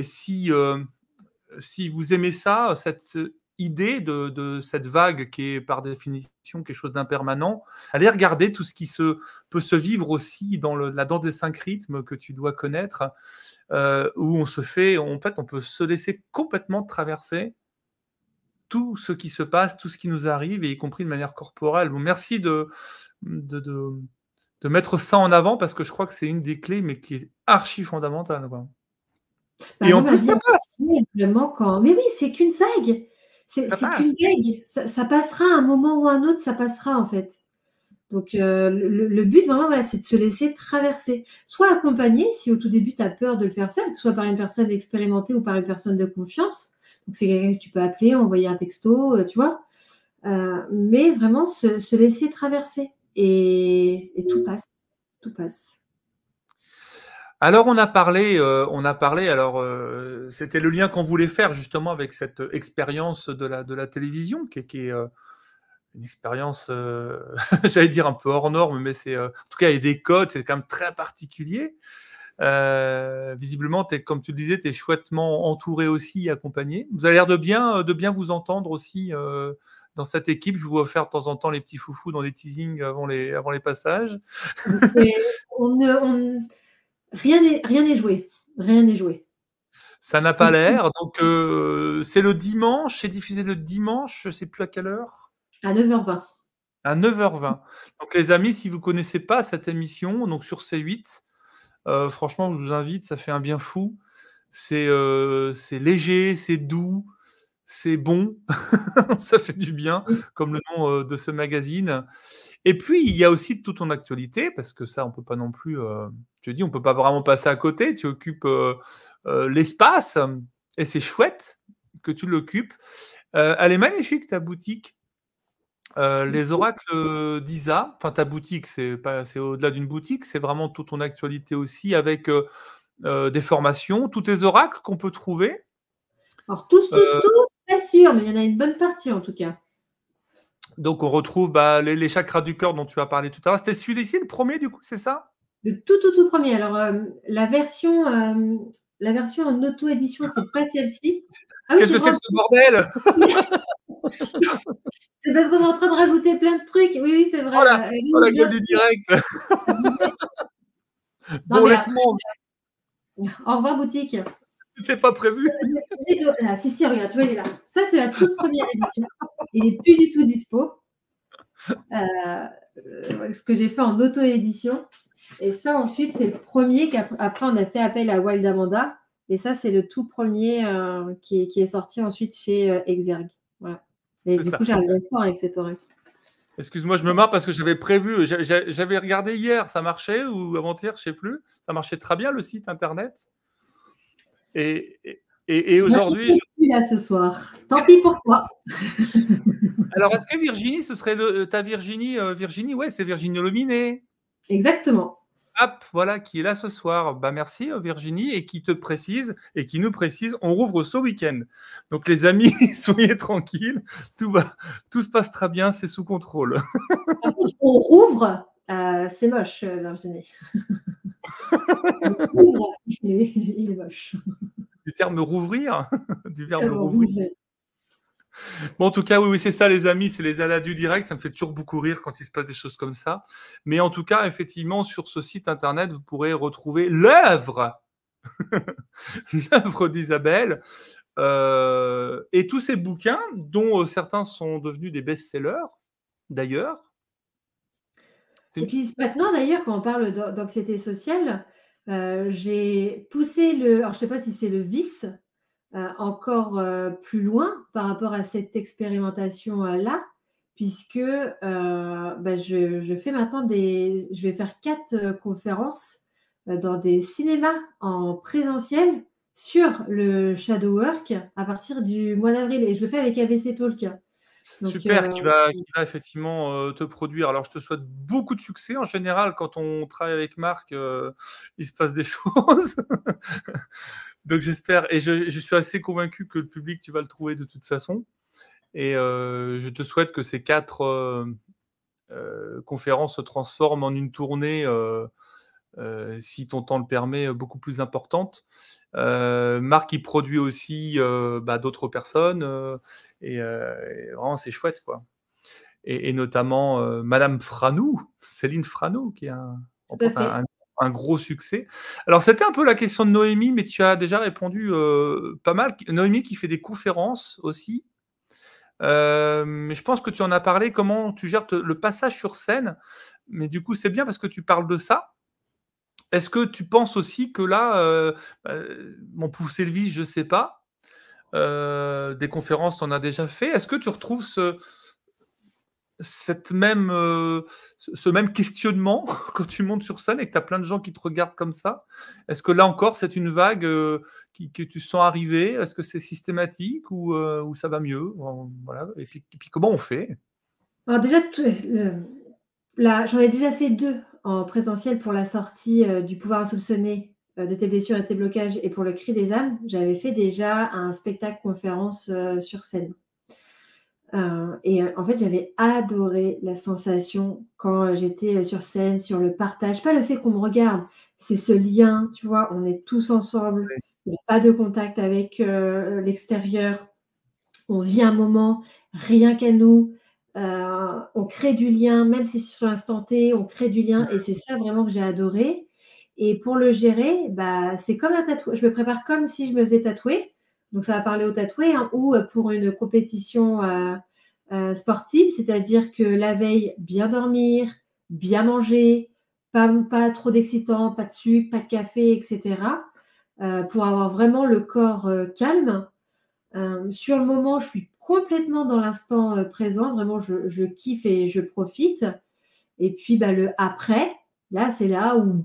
si vous aimez ça, cette idée de cette vague qui est par définition quelque chose d'impermanent, allez regarder tout ce qui peut se vivre aussi dans la danse des 5 rythmes que tu dois connaître, où en fait, on peut se laisser complètement traverser tout ce qui se passe, tout ce qui nous arrive, et y compris de manière corporelle. Bon, merci de, de, de mettre ça en avant parce que je crois que c'est une des clés, mais qui est archi fondamentale, quoi. Bah, Et moi, en ma plus, vie ça a passe. changé vraiment quand mais oui, c'est qu'une vague. Ça C'est qu'une passe. vague. Ça passera à un moment ou à un autre, ça passera, en fait. Donc le but vraiment, voilà, c'est de se laisser traverser. Soit accompagné, si au tout début, tu as peur de le faire seul, que ce soit par une personne expérimentée ou par une personne de confiance. Donc c'est quelqu'un que tu peux appeler, envoyer un texto, tu vois? Mais vraiment se laisser traverser et tout passe, tout passe. Alors on a parlé. Alors c'était le lien qu'on voulait faire justement avec cette expérience de la télévision, qui est une expérience, j'allais dire un peu hors norme, mais en tout cas il y a des codes, c'est quand même très particulier. Visiblement, comme tu le disais, tu es chouettement entouré aussi, accompagné. Vous avez l'air de bien vous entendre aussi dans cette équipe. Je vous vois faire de temps en temps les petits foufous dans les teasings avant les passages. Et on ne, on, rien n'est joué. Rien n'est joué. Ça n'a pas l'air. Donc, c'est le dimanche, c'est diffusé le dimanche, je ne sais plus à quelle heure. À 9h20. À 9h20. Donc, les amis, si vous ne connaissez pas cette émission, donc sur C8, franchement, je vous invite, ça fait un bien fou. C'est léger, c'est doux, c'est bon, ça fait du bien, comme le nom de ce magazine. Et puis, il y a aussi toute ton actualité, parce que ça, on peut pas non plus, je te dis, on peut pas vraiment passer à côté. Tu occupes l'espace, et c'est chouette que tu l'occupes. Elle est magnifique, ta boutique. Les oracles d'Isa, enfin ta boutique, c'est au-delà d'une boutique, c'est vraiment toute ton actualité aussi, avec des formations, tous tes oracles qu'on peut trouver. Alors tous, pas sûr, mais il y en a une bonne partie en tout cas. Donc on retrouve les chakras du cœur dont tu as parlé tout à l'heure. C'était celui-ci le premier, du coup, c'est ça? Le tout premier. Alors la version en auto-édition, c'est pas celle-ci. Ah oui, Qu'est-ce tu que te c'est rends que ce bordel? c'est parce qu'on est en train de rajouter plein de trucs. Oui, oui, c'est Oh vrai. la, oh la gueule du direct. Non, Bon, mais après, laisse-moi, au revoir boutique. c'est pas prévu. Ah, si, regarde, tu vois, il est là. Ça, c'est la toute première édition. Il n'est plus du tout dispo. Ce que j'ai fait en auto-édition. Et ça, ensuite, c'est le premier qu'après, on a fait appel à Wild Amanda. Et ça, c'est le tout premier qui est sorti ensuite chez Exergue. Voilà. Et C'est du ça. coup, j'arrive fort avec cette oreille. Excuse-moi, je me marre parce que j'avais prévu, j'avais regardé hier, ça marchait, ou avant-hier, je sais plus. Ça marchait très bien, le site internet. Et Moi qui aujourd'hui, suis là ce soir. Tant pis pour toi. alors est-ce que Virginie, ce serait ta Virginie, Virginie, ouais, c'est Virginie Lominé. Exactement. Hop, voilà, qui est là ce soir. Bah, merci Virginie, et qui te précise, et qui nous précise, on rouvre ce week-end. Donc les amis, soyez tranquilles, tout se passe très bien, c'est sous contrôle. Par contre, on rouvre. C'est moche, Virginie. On rouvre, il est moche. Du terme rouvrir, du verbe Alors, rouvrir. rouvrir. Bon, en tout cas, oui, oui, c'est ça, les amis, c'est les aléas du direct. Ça me fait toujours beaucoup rire quand il se passe des choses comme ça. Mais en tout cas, effectivement, sur ce site internet, vous pourrez retrouver l'œuvre, l'œuvre d'Isabelle, et tous ces bouquins, dont certains sont devenus des best-sellers, d'ailleurs. Et puis maintenant d'ailleurs quand on parle d'anxiété sociale, j'ai poussé alors je sais pas si c'est le vice, encore, plus loin par rapport à cette expérimentation, là, puisque, je fais maintenant je vais faire 4 conférences, dans des cinémas en présentiel sur le shadow work à partir du mois d'avril et je le fais avec ABC Talk. Donc Super, qui va effectivement, te produire. Alors je te souhaite beaucoup de succès. En général, quand on travaille avec Marc, il se passe des choses. Donc j'espère et je suis assez convaincu que le public, tu vas le trouver de toute façon et je te souhaite que ces 4, conférences se transforment en une tournée, si ton temps le permet, beaucoup plus importante. Marc, il produit aussi d'autres personnes et vraiment, c'est chouette, quoi. Et notamment Madame Franou, Céline Franou, qui tout à remporte fait. un gros succès. Alors, c'était un peu la question de Noémie, mais tu as déjà répondu pas mal. Noémie qui fait des conférences aussi. Mais je pense que tu en as parlé, comment tu gères le passage sur scène. Mais du coup, c'est bien parce que tu parles de ça. Est-ce que tu penses aussi que là, bon, pousser le vice, je ne sais pas. Des conférences, tu en as déjà fait. Est-ce que tu retrouves ce même questionnement quand tu montes sur scène et que tu as plein de gens qui te regardent comme ça? Est-ce que là encore, c'est une vague que tu sens arriver? Est-ce que c'est systématique ou ça va mieux? Voilà. Et puis comment on fait? Alors déjà là, j'en ai déjà fait 2 en présentiel pour la sortie, du Pouvoir insoupçonné, de tes blessures et tes blocages et pour le Cri des âmes. J'avais fait déjà un spectacle conférence, sur scène. En fait, j'avais adoré la sensation quand, j'étais, sur scène, sur le partage. Pas le fait qu'on me regarde, c'est ce lien, tu vois? On est tous ensemble, Oui. il y a pas de contact avec, l'extérieur. On vit un moment rien qu'à nous, on crée du lien, même si c'est sur l'instant T, on crée du lien et c'est ça vraiment que j'ai adoré et pour le gérer, c'est comme un tatouage. Je me prépare comme si je me faisais tatouer, donc ça va parler aux tatoués, hein, ou pour une compétition, sportive, c'est-à-dire que la veille, bien dormir, bien manger, pas trop d'excitants, pas de sucre, pas de café et cetera, pour avoir vraiment le corps, calme. Sur le moment, je suis complètement dans l'instant, présent. Vraiment, je kiffe et je profite et puis, le après, là, c'est là où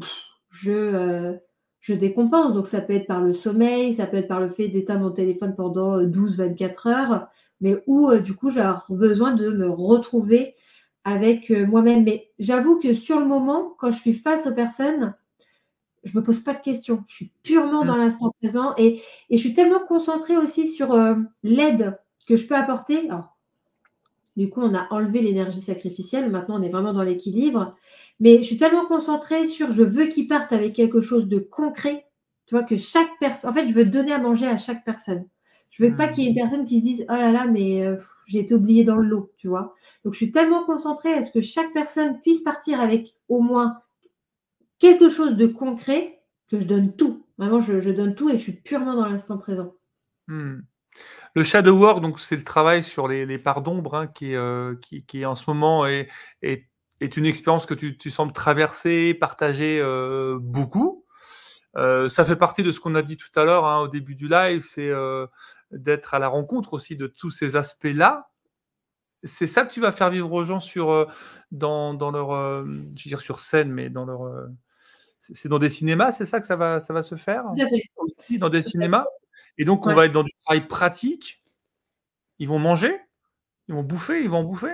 je décompense. Donc ça peut être par le sommeil, ça peut être par le fait d'éteindre mon téléphone pendant, 12-24 heures, mais où, du coup, je vais avoir besoin de me retrouver avec, moi-même. Mais j'avoue que sur le moment, quand je suis face aux personnes, je me pose pas de questions. Je suis purement Mmh. dans l'instant présent et je suis tellement concentrée aussi sur, l'aide que je peux apporter. Alors, du coup, on a enlevé l'énergie sacrificielle. Maintenant, on est vraiment dans l'équilibre. Mais je suis tellement concentrée sur je veux qu'ils partent avec quelque chose de concret. Tu vois, que chaque personne en fait, je veux donner à manger à chaque personne. Je veux pas qu'il y ait une Mmh. personne qui se dise: «Oh là là, mais j'ai été oubliée dans le lot», tu vois? Donc je suis tellement concentrée à ce que chaque personne puisse partir avec au moins quelque chose de concret que je donne tout. Vraiment, je donne tout et je suis purement dans l'instant présent. Mmh. Le shadow work, donc c'est le travail sur les parts d'ombre, hein, qui en ce moment est est une expérience que tu sembles traverser, partager, beaucoup. Ça fait partie de ce qu'on a dit tout à l'heure, hein, au début du live, c'est, d'être à la rencontre aussi de tous ces aspects-là. C'est ça que tu vas faire vivre aux gens dans leur, je veux dire sur scène, mais dans leur, c'est dans des cinémas, c'est ça que ça va se faire? Tout à fait, Aussi dans des tout à cinémas? Et donc on ouais. va être dans du travail pratique. Ils vont manger? Ils vont bouffer? Ils vont en bouffer?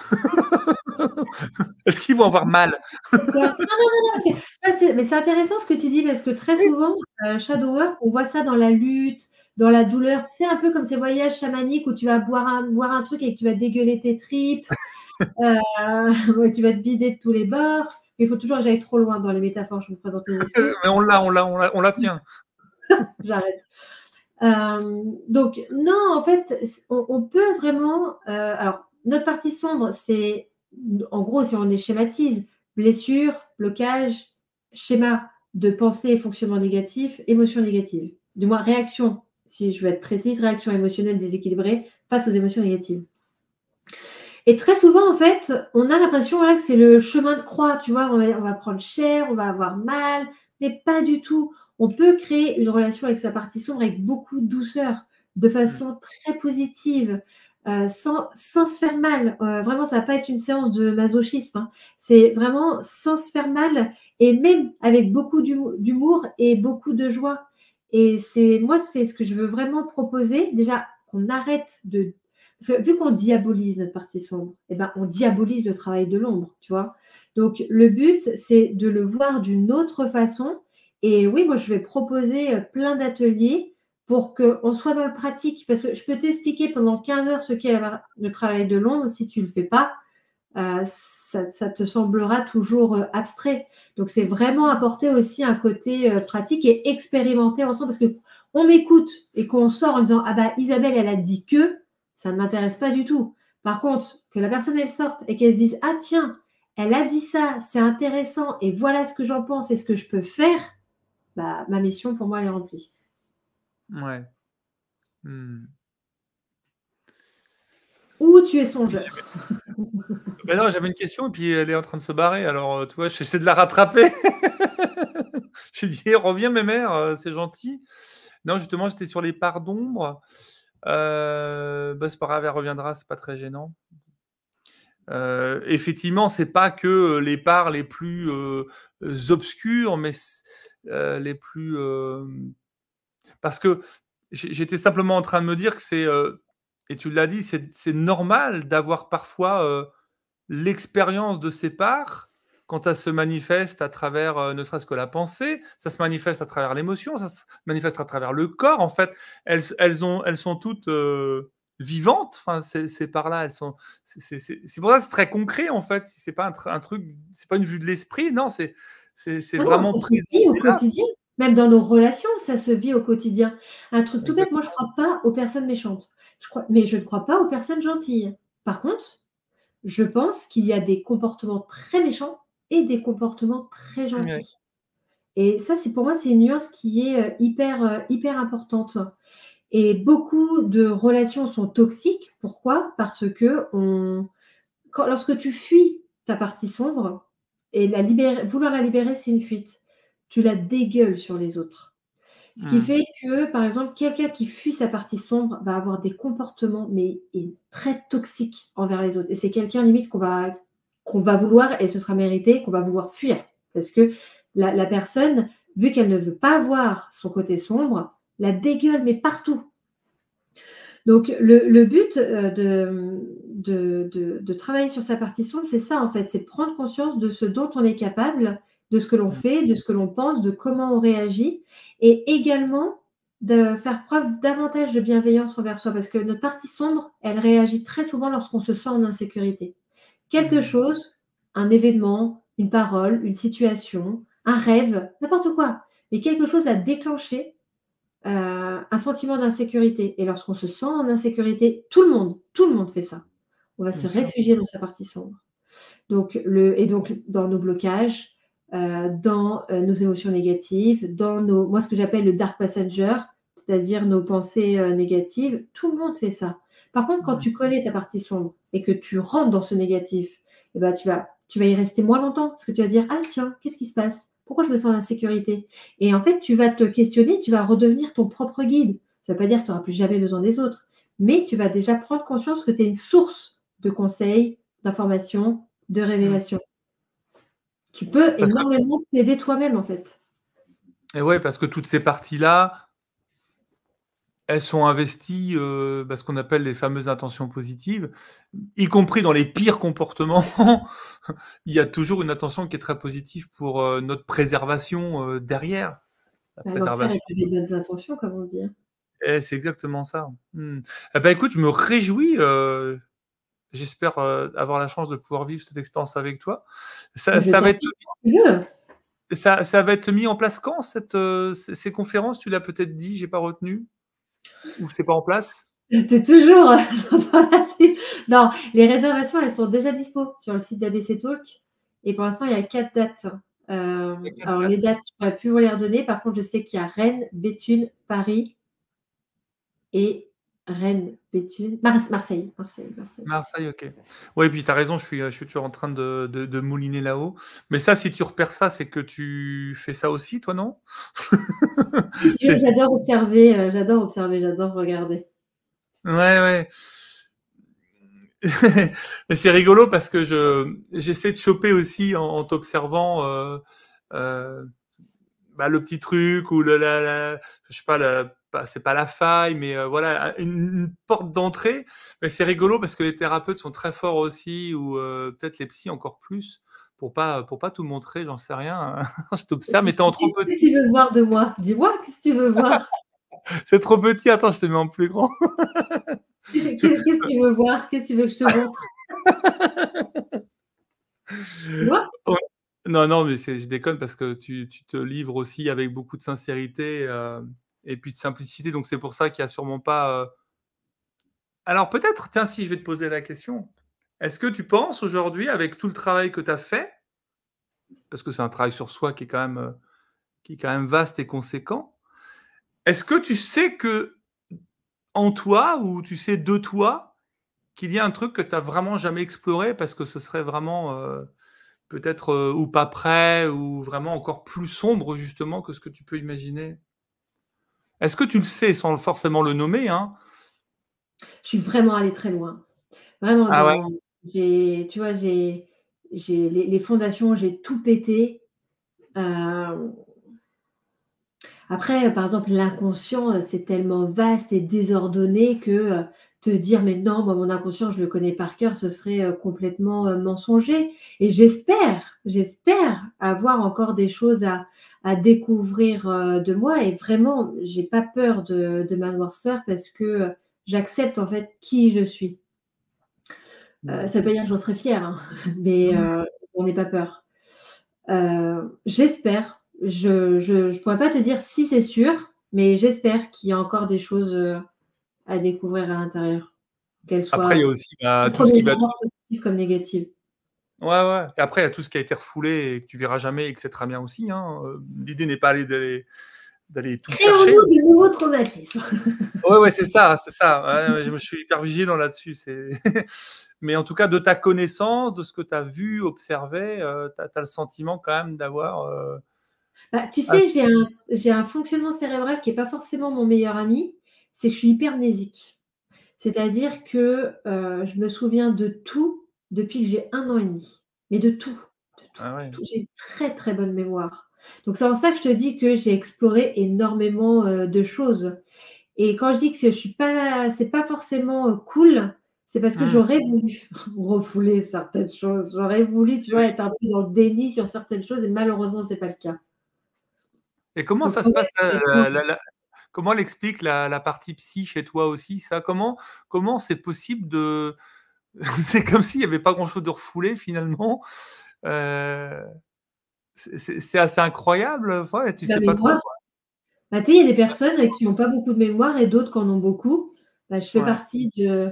Est-ce qu'ils vont avoir mal? D'accord. Non, non, non, non, parce que mais c'est intéressant ce que tu dis parce que très Oui. souvent, shadow work, on voit ça dans la lutte, dans la douleur. Tu sais, un peu comme ces voyages chamaniques où tu vas boire un truc et que tu vas dégueuler tes tripes, heu, ouais, tu vas te vider de tous les bords. Il faut toujours que j'aille trop loin dans les métaphores, je vous présente mes excuses. Mais on la tient. J'arrête. Donc non, en fait, on peut vraiment, alors notre partie sombre, c'est en gros, si on les schématise, blessure, blocage, schéma de pensée et fonctionnement négatif, émotion négative. Du moins réaction, si je veux être précise, réaction émotionnelle déséquilibrée face aux émotions négatives. Et très souvent, en fait, on a l'impression, voilà, que c'est le chemin de croix, tu vois? On va prendre cher, on va avoir mal, mais pas du tout. On peut créer une relation avec sa partie sombre avec beaucoup de douceur, de Mmh. façon très positive, sans se faire mal. Vraiment, ça va pas être une séance de masochisme, hein. C'est vraiment sans se faire mal et même avec beaucoup d'humour et beaucoup de joie. Et c'est ce que je veux vraiment proposer. Déjà, qu'on arrête de parce que vu qu'on diabolise notre partie sombre, eh ben, on diabolise le travail de l'ombre, tu vois? Donc le but, c'est de le voir d'une autre façon et oui, moi, je vais proposer, plein d'ateliers pour qu'on soit dans le pratique. Parce que je peux t'expliquer pendant 15 heures ce qu'est le travail de l'ombre. Si tu le fais pas, ça te semblera toujours, abstrait. Donc c'est vraiment apporter aussi un côté, pratique et expérimenter ensemble parce qu'on m'écoute et qu'on sort en disant: «Ah bah, Isabelle, elle a dit que», ça ne m'intéresse pas du tout. Par contre, que la personne, elle sorte et qu'elle se dise: «Ah tiens, elle a dit ça, c'est intéressant et voilà ce que j'en pense et ce que je peux faire», bah, ma mission pour moi, elle est remplie. Ouais. Mmh. Ou tu es Et songeur. j'avais bah, non, j'avais une question et puis elle est en train de se barrer alors, tu vois, j'essaie de la rattraper. J'ai dit: «Eh, reviens mémère, c'est gentil». Non, justement, j'étais sur les parts d'ombre. Bah, c'est pas grave, elle reviendra, c'est pas très gênant. Effectivement, c'est pas que, les parts les plus, obscures, mais les plus, parce que j'étais simplement en train de me dire que c'est, et tu l'as dit, c'est normal d'avoir parfois, l'expérience de ces parts quand elles se manifestent à travers, ne serait-ce que la pensée, ça se manifeste à travers l'émotion, ça se manifeste à travers le corps. En fait, elles sont toutes, vivantes, enfin ces parts-là, elles sont c'est pour ça que c'est très concret, en fait. Si c'est pas un truc, c'est pas une vue de l'esprit, non, c'est Ah non, vraiment ça se présent, vit au c'est là. quotidien. Même dans nos relations, ça se vit au quotidien. Un truc tout bête, moi je Exactement. crois pas aux personnes méchantes. Mais je ne crois pas aux personnes gentilles. Par contre, je pense qu'il y a des comportements très méchants et des comportements très Ouais. gentils. Et ça, c'est pour moi, c'est une nuance qui est, hyper importante. Et beaucoup de relations sont toxiques. Pourquoi? Parce qu'on lorsque tu fuis ta partie sombre et vouloir la libérer, c'est une fuite. Tu la dégueules sur les autres. Ce qui Mmh. fait que, par exemple, quelqu'un qui fuit sa partie sombre va avoir des comportements, mais très toxiques envers les autres. Et c'est quelqu'un limite qu'on va vouloir, et ce sera mérité, qu'on va vouloir fuir. Parce que la personne, vu qu'elle ne veut pas voir son côté sombre, la dégueule, mais partout. Donc le but, de travailler sur sa partie sombre, c'est ça en fait, c'est prendre conscience de ce dont on est capable, de ce que l'on Mmh. fait, de ce que l'on pense, de comment on réagit et également de faire preuve davantage de bienveillance envers soi parce que notre partie sombre, elle réagit très souvent lorsqu'on se sent en insécurité. Quelque Mmh. chose, un événement, une parole, une situation, un rêve, n'importe quoi, mais quelque chose à déclencher un sentiment d'insécurité et lorsqu'on se sent en insécurité, tout le monde fait ça. On va Bien se sûr. réfugier dans sa partie sombre. Donc dans nos blocages, dans, nos émotions négatives, dans nos moi ce que j'appelle le dark passenger, c'est-à-dire nos pensées, négatives, tout le monde fait ça. Par contre, quand Mmh. tu connais ta partie sombre et que tu rentres dans ce négatif, et ben, tu vas y rester moins longtemps parce que tu vas dire: «Ah tiens, qu'est-ce qui se passe? Pourquoi je me sens en insécurité?» Et en fait, tu vas te questionner, tu vas redevenir ton propre guide. Ça ne veut pas dire que tu auras plus jamais besoin des autres, mais tu vas déjà prendre conscience que tu es une source de conseils, d'informations, de Mmh. révélations. Tu peux Parce que énormément t'aider toi-même, en fait. et ouais, parce que toutes ces parties-là, elles sont investies, bah, ce qu'on appelle les fameuses intentions positives, y compris dans les pires comportements. Il y a toujours une intention qui est très positive pour, notre préservation, derrière. La Bah, l'enfer est préservation, pavé de bonnes intentions, comme on dit, hein. c'est exactement ça. Mmh. Et bah, écoute, je me réjouis, j'espère, avoir la chance de pouvoir vivre cette expérience avec toi. Bah, je Ça va être t'invite si tu veux. ça va être mis en place quand cette, ces conférences? Tu l'as peut-être dit, j'ai pas retenu? Ou c'est pas en place? Tu es toujours, dans la vie. Non, les réservations, elles sont déjà dispo sur le site d'ABC Talk et pour l'instant, il y a 4 dates. Il y a 4 Alors les dates. dates, je pourrais plus vous les redonner. Par contre, je sais qu'il y a Rennes, Béthune, Paris et Rennes, Béthune, Marseille, Marseille, Marseille. Marseille, OK. Oui, puis tu as raison, je suis toujours en train de mouliner là-haut. Mais ça, si tu repères ça, c'est que tu fais ça aussi, toi, non? C'est J'adore observer, j'adore observer, j'adore regarder. ouais, ouais. Mais c'est rigolo parce que j'essaie de choper aussi en t'observant, heu, bah, le petit truc ou je sais pas, c'est pas la faille, mais voilà, une porte d'entrée. Mais c'est rigolo parce que les thérapeutes sont très forts aussi ou peut-être les psys encore plus pour pas tout montrer, j'en sais rien. Je t'observe, mais Qu'est-ce tu es en trop qu'est-ce que petit. tu veux voir de moi? Dis-moi, qu'est-ce que tu veux voir? C'est trop petit, attends, je te mets en plus grand. Je Qu'est-ce que tu veux voir? Qu'est-ce que tu veux que je te montre? Dis-moi. Ouais. Non, non, mais je déconne parce que tu te livres aussi avec beaucoup de sincérité, et puis de simplicité, donc c'est pour ça qu'il y a sûrement pas, alors peut-être, tiens, si je vais te poser la question, est-ce que tu penses aujourd'hui avec tout le travail que tu as fait, parce que c'est un travail sur soi qui est quand même vaste et conséquent, est-ce que tu sais que en toi ou tu sais de toi qu'il y a un truc que tu as vraiment jamais exploré parce que ce serait vraiment, peut-être, ou pas prêt ou vraiment encore plus sombre justement que ce que tu peux imaginer? Est-ce que tu le sais sans forcément le nommer, hein? Je suis vraiment allée très loin. Vraiment Ah ouais? tu vois, j'ai les fondations, j'ai tout pété. Hem, Après, par exemple, l'inconscient, c'est tellement vaste et désordonné que, te dire: «Mais non, moi, mon inconscient, je le connais par cœur», ce serait, complètement, mensonger et j'espère avoir encore des choses à découvrir, de moi et vraiment, j'ai pas peur de ma noirceur parce que, j'accepte, en fait, qui je suis. Mmh. Ça veut pas dire que j'en serais fière, hein, mais Mmh. j'en ai pas peur. J'espère, je pourrais pas te dire si c'est sûr, mais j'espère qu'il y a encore des choses, à découvrir à l'intérieur, qu'elles Après il y a soient aussi, bah, à tout ce première qui va abord positives comme négatives. ouais, ouais. Et après, il y a tout ce qui a été refoulé et que tu verras jamais et que c'est très bien aussi, hein, l'idée n'est pas d'aller tout chercher. Créons-nous de nouveaux traumatismes. Ouais, ouais, c'est ça, c'est ça. Ouais, ouais, je me suis hyper vigilant là-dessus, c'est mais en tout cas, de ta connaissance, de ce que tu as vu, observé, tu as le sentiment quand même d'avoir, Bah, tu sais, ass j'ai un fonctionnement cérébral qui est pas forcément mon meilleur ami, c'est que je suis hypermnésique. C'est-à-dire que, je me souviens de tout depuis que j'ai 1 an et demi, mais de tout, de tout, ah de ouais. tout. J'ai une très, très bonne mémoire. Donc c'est en ça que je te dis que j'ai exploré énormément, de choses et quand je dis que je suis pas c'est pas forcément, cool, c'est parce que Mmh. j'aurais voulu refouler certaines choses. J'aurais voulu, tu Oui. vois, être un peu dans le déni sur certaines choses et malheureusement, c'est pas le cas. Et comment Donc ça ouais, se passe là, c'est vraiment comment elle explique la partie psy chez toi aussi, ça? Comment c'est possible de c'est comme s'il y avait pas grand chose de refoulé finalement, heu, c'est assez incroyable, ouais, tu la sais pas trop, mémoire. quoi. Bah, tu sais, il y a des C'est personnes qui ont pas beaucoup de mémoire et d'autres qui en ont beaucoup. Bah, je fais ouais, partie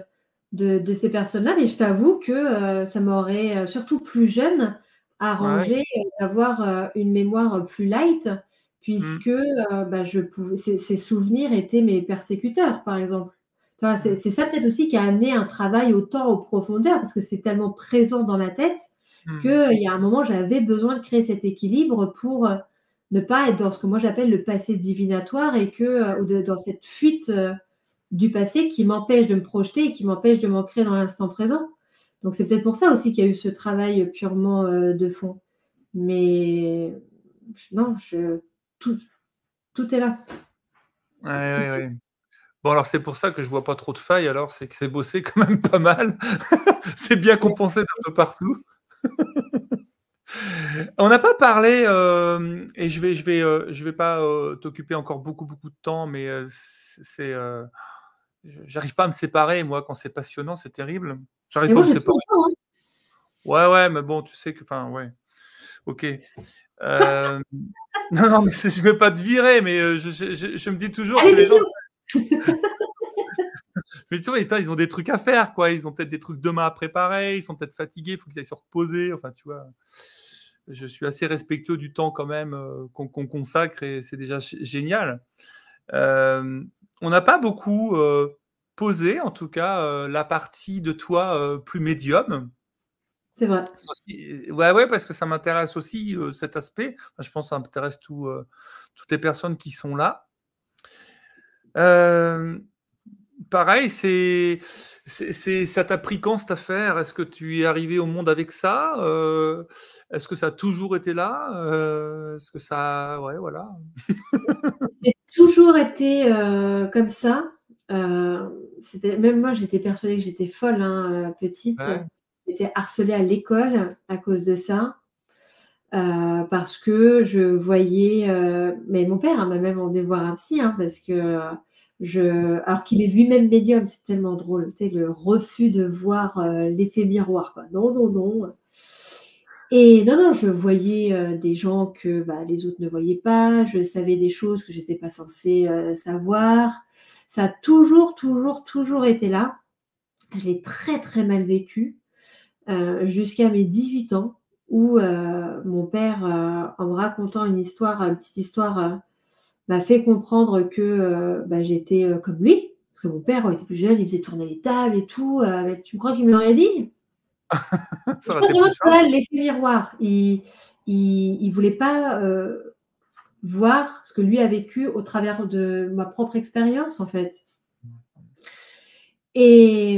de ces personnes-là, mais je t'avoue que, ça m'aurait, surtout plus jeune, ouais, arrangé, d'avoir, une mémoire, plus light mmh, puisque, bah, je pouvais ces souvenirs étaient mes persécuteurs, par exemple. Tu vois? C'est mmh, c'est ça peut-être aussi qui a amené un travail autant en profondeur parce que c'est tellement présent dans ma tête mmh. qu'il y a un moment, j'avais besoin de créer cet équilibre pour, ne pas être dans ce que moi j'appelle le passé divinatoire et que, ou dans cette fuite, du passé qui m'empêche de me projeter et qui m'empêche de m'ancrer dans l'instant présent. Donc c'est peut-être pour ça aussi qu'il y a eu ce travail, purement, de fond. Mais non, tout tout est là. Ouais, Tout ouais, est ouais. Bon alors c'est pour ça que je vois pas trop de failles alors, c'est que c'est bossé quand même pas mal. C'est bien ouais. compensé d'un peu partout. On n'a pas parlé, et je vais pas, t'occuper encore beaucoup, beaucoup de temps, mais j'arrive pas à me séparer moi quand c'est passionnant, c'est terrible. J'arrive Mais pas moi à me je suis séparer. autant, hein. Ouais, ouais, mais bon, tu sais que enfin, ouais, OK. Hem, non, non, mais je vais pas te virer, mais je me dis toujours que Allez les gens bisous! mais tu vois, ils ont des trucs à faire, quoi. Ils ont peut-être des trucs demain à préparer, ils sont peut-être fatigués, il faut qu'ils aillent se reposer, enfin, tu vois? Je suis assez respectueux du temps quand même, qu'on consacre et c'est déjà génial. Hem, on n'a pas beaucoup, poser, en tout cas, la partie de toi plus médium. C'est vrai. Ouais, ouais, parce que ça m'intéresse aussi cet aspect. Enfin, je pense que ça intéresse toutes les personnes qui sont là. Pareil, ça t'a pris quand cette affaire? Est-ce que tu es arrivé au monde avec ça? Est-ce que ça a toujours été là? Est-ce que ça... Ouais, voilà. J'ai toujours été comme ça. Même moi, j'étais persuadée que j'étais folle, hein, petite. Ouais. J'étais harcelée à l'école à cause de ça. Parce que je voyais, mais mon père m'a même emmené voir un psy, hein, parce que alors qu'il est lui-même médium, c'est tellement drôle, tu sais, le refus de voir l'effet miroir, quoi. Non, non, non. Et non, non, je voyais des gens que les autres ne voyaient pas, je savais des choses que j'étais pas censée savoir. Ça a toujours, toujours, toujours été là. Je l'ai très, très mal vécu jusqu'à mes 18 ans où mon père, en me racontant une petite histoire, m'a fait comprendre que j'étais comme lui. Parce que mon père, quand il était plus jeune, il faisait tourner les tables et tout. Mais tu me crois qu'il me l'aurait dit? Ça Je aurait pense été vraiment plus que simple. voilà, l'effet miroir. Il voulait pas voir ce que lui a vécu au travers de ma propre expérience, en fait. Et,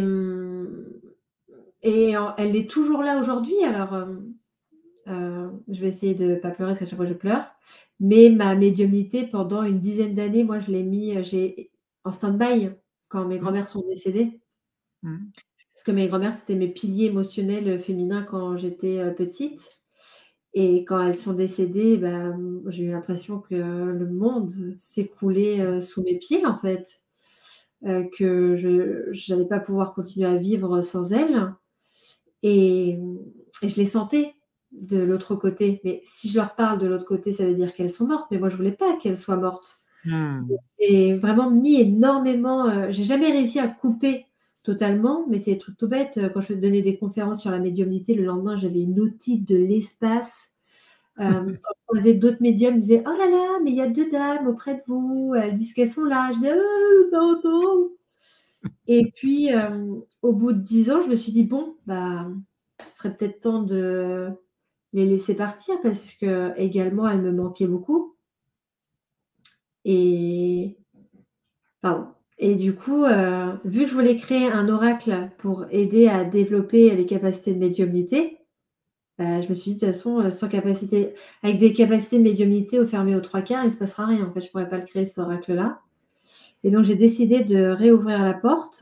elle est toujours là aujourd'hui. Alors, je vais essayer de ne pas pleurer parce qu'à chaque fois je pleure. Mais ma médiumnité pendant une dizaine d'années, moi je l'ai mis en stand-by quand mes Mmh. grands-mères sont décédées. Mmh. Parce que mes grands-mères, c'était mes piliers émotionnels féminins quand j'étais petite. Et quand elles sont décédées, j'ai eu l'impression que le monde s'écroulait sous mes pieds en fait. Que je n'allais pas pouvoir continuer à vivre sans elles. Et, et je les sentais de l'autre côté. Mais si je leur parle de l'autre côté, ça veut dire qu'elles sont mortes. Mais moi, je ne voulais pas qu'elles soient mortes. Mmh. Et vraiment mis énormément. J'ai jamais réussi à couper totalement, mais c'est des trucs tout bêtes. Quand je donnais des conférences sur la médiumnité, le lendemain, j'avais une otite de l'espace. Quand je croisais d'autres médiums, ils disaient: «Oh là là, mais il y a 2 dames auprès de vous, elles disent qu'elles sont là». Je disais: non, non». Et puis, au bout de 10 ans, je me suis dit: «Bon, ce serait peut-être temps de les laisser partir» parce qu'également, elles me manquaient beaucoup et pardon et du coup, vu que je voulais créer un oracle pour aider à développer les capacités de médiumnité, je me suis dit: «De toute façon, sans capacité avec des capacités de médiumnité fermées aux 3/4, il ne se passera rien. En fait, je ne pourrais pas le créer cet oracle-là» et donc j'ai décidé de réouvrir la porte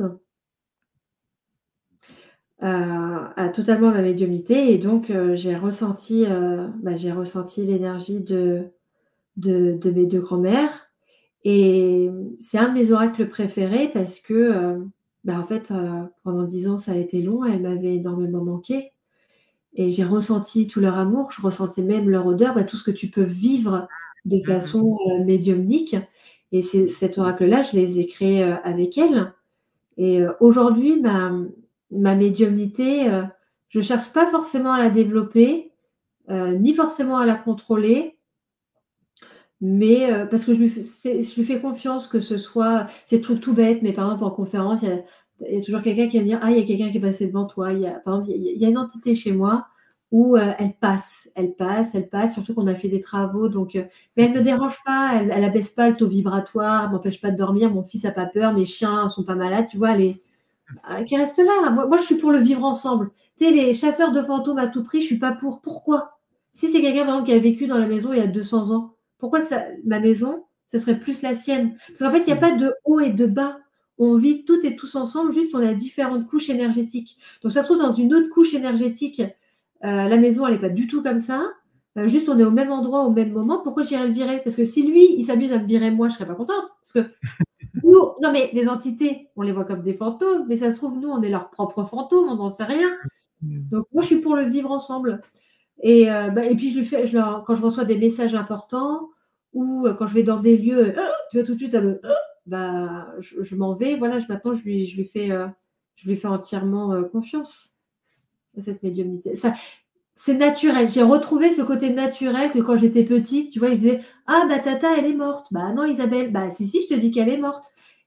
à totalement ma médiumnité et donc j'ai ressenti l'énergie de mes 2 grands-mères et c'est un de mes oracles préférés parce que, en fait, pendant 10 ans, ça a été long. Elles m'avaient énormément manqué et j'ai ressenti tout leur amour. Je ressentais même leur odeur, tout ce que tu peux vivre de Mmh mh. façon, médiumnique et cet oracle-là, je les ai créés, avec elles. Et aujourd'hui, ma médiumnité, je cherche pas forcément à la développer, ni forcément à la contrôler, mais parce que je lui fais confiance, que ce soit c'est des trucs tout bêtes, mais par exemple en conférence, il y a toujours quelqu'un qui va me dire: «Ah, il y a quelqu'un qui est passé devant toi». Par exemple, il y a une entité chez moi où elle passe, elle passe, elle passe, surtout qu'on a fait des travaux donc mais elle me dérange pas, elle abaisse pas le taux vibratoire, elle m'empêche pas de dormir, mon fils a pas peur, mes chiens sont pas malades, tu vois? Qui reste là. Moi, je suis pour le vivre ensemble. Tu sais, les chasseurs de fantômes à tout prix, je suis pas pour. Pourquoi? Si c'est quelqu'un, par exemple, qui a vécu dans la maison il y a 200 ans, pourquoi ma maison, ça serait plus la sienne? Parce qu'en fait, il n'y a Mmh. pas de haut et de bas. On vit toutes et tous ensemble, juste on a différentes couches énergétiques. Donc, ça se trouve, dans une autre couche énergétique, la maison, elle n'est pas du tout comme ça. Juste, on est au même endroit, au même moment. Pourquoi j'irais le virer? Parce que si lui, il s'amuse à me virer moi, je ne serais pas contente. Parce que nous, non, mais les entités, on les voit comme des fantômes, mais ça se trouve, nous, on est leurs propres fantômes, on n'en sait rien. Mmh. Donc moi, je suis pour le vivre ensemble. Et puis quand je reçois des messages importants ou quand je vais dans des lieux, tu vois tout de suite je m'en vais. Voilà, maintenant je lui fais entièrement confiance à cette médiumnité. Ça, c'est naturel. J'ai retrouvé ce côté naturel que quand j'étais petite, tu vois, ils disaient: «Ah bah tata, elle est morte». «Bah non Isabelle». «Bah si, si, je te dis qu'elle est morte»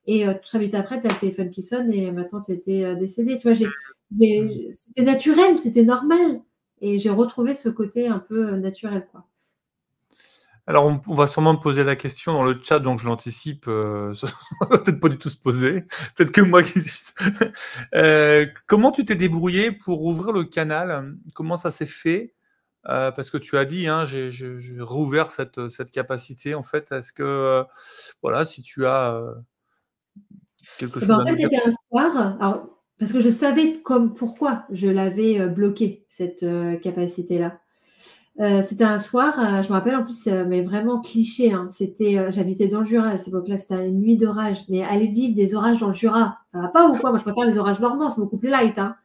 Et tout 5 minutes après, tu as le téléphone qui sonne et ma tante était décédée. Tu vois, c'était naturel, c'était normal. Et j'ai retrouvé ce côté un peu naturel, quoi. Alors, on va sûrement me poser la question dans le chat, donc je l'anticipe. Ça va peut-être pas du tout se poser. Peut-être que moi qui. Comment tu t'es débrouillé pour ouvrir le canal? Comment ça s'est fait? Parce que tu as dit, hein, j'ai rouvert cette capacité. En fait, est-ce que, voilà, si tu as quelque Et ben, chose en à fait, nous dire? c'était un soir, alors, parce que je savais pourquoi je l'avais bloqué, cette capacité-là. C'était un soir, je me rappelle en plus, mais vraiment cliché, hein. C'était, j'habitais dans le Jura à cette époque-là, c'était une nuit d'orage. Mais aller vivre des orages dans le Jura, ça va pas ou quoi? Moi, je préfère les orages normands, c'est beaucoup plus light, hein.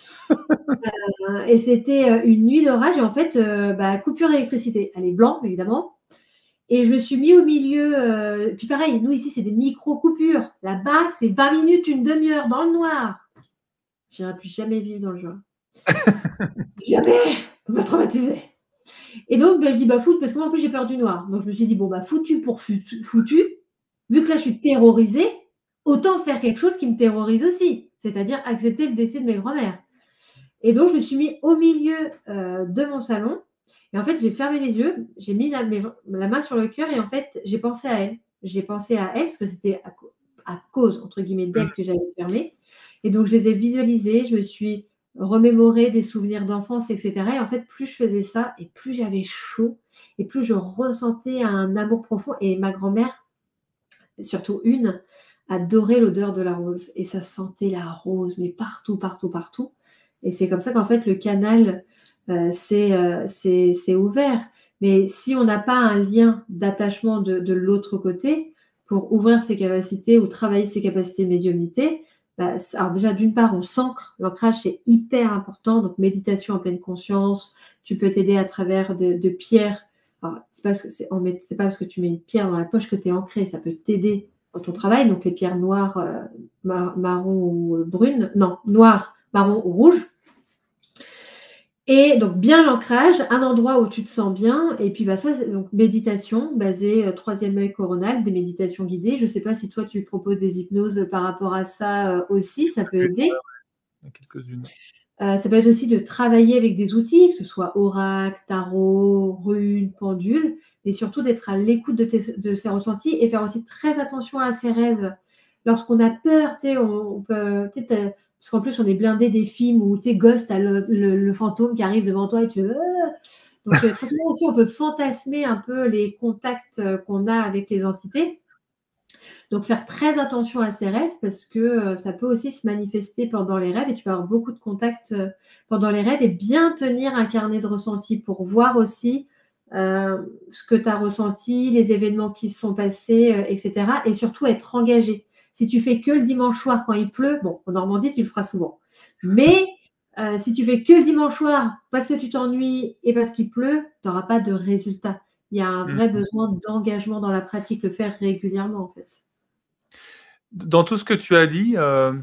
Et c'était une nuit d'orage et en fait, coupure d'électricité. Elle est blanc, évidemment. Et je me suis mis au milieu. Puis pareil, nous ici, c'est des micro-coupures. Là-bas, c'est 20 minutes, une demi-heure dans le noir. Je n'irai plus jamais vivre dans le Jura. Jamais! On m'a traumatisée. Et donc, je dis, foot, parce que moi, en plus, j'ai peur du noir. Donc, je me suis dit, bon, foutu pour foutu. Vu que là, je suis terrorisée, autant faire quelque chose qui me terrorise aussi. C'est-à-dire accepter le décès de mes grands-mères. Et donc, je me suis mis au milieu de mon salon. Et en fait, j'ai fermé les yeux, j'ai mis la main sur le cœur et en fait, j'ai pensé à elle. J'ai pensé à elle parce que c'était à cause, entre guillemets, d'elle que j'avais fermé. Et donc, je les ai visualisées, je me suis remémoré des souvenirs d'enfance, etc. Et en fait, plus je faisais ça et plus j'avais chaud et plus je ressentais un amour profond. Et ma grand-mère, surtout une, adorait l'odeur de la rose. Et ça sentait la rose, mais partout, partout, partout. Et c'est comme ça qu'en fait, le canal s'est ouvert. Mais si on n'a pas un lien d'attachement de l'autre côté pour ouvrir ses capacités ou travailler ses capacités de médiumnité, alors déjà, d'une part, on s'ancre. L'ancrage, c'est hyper important. Donc, méditation en pleine conscience. Tu peux t'aider à travers de pierres. C'est pas parce que tu mets une pierre dans la poche que tu es ancré. Ça peut t'aider dans ton travail. Donc, les pierres noires, marron ou brunes. Non, noires, marron ou rouge. Et donc, bien l'ancrage, un endroit où tu te sens bien. Et puis, donc, méditation basée troisième œil coronal, des méditations guidées. Je ne sais pas si toi, tu proposes des hypnoses par rapport à ça aussi. Ça peut aider. Il y en a quelques-unes. Ça peut être aussi de travailler avec des outils, que ce soit oracle, tarot, runes, pendule, et surtout d'être à l'écoute de ses ressentis et faire aussi très attention à ses rêves. Lorsqu'on a peur, on peut peut-être, parce qu'en plus on est blindé des films où Ghost a le fantôme qui arrive devant toi et tu donc très souvent aussi on peut fantasmer un peu les contacts qu'on a avec les entités. Donc, faire très attention à ses rêves parce que ça peut aussi se manifester pendant les rêves et tu peux avoir beaucoup de contacts pendant les rêves et bien tenir un carnet de ressenti pour voir aussi ce que tu as ressenti, les événements qui se sont passés, etc. Et surtout être engagé. Si tu fais que le dimanche soir quand il pleut, bon, en Normandie, tu le feras souvent. Mais si tu fais que le dimanche soir parce que tu t'ennuies et parce qu'il pleut, tu n'auras pas de résultat. Il y a un vrai besoin d'engagement dans la pratique, le faire régulièrement en fait. Dans tout ce que tu as dit,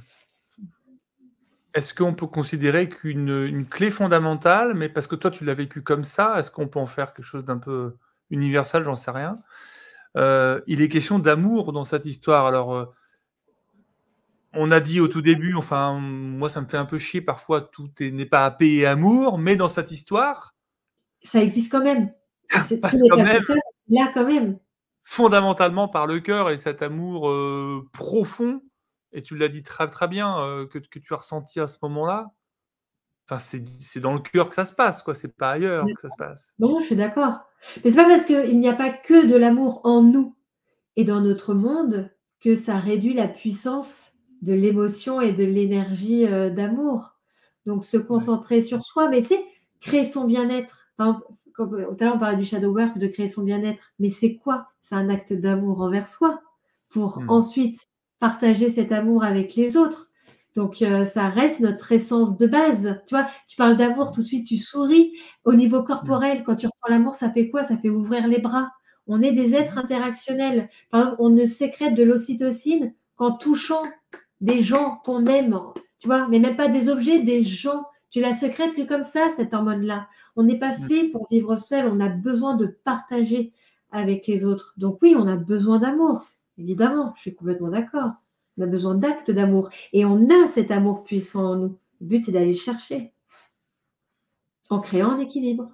est-ce qu'on peut considérer qu'une clé fondamentale, mais parce que toi tu l'as vécu comme ça, est-ce qu'on peut en faire quelque chose d'un peu universel? J'en sais rien. Il est question d'amour dans cette histoire. Alors, on a dit au tout début, enfin, moi ça me fait un peu chier parfois, tout n'est pas à paix et amour, mais dans cette histoire, Ça existe quand même. ça Tout passe n'est quand pas même que ça, là quand même. fondamentalement par le cœur et cet amour profond, et tu l'as dit très, très bien, que tu as ressenti à ce moment-là. Enfin, c'est dans le cœur que ça se passe, quoi. C'est pas ailleurs que ça se passe. Non, je suis d'accord. Mais c'est pas parce qu'il n'y a pas que de l'amour en nous et dans notre monde que ça réduit la puissance de l'émotion et de l'énergie d'amour. Donc se Ouais. concentrer sur soi, mais tu sais, créer son bien-être. Par exemple, tout à l'heure on parlait du shadow work, de créer son bien-être. Mais c'est quoi? C'est un acte d'amour envers soi pour ensuite partager cet amour avec les autres. Donc ça reste notre essence de base. Tu vois, tu parles d'amour, tout de suite tu souris. Au niveau corporel, quand tu ressens l'amour, ça fait quoi? Ça fait ouvrir les bras. On est des êtres interactionnels. Par exemple, on ne sécrète de l'ocytocine qu'en touchant des gens qu'on aime, tu vois, mais même pas des objets, des gens. Tu la sécrètes que comme ça, cette hormone-là. On n'est pas fait pour vivre seul, on a besoin de partager avec les autres. Donc oui, on a besoin d'amour, évidemment, je suis complètement d'accord. On a besoin d'actes d'amour et on a cet amour puissant en nous. Le but, c'est d'aller le chercher en créant un équilibre.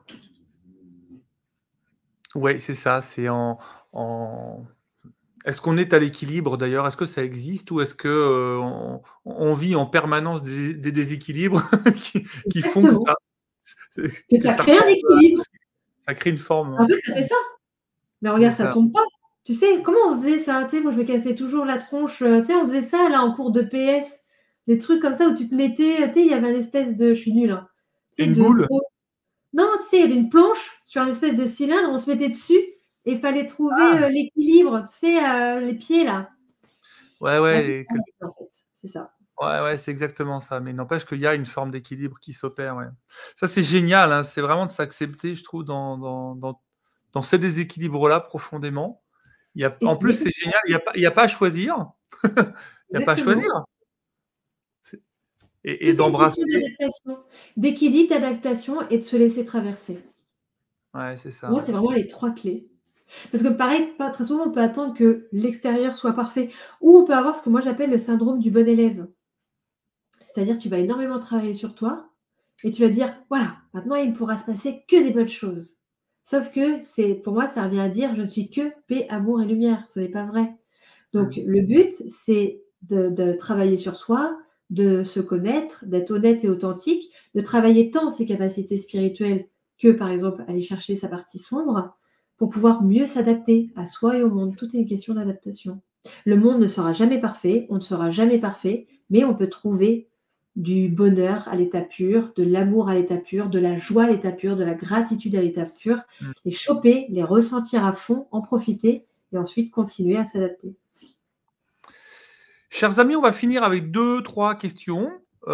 Ouais, c'est ça, c'est en est-ce qu'on est à l'équilibre d'ailleurs? Est-ce que ça existe ou est-ce que, on vit en permanence des déséquilibres qui font que Exactement, que que ça ça crée un ressemble à équilibre. ça crée une forme, En ouais. fait, ça fait ça. Mais C'est regarde, ça ça. tombe pas. Tu sais, comment on faisait ça? Tu sais, moi, je me cassais toujours la tronche, tu sais, on faisait ça là en cours de PS, des trucs comme ça où tu te mettais, tu sais, il y avait un espèce de je suis nulle, hein, tu sais, Une de boule? gros non, tu sais, il y avait une planche sur un espèce de cylindre, on se mettait dessus et il fallait trouver, Ah! l'équilibre, tu sais, les pieds là. Ouais, Bah, c'est ouais et ça que en fait, c'est ça. ouais, ouais, c'est exactement ça, mais n'empêche qu'il y a une forme d'équilibre qui s'opère, ouais. Ça, c'est génial, hein, c'est vraiment de s'accepter, je trouve, dans ces déséquilibres-là profondément. Il y a Et en c'est plus, des c'est petits génial, il y a pas à choisir. Il y a pas à choisir. exactement. C'est Tout et est une question d'embrasser d'adaptation, d'équilibre, d'adaptation et de se laisser traverser. ouais, c'est Pour ça, moi, ouais. c'est vraiment les 3 clés. Parce que pareil, pas très souvent, on peut attendre que l'extérieur soit parfait ou on peut avoir ce que moi j'appelle le syndrome du bon élève. C'est-à-dire, tu vas énormément travailler sur toi et tu vas te dire: «Voilà, maintenant il ne pourra se passer que des bonnes choses». Sauf que c'est pour moi, ça revient à dire: «Je ne suis que paix, amour et lumière». Ce n'est pas vrai. Donc Mmh. le but, c'est de travailler sur soi, de se connaître, d'être honnête et authentique, de travailler tant ses capacités spirituelles que, par exemple, aller chercher sa partie sombre pour pouvoir mieux s'adapter à soi et au monde. Tout est une question d'adaptation. Le monde ne sera jamais parfait, on ne sera jamais parfait, mais on peut trouver du bonheur à l'état pur, de l'amour à l'état pur, de la joie à l'état pur, de la gratitude à l'état pur, Mmh. les choper, les ressentir à fond, en profiter et ensuite continuer à s'adapter. Chers amis, on va finir avec deux, trois questions,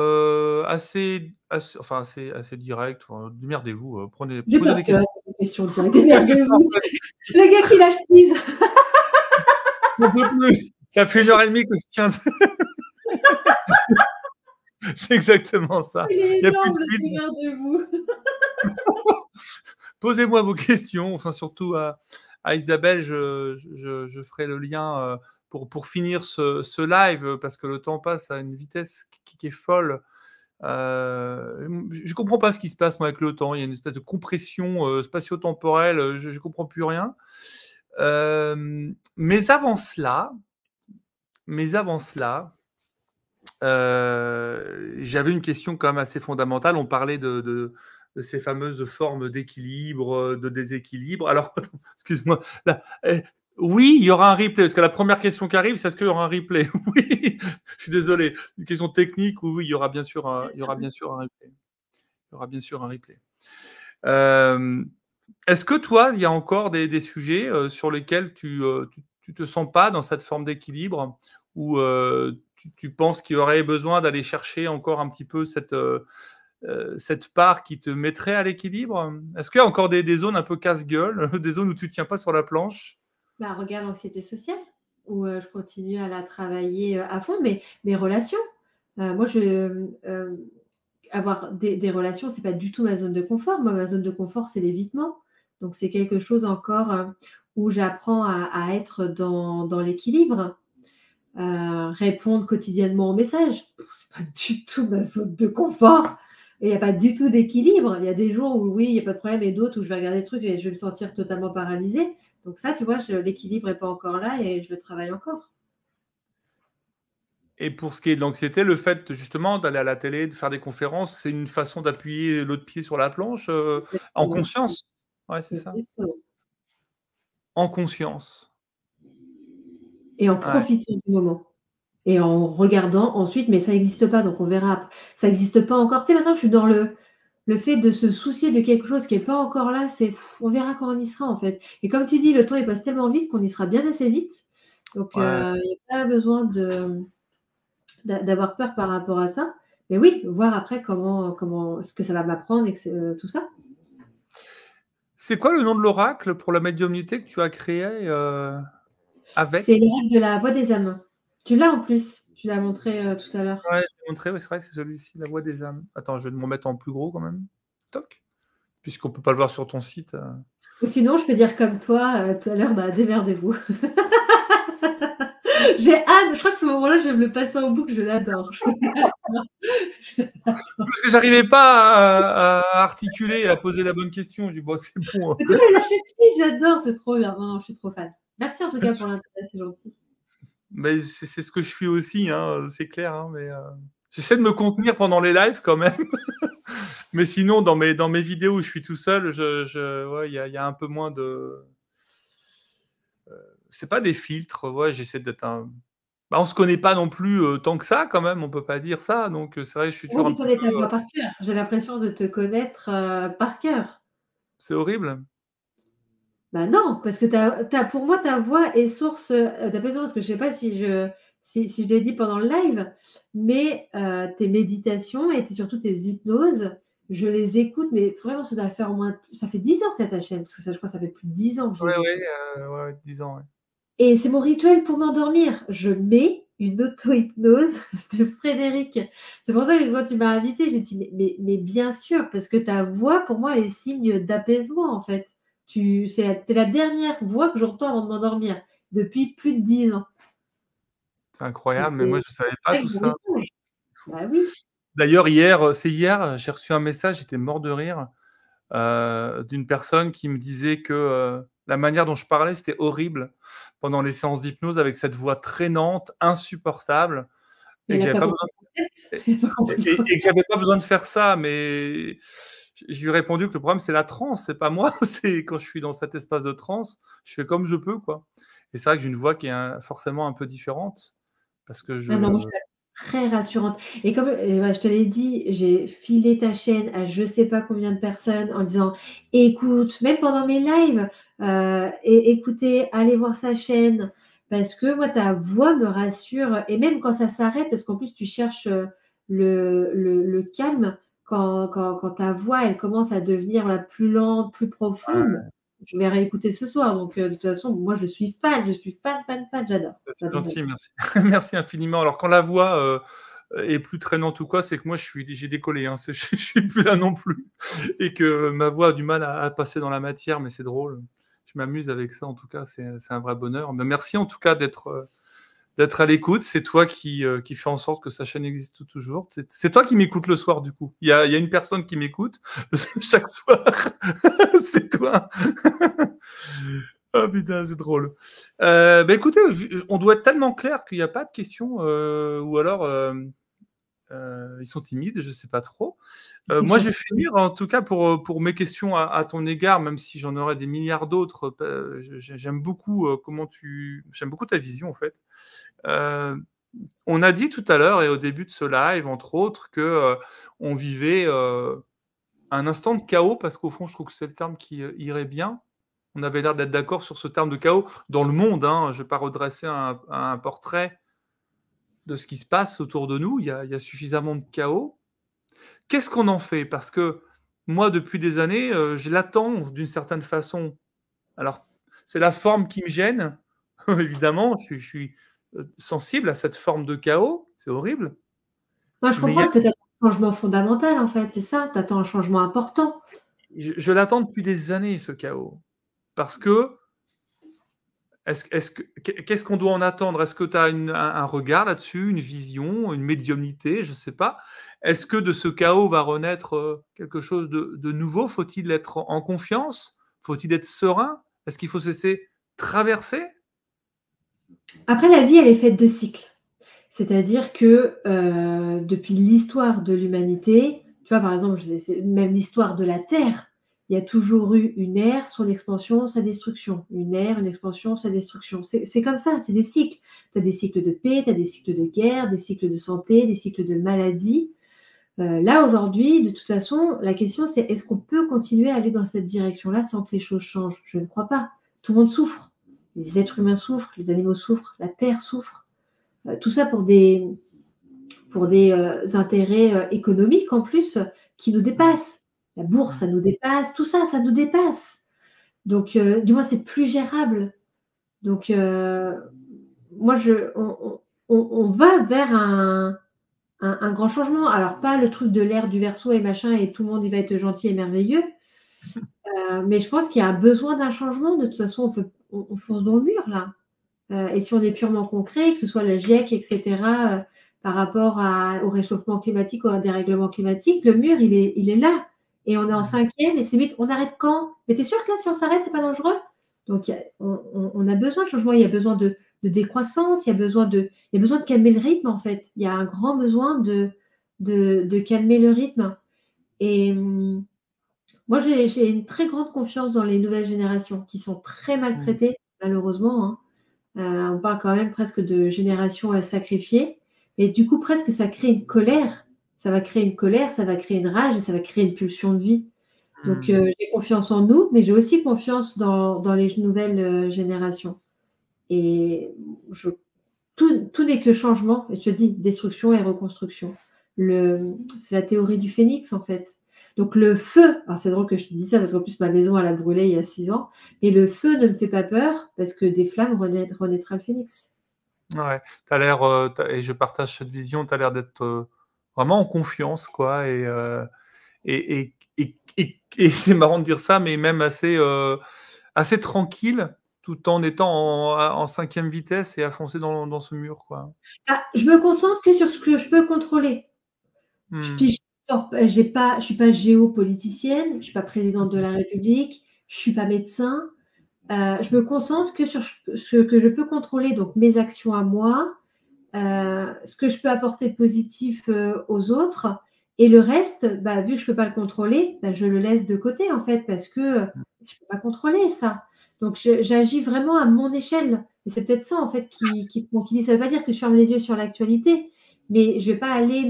assez directes, enfin, démerdez-vous, prenez J'ai posez pas des peur questions. des questions directes. Ouais, c'est ça, en Démerdez-vous. fait, Le gars qui lâche prise. j'en peux plus. Ça fait 1 heure et demie que je tiens c'est exactement ça. Il est Il y a plus de énorme le filtre. démerdez-vous. Posez-moi vos questions, enfin surtout à Isabelle, je ferai le lien, pour finir ce live, parce que le temps passe à une vitesse qui est folle. Je comprends pas ce qui se passe moi avec le temps. Il y a une espèce de compression, spatio-temporelle, je comprends plus rien. Mais avant cela, j'avais une question quand même assez fondamentale. On parlait de ces fameuses formes d'équilibre, de déséquilibre. Alors, attends, excuse-moi, là, oui, il y aura un replay, parce que la première question qui arrive, c'est: «Est-ce qu'il y aura un replay?» Oui, je suis désolé, une question technique, oui, oui, il y aura bien sûr un Bien il y sûr, aura bien bien sûr. sûr un replay. Il y aura bien sûr un replay. Hem, est-ce que toi, il y a encore des sujets, sur lesquels tu te sens pas dans cette forme d'équilibre? Ou, tu penses qu'il y aurait besoin d'aller chercher encore un petit peu cette part qui te mettrait à l'équilibre? Est-ce qu'il y a encore des zones un peu casse-gueule, des zones où tu tiens pas sur la planche? Bah, regarde l'anxiété sociale où, je continue à la travailler, à fond, mais mes relations, moi avoir des relations, c'est pas du tout ma zone de confort. Moi, ma zone de confort, c'est l'évitement. Donc c'est quelque chose encore, où j'apprends à être dans l'équilibre. Répondre quotidiennement aux messages, c'est pas du tout ma zone de confort et il y a pas du tout d'équilibre. Il y a des jours où oui, il y a pas de problème et d'autres où je vais regarder des trucs et je vais me sentir totalement paralysée. Donc ça, tu vois, je l'équilibre est pas encore là et je le travaille encore. Et pour ce qui est de l'anxiété, le fait justement d'aller à la télé, de faire des conférences, c'est une façon d'appuyer l'autre pied sur la planche, en Exactement, conscience? Ouais, c'est ça. exactement En conscience. et en Ouais. profitant du moment et en regardant ensuite, mais ça existe pas donc on verra ap ça existe pas encore. Tu sais, maintenant je suis dans le fait de se soucier de quelque chose qui est pas encore là, c'est on verra quand on y sera, en fait et comme tu dis, le temps il passe tellement vite qu'on y sera bien assez vite donc Ouais. il y a pas besoin d'avoir peur par rapport à ça mais oui, voir après comment ce que ça va m'apprendre et que c'est, tout ça. C'est quoi le nom de l'oracle pour la médiumnité que tu as créé, C'est avec? le règle de la voix des âmes. Tu l'as en plus, tu l'as montré, tout à l'heure Ouais, je l'ai montré, ouais, c'est vrai que c'est celui-ci, La Voix des âmes. Attends, je vais me remettre en plus gros quand même. Toc, puisqu'on peut pas le voir sur ton site. ou sinon je peux dire comme toi, tout à l'heure, bah, démerdez-vous. J'ai hâte, je crois que ce moment-là, je vais me le passer en boucle, je l'adore. Parce que j'arrivais pas à articuler, à poser la bonne question. Je dis, bon, c'est bon. Mais tu vois, le lâcher prise, j'adore, c'est trop bien. Non, non, je suis trop fan. Merci en tout cas pour l'intérêt, c'est gentil. Mais c'est ce que je suis aussi, hein, c'est clair. Hein, mais j'essaie de me contenir pendant les lives quand même. Mais sinon, dans mes vidéos où je suis tout seul, ouais, y a un peu moins de. C'est pas des filtres. Ouais, j'essaie d'être un. Bah, on se connaît pas non plus tant que ça, quand même. On peut pas dire ça. Donc, c'est vrai, je suis Moi, toujours je un petit connais peu. ta voix par cœur. J'ai l'impression de te connaître par cœur. C'est horrible. Bah non, parce que pour moi, ta voix est source d'apaisement. Parce que je sais pas si je l'ai dit pendant le live, mais tes méditations et surtout tes hypnoses, je les écoute, mais vraiment, ça doit faire au moins. Ça fait 10 ans que tu as ta chaîne, parce que ça, je crois que ça fait plus de 10 ans que je Ouais, les ouais, écoute. ouais, 10 ans. Ouais. Et c'est mon rituel pour m'endormir. Je mets une auto-hypnose de Frédéric. C'est pour ça que quand tu m'as invitée, j'ai dit mais bien sûr, parce que ta voix, pour moi, elle est signe d'apaisement, en fait. C'est la dernière voix que j'entends avant de m'endormir depuis plus de 10 ans. C'est incroyable, mais moi, C'était je savais pas avec tout mon ça. message. Fou. Bah oui. D'ailleurs, c'est hier, j'ai reçu un message, j'étais mort de rire, d'une personne qui me disait que la manière dont je parlais, c'était horrible pendant les séances d'hypnose avec cette voix traînante, insupportable, Mais et que elle a j'avais pas pas compris besoin le concept. Elle a pas compris le et que concept. j'avais pas besoin de faire ça. Mais je lui ai répondu que le problème, c'est la transe, c'est pas moi. C'est quand je suis dans cet espace de transe, je fais comme je peux, quoi. Et c'est vrai que j'ai une voix qui est forcément un peu différente parce que Ah non, moi, je je. suis très rassurante et comme, ouais, je te l'ai dit, j'ai filé ta chaîne à je sais pas combien de personnes en disant: «Écoute», même pendant mes lives, «Écoutez, allez voir sa chaîne» parce que moi, ta voix me rassure et même quand ça s'arrête, parce qu'en plus tu cherches, le calme, quand ta voix, elle commence à devenir, voilà, plus lente, plus profonde, je vais réécouter ce soir donc de toute façon, moi, je suis fan, fan, fan, j'adore, C'est j'adore, j'adore. gentil, merci. Merci infiniment. Alors quand la voix, est plus traînante ou quoi, c'est que moi j'ai décollé, hein. Je suis plus là non plus et que ma voix a du mal à passer dans la matière, mais c'est drôle. Je m'amuse avec ça en tout cas, c'est un vrai bonheur. Mais merci en tout cas d'être à l'écoute. C'est toi qui fais en sorte que sa chaîne existe toujours. C'est toi qui m'écoutes le soir du coup. Il y a une personne qui m'écoute chaque soir. C'est toi. Ah putain, c'est drôle. Bah écoutez, on doit être tellement clair qu'il n'y a pas de questions, ou alors ils sont timides, je ne sais pas trop. C'est Moi, je vais gentil. finir en tout cas pour mes questions à ton égard, même si j'en aurais des milliards d'autres. J'aime beaucoup j'aime beaucoup ta vision en fait. Euh, on a dit tout à l'heure et au début de ce live, entre autres, que on vivait un instant de chaos parce qu'au fond, je trouve que c'est le terme qui irait bien. On avait l'air d'être d'accord sur ce terme de chaos dans le monde. Hein. Je ne vais pas redresser un portrait de ce qui se passe autour de nous. Il y a suffisamment de chaos. Qu'est-ce qu'on en fait? Parce que moi, depuis des années, je l'attends d'une certaine façon. Alors, c'est la forme qui me gêne. Évidemment, je suis sensible à cette forme de chaos. C'est horrible. Moi, je Mais il y comprends a, parce que tu attends un changement fondamental, en fait, c'est ça? Tu attends un changement important. je l'attends depuis des années, ce chaos. Parce que qu'est-ce qu'on doit en attendre? Est-ce que tu as un regard là-dessus, une vision, une médiumnité? Je ne sais pas. Est-ce que de ce chaos va renaître quelque chose de nouveau? Faut-il être en confiance? Faut-il être serein? Est-ce qu'il faut se laisser traverser? Après, la vie, elle est faite de cycles. C'est-à-dire que, depuis l'histoire de l'humanité, tu vois, par exemple, c'est même l'histoire de la Terre, il y a toujours eu une ère, son expansion, sa destruction. Une ère, une expansion, sa destruction. C'est comme ça, c'est des cycles. Tu as des cycles de paix, tu as des cycles de guerre, des cycles de santé, des cycles de maladie. Là, aujourd'hui, de toute façon, la question, c'est est-ce qu'on peut continuer à aller dans cette direction-là sans que les choses changent? Je ne crois pas. Tout le monde souffre. Les êtres humains souffrent, les animaux souffrent, la Terre souffre. Tout ça pour des intérêts économiques en plus qui nous Mmh. dépassent. La bourse, ça nous dépasse, tout ça, ça nous dépasse. Donc, du moins, c'est plus gérable. Donc, moi, on va vers un grand changement. Alors, pas le truc de l'ère du Verseau et machin, et tout le monde il va être gentil et merveilleux. Mais je pense qu'il y a besoin d'un changement. De toute façon, on fonce dans le mur là. Et si on est purement concret, que ce soit le GIEC, etc., par rapport au réchauffement climatique ou à un dérèglement climatique, le mur, il est là. Et on est en 5e, et c'est vite, on arrête quand? Mais t'es sûr que là, si on s'arrête, c'est pas dangereux? Donc, on a besoin de changement, il y a besoin de décroissance, il y a besoin de calmer le rythme, en fait. Il y a un grand besoin de calmer le rythme. Et moi, j'ai une très grande confiance dans les nouvelles générations qui sont très maltraitées, malheureusement, hein. On parle quand même presque de génération sacrifiée. Et du coup, presque, ça crée une colère. Ça va créer une colère, ça va créer une rage et ça va créer une pulsion de vie. Donc, j'ai confiance en nous, mais j'ai aussi confiance dans les nouvelles générations. Et tout n'est que changement. Et je te dis, destruction et reconstruction. C'est la théorie du phénix, en fait. Donc, le feu, alors c'est drôle que je te dise ça parce qu'en plus, ma maison, elle a brûlé il y a 6 ans. Et le feu ne me fait pas peur parce que des flammes renaîtra le phénix. Ouais, tu as l'air, et je partage cette vision, tu as l'air d'être vraiment en confiance, quoi. Et c'est marrant de dire ça, mais même assez tranquille, tout en étant en 5e vitesse et à foncer dans ce mur, quoi. Ah, je me concentre que sur ce que je peux contrôler. Mmh. Je suis pas géopoliticienne, je suis pas présidente de la République, je suis pas médecin. Je me concentre que sur ce que je peux contrôler, donc mes actions à moi, ce que je peux apporter de positif aux autres. Et le reste, bah, vu que je ne peux pas le contrôler, bah, je le laisse de côté en fait, parce que je ne peux pas contrôler ça. Donc j'agis vraiment à mon échelle. Et c'est peut-être ça en fait qui tranquillise. Ça ne veut pas dire que je ferme les yeux sur l'actualité, mais je ne vais pas aller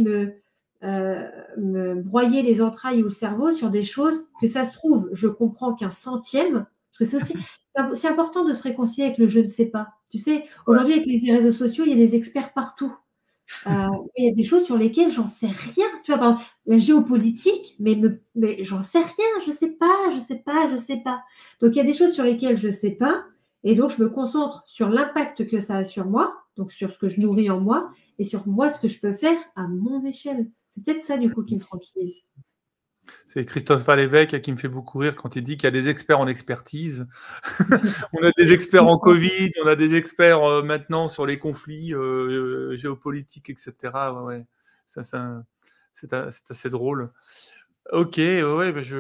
me broyer les entrailles ou le cerveau sur des choses que ça se trouve, je comprends qu'un centième, parce que c'est important de se réconcilier avec le je ne sais pas. Tu sais, aujourd'hui, avec les réseaux sociaux, il y a des experts partout. Il y a des choses sur lesquelles j'en sais rien. Tu vois, par exemple, la géopolitique, mais j'en sais rien. Je sais pas, je sais pas, je sais pas. Donc, il y a des choses sur lesquelles je sais pas. Et donc, je me concentre sur l'impact que ça a sur moi, donc sur ce que je nourris en moi, et sur moi, ce que je peux faire à mon échelle. C'est peut-être ça, du coup, qui me tranquillise. C'est Christophe Lévesque qui me fait beaucoup rire quand il dit qu'il y a des experts en expertise. On a des experts en Covid, on a des experts maintenant sur les conflits géopolitiques, etc. Ouais, ouais. C'est assez drôle. Ok, ouais, bah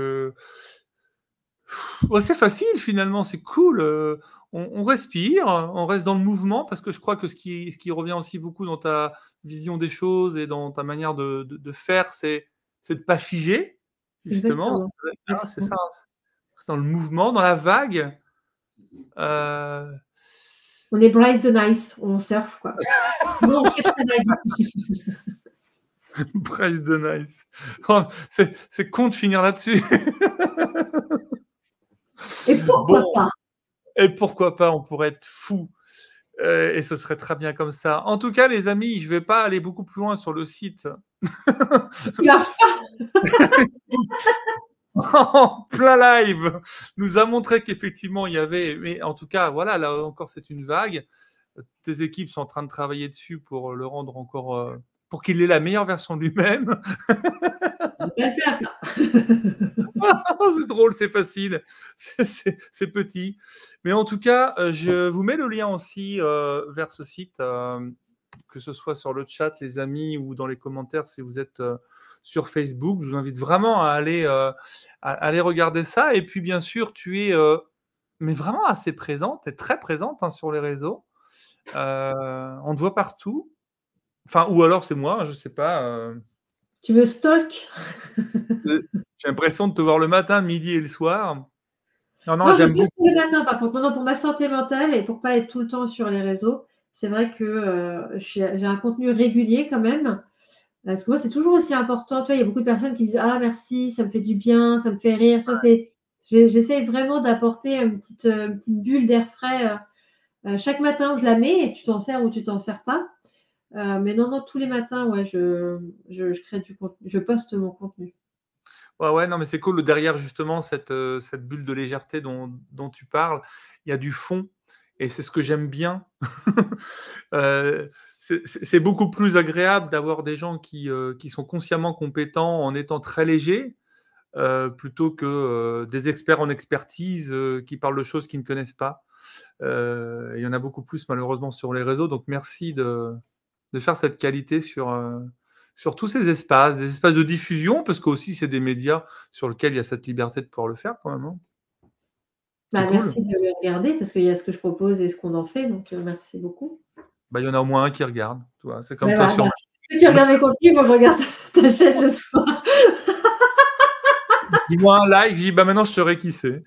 c'est facile finalement, c'est cool. On respire, on reste dans le mouvement parce que je crois que ce qui revient aussi beaucoup dans ta vision des choses et dans ta manière de faire, c'est de ne pas figer, justement. Exactement. C'est ça, c'est dans le mouvement, dans la vague. Euh, On est Bryce de Nice, on surfe, quoi. Non, on cherche la vague. Bryce de Nice. Oh, c'est con de finir là-dessus. Et pourquoi Bon, pas? et pourquoi pas, on pourrait être fou. Et ce serait très bien comme ça. En tout cas, les amis, je ne vais pas aller beaucoup plus loin sur le site. Il marche En plein live, nous a montré qu'effectivement, il y avait... Mais en tout cas, voilà, là encore, c'est une vague. Tes équipes sont en train de travailler dessus pour le rendre encore... pour qu'il ait la meilleure version de lui-même. On va le faire, ça. C'est drôle, c'est facile, c'est petit. Mais en tout cas, je vous mets le lien aussi vers ce site, que ce soit sur le chat, les amis, ou dans les commentaires si vous êtes sur Facebook. Je vous invite vraiment à aller regarder ça. Et puis, bien sûr, tu es mais vraiment assez présente, tu es très présente sur les réseaux. On te voit partout. Enfin, ou alors c'est moi, je ne sais pas. Tu me stalk? J'ai l'impression de te voir le matin, midi et le soir. Non, Non, je j'aime plus beaucoup. pour le matin, par contre. Non, pour ma santé mentale et pour pas être tout le temps sur les réseaux, c'est vrai que j'ai un contenu régulier quand même. Parce que moi, c'est toujours aussi important. Tu vois, il y a beaucoup de personnes qui me disent: «Ah merci, ça me fait du bien, ça me fait rire». Tu vois, j'essaie vraiment d'apporter une petite bulle d'air frais. Chaque matin, je la mets et tu t'en sers ou tu t'en sers pas. Mais non, tous les matins, ouais, je crée du contenu, je poste mon contenu. Ouais, non, mais c'est cool. Derrière, justement, cette bulle de légèreté dont tu parles, il y a du fond. Et c'est ce que j'aime bien. C'est beaucoup plus agréable d'avoir des gens qui sont consciemment compétents en étant très légers, plutôt que des experts en expertise qui parlent de choses qu'ils ne connaissent pas. Il y en a beaucoup plus malheureusement sur les réseaux, donc merci de faire cette qualité sur tous ces espaces, des espaces de diffusion, parce qu'aussi c'est des médias sur lesquels il y a cette liberté de pouvoir le faire quand même, hein. C'est Bah, cool. merci de le regarder parce qu'il y a ce que je propose et ce qu'on en fait, donc merci beaucoup. Bah, il y en a au moins un qui regarde, tu vois? C'est comme Ouais, toi voilà, sur bah, ma toi tu chaîne. regardes mes contenus, moi je regarde ta chaîne le soir. Dis-moi un like, je dis: «Bah, maintenant je saurai qui c'est».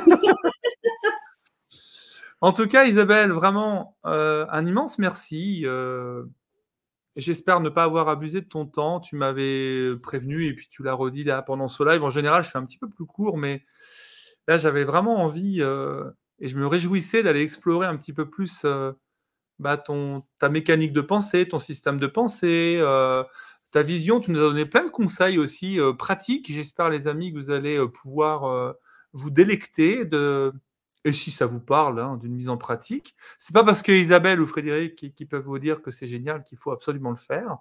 En tout cas, Isabelle, vraiment, un immense merci, j'espère ne pas avoir abusé de ton temps. Tu m'avais prévenu et puis tu l'as redit là pendant ce live. En général, je fais un petit peu plus court, mais là, j'avais vraiment envie, et je me réjouissais d'aller explorer un petit peu plus, bah, ta mécanique de pensée, ton système de pensée, ta vision. Tu nous as donné plein de conseils aussi, pratiques. J'espère les amis que vous allez, pouvoir, vous délecter de et si ça vous parle, hein, d'une mise en pratique. C'est pas parce qu'Isabelle ou Frédéric qui peuvent vous dire que c'est génial qu'il faut absolument le faire.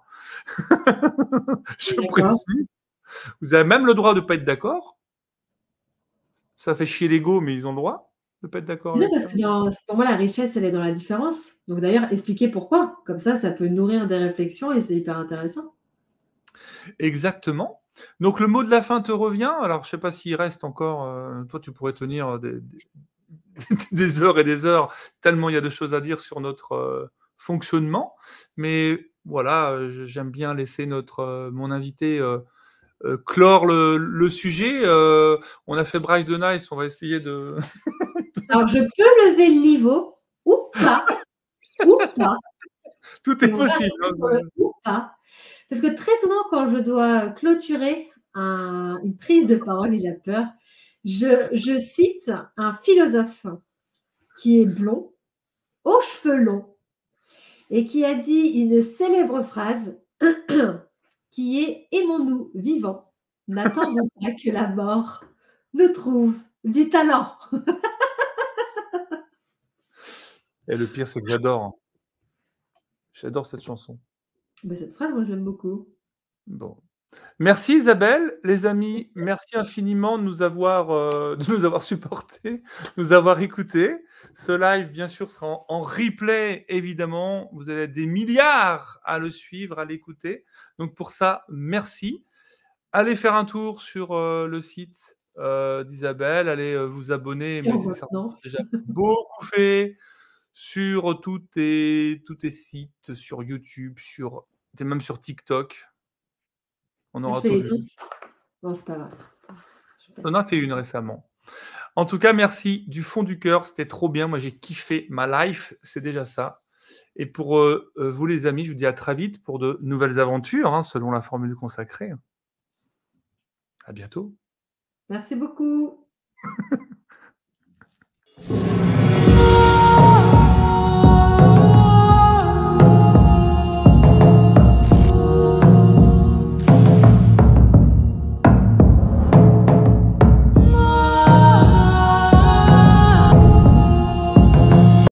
Je D'accord. précise. Vous avez même le droit de pas être d'accord. Ça fait chier l'ego, mais ils ont le droit de pas être d'accord Non, avec parce ça. que pour moi, la richesse, elle est dans la différence. Donc d'ailleurs, expliquer pourquoi. Comme ça peut nourrir des réflexions et c'est hyper intéressant. Exactement. Donc le mot de la fin te revient. Alors je sais pas s'il reste encore, toi tu pourrais tenir des heures et des heures, tellement il y a de choses à dire sur notre, fonctionnement. Mais voilà, j'aime bien laisser mon invité, clore le sujet. On a fait Bryce de Nice, on va essayer de Alors je peux lever le niveau ou pas, tout est et on va possible, rester hein, sur le ou pas. Parce que très souvent, quand je dois clôturer une prise de parole, il a peur, je cite un philosophe qui est blond, aux cheveux longs, et qui a dit une célèbre phrase qui est aimons-nous vivants, n'attendons pas que la mort nous trouve du talent. et le pire, c'est que j'adore, hein. J'adore cette chanson. Ben, cette phrase, moi, je l'aime beaucoup. Bon. Merci Isabelle. Les amis, merci infiniment de nous avoir supportés, de nous avoir écoutés. Ce live, bien sûr, sera en replay, évidemment. Vous allez être des milliards à le suivre, à l'écouter. Donc pour ça, merci. Allez faire un tour sur, le site, d'Isabelle. Allez, vous abonner, Et mais en c'est certainement maintenance. déjà beaucoup fait sur tous tes sites, sur YouTube, même sur TikTok. On Je aura fais tout les vu. danses. Bon, c'est pas grave. Je suis pas Tu en as toute fait seule. une récemment. En tout cas, merci du fond du cœur, c'était trop bien. Moi, j'ai kiffé ma life, c'est déjà ça. Et pour, vous les amis, je vous dis à très vite pour de nouvelles aventures, hein, selon la formule consacrée. À bientôt. Merci beaucoup.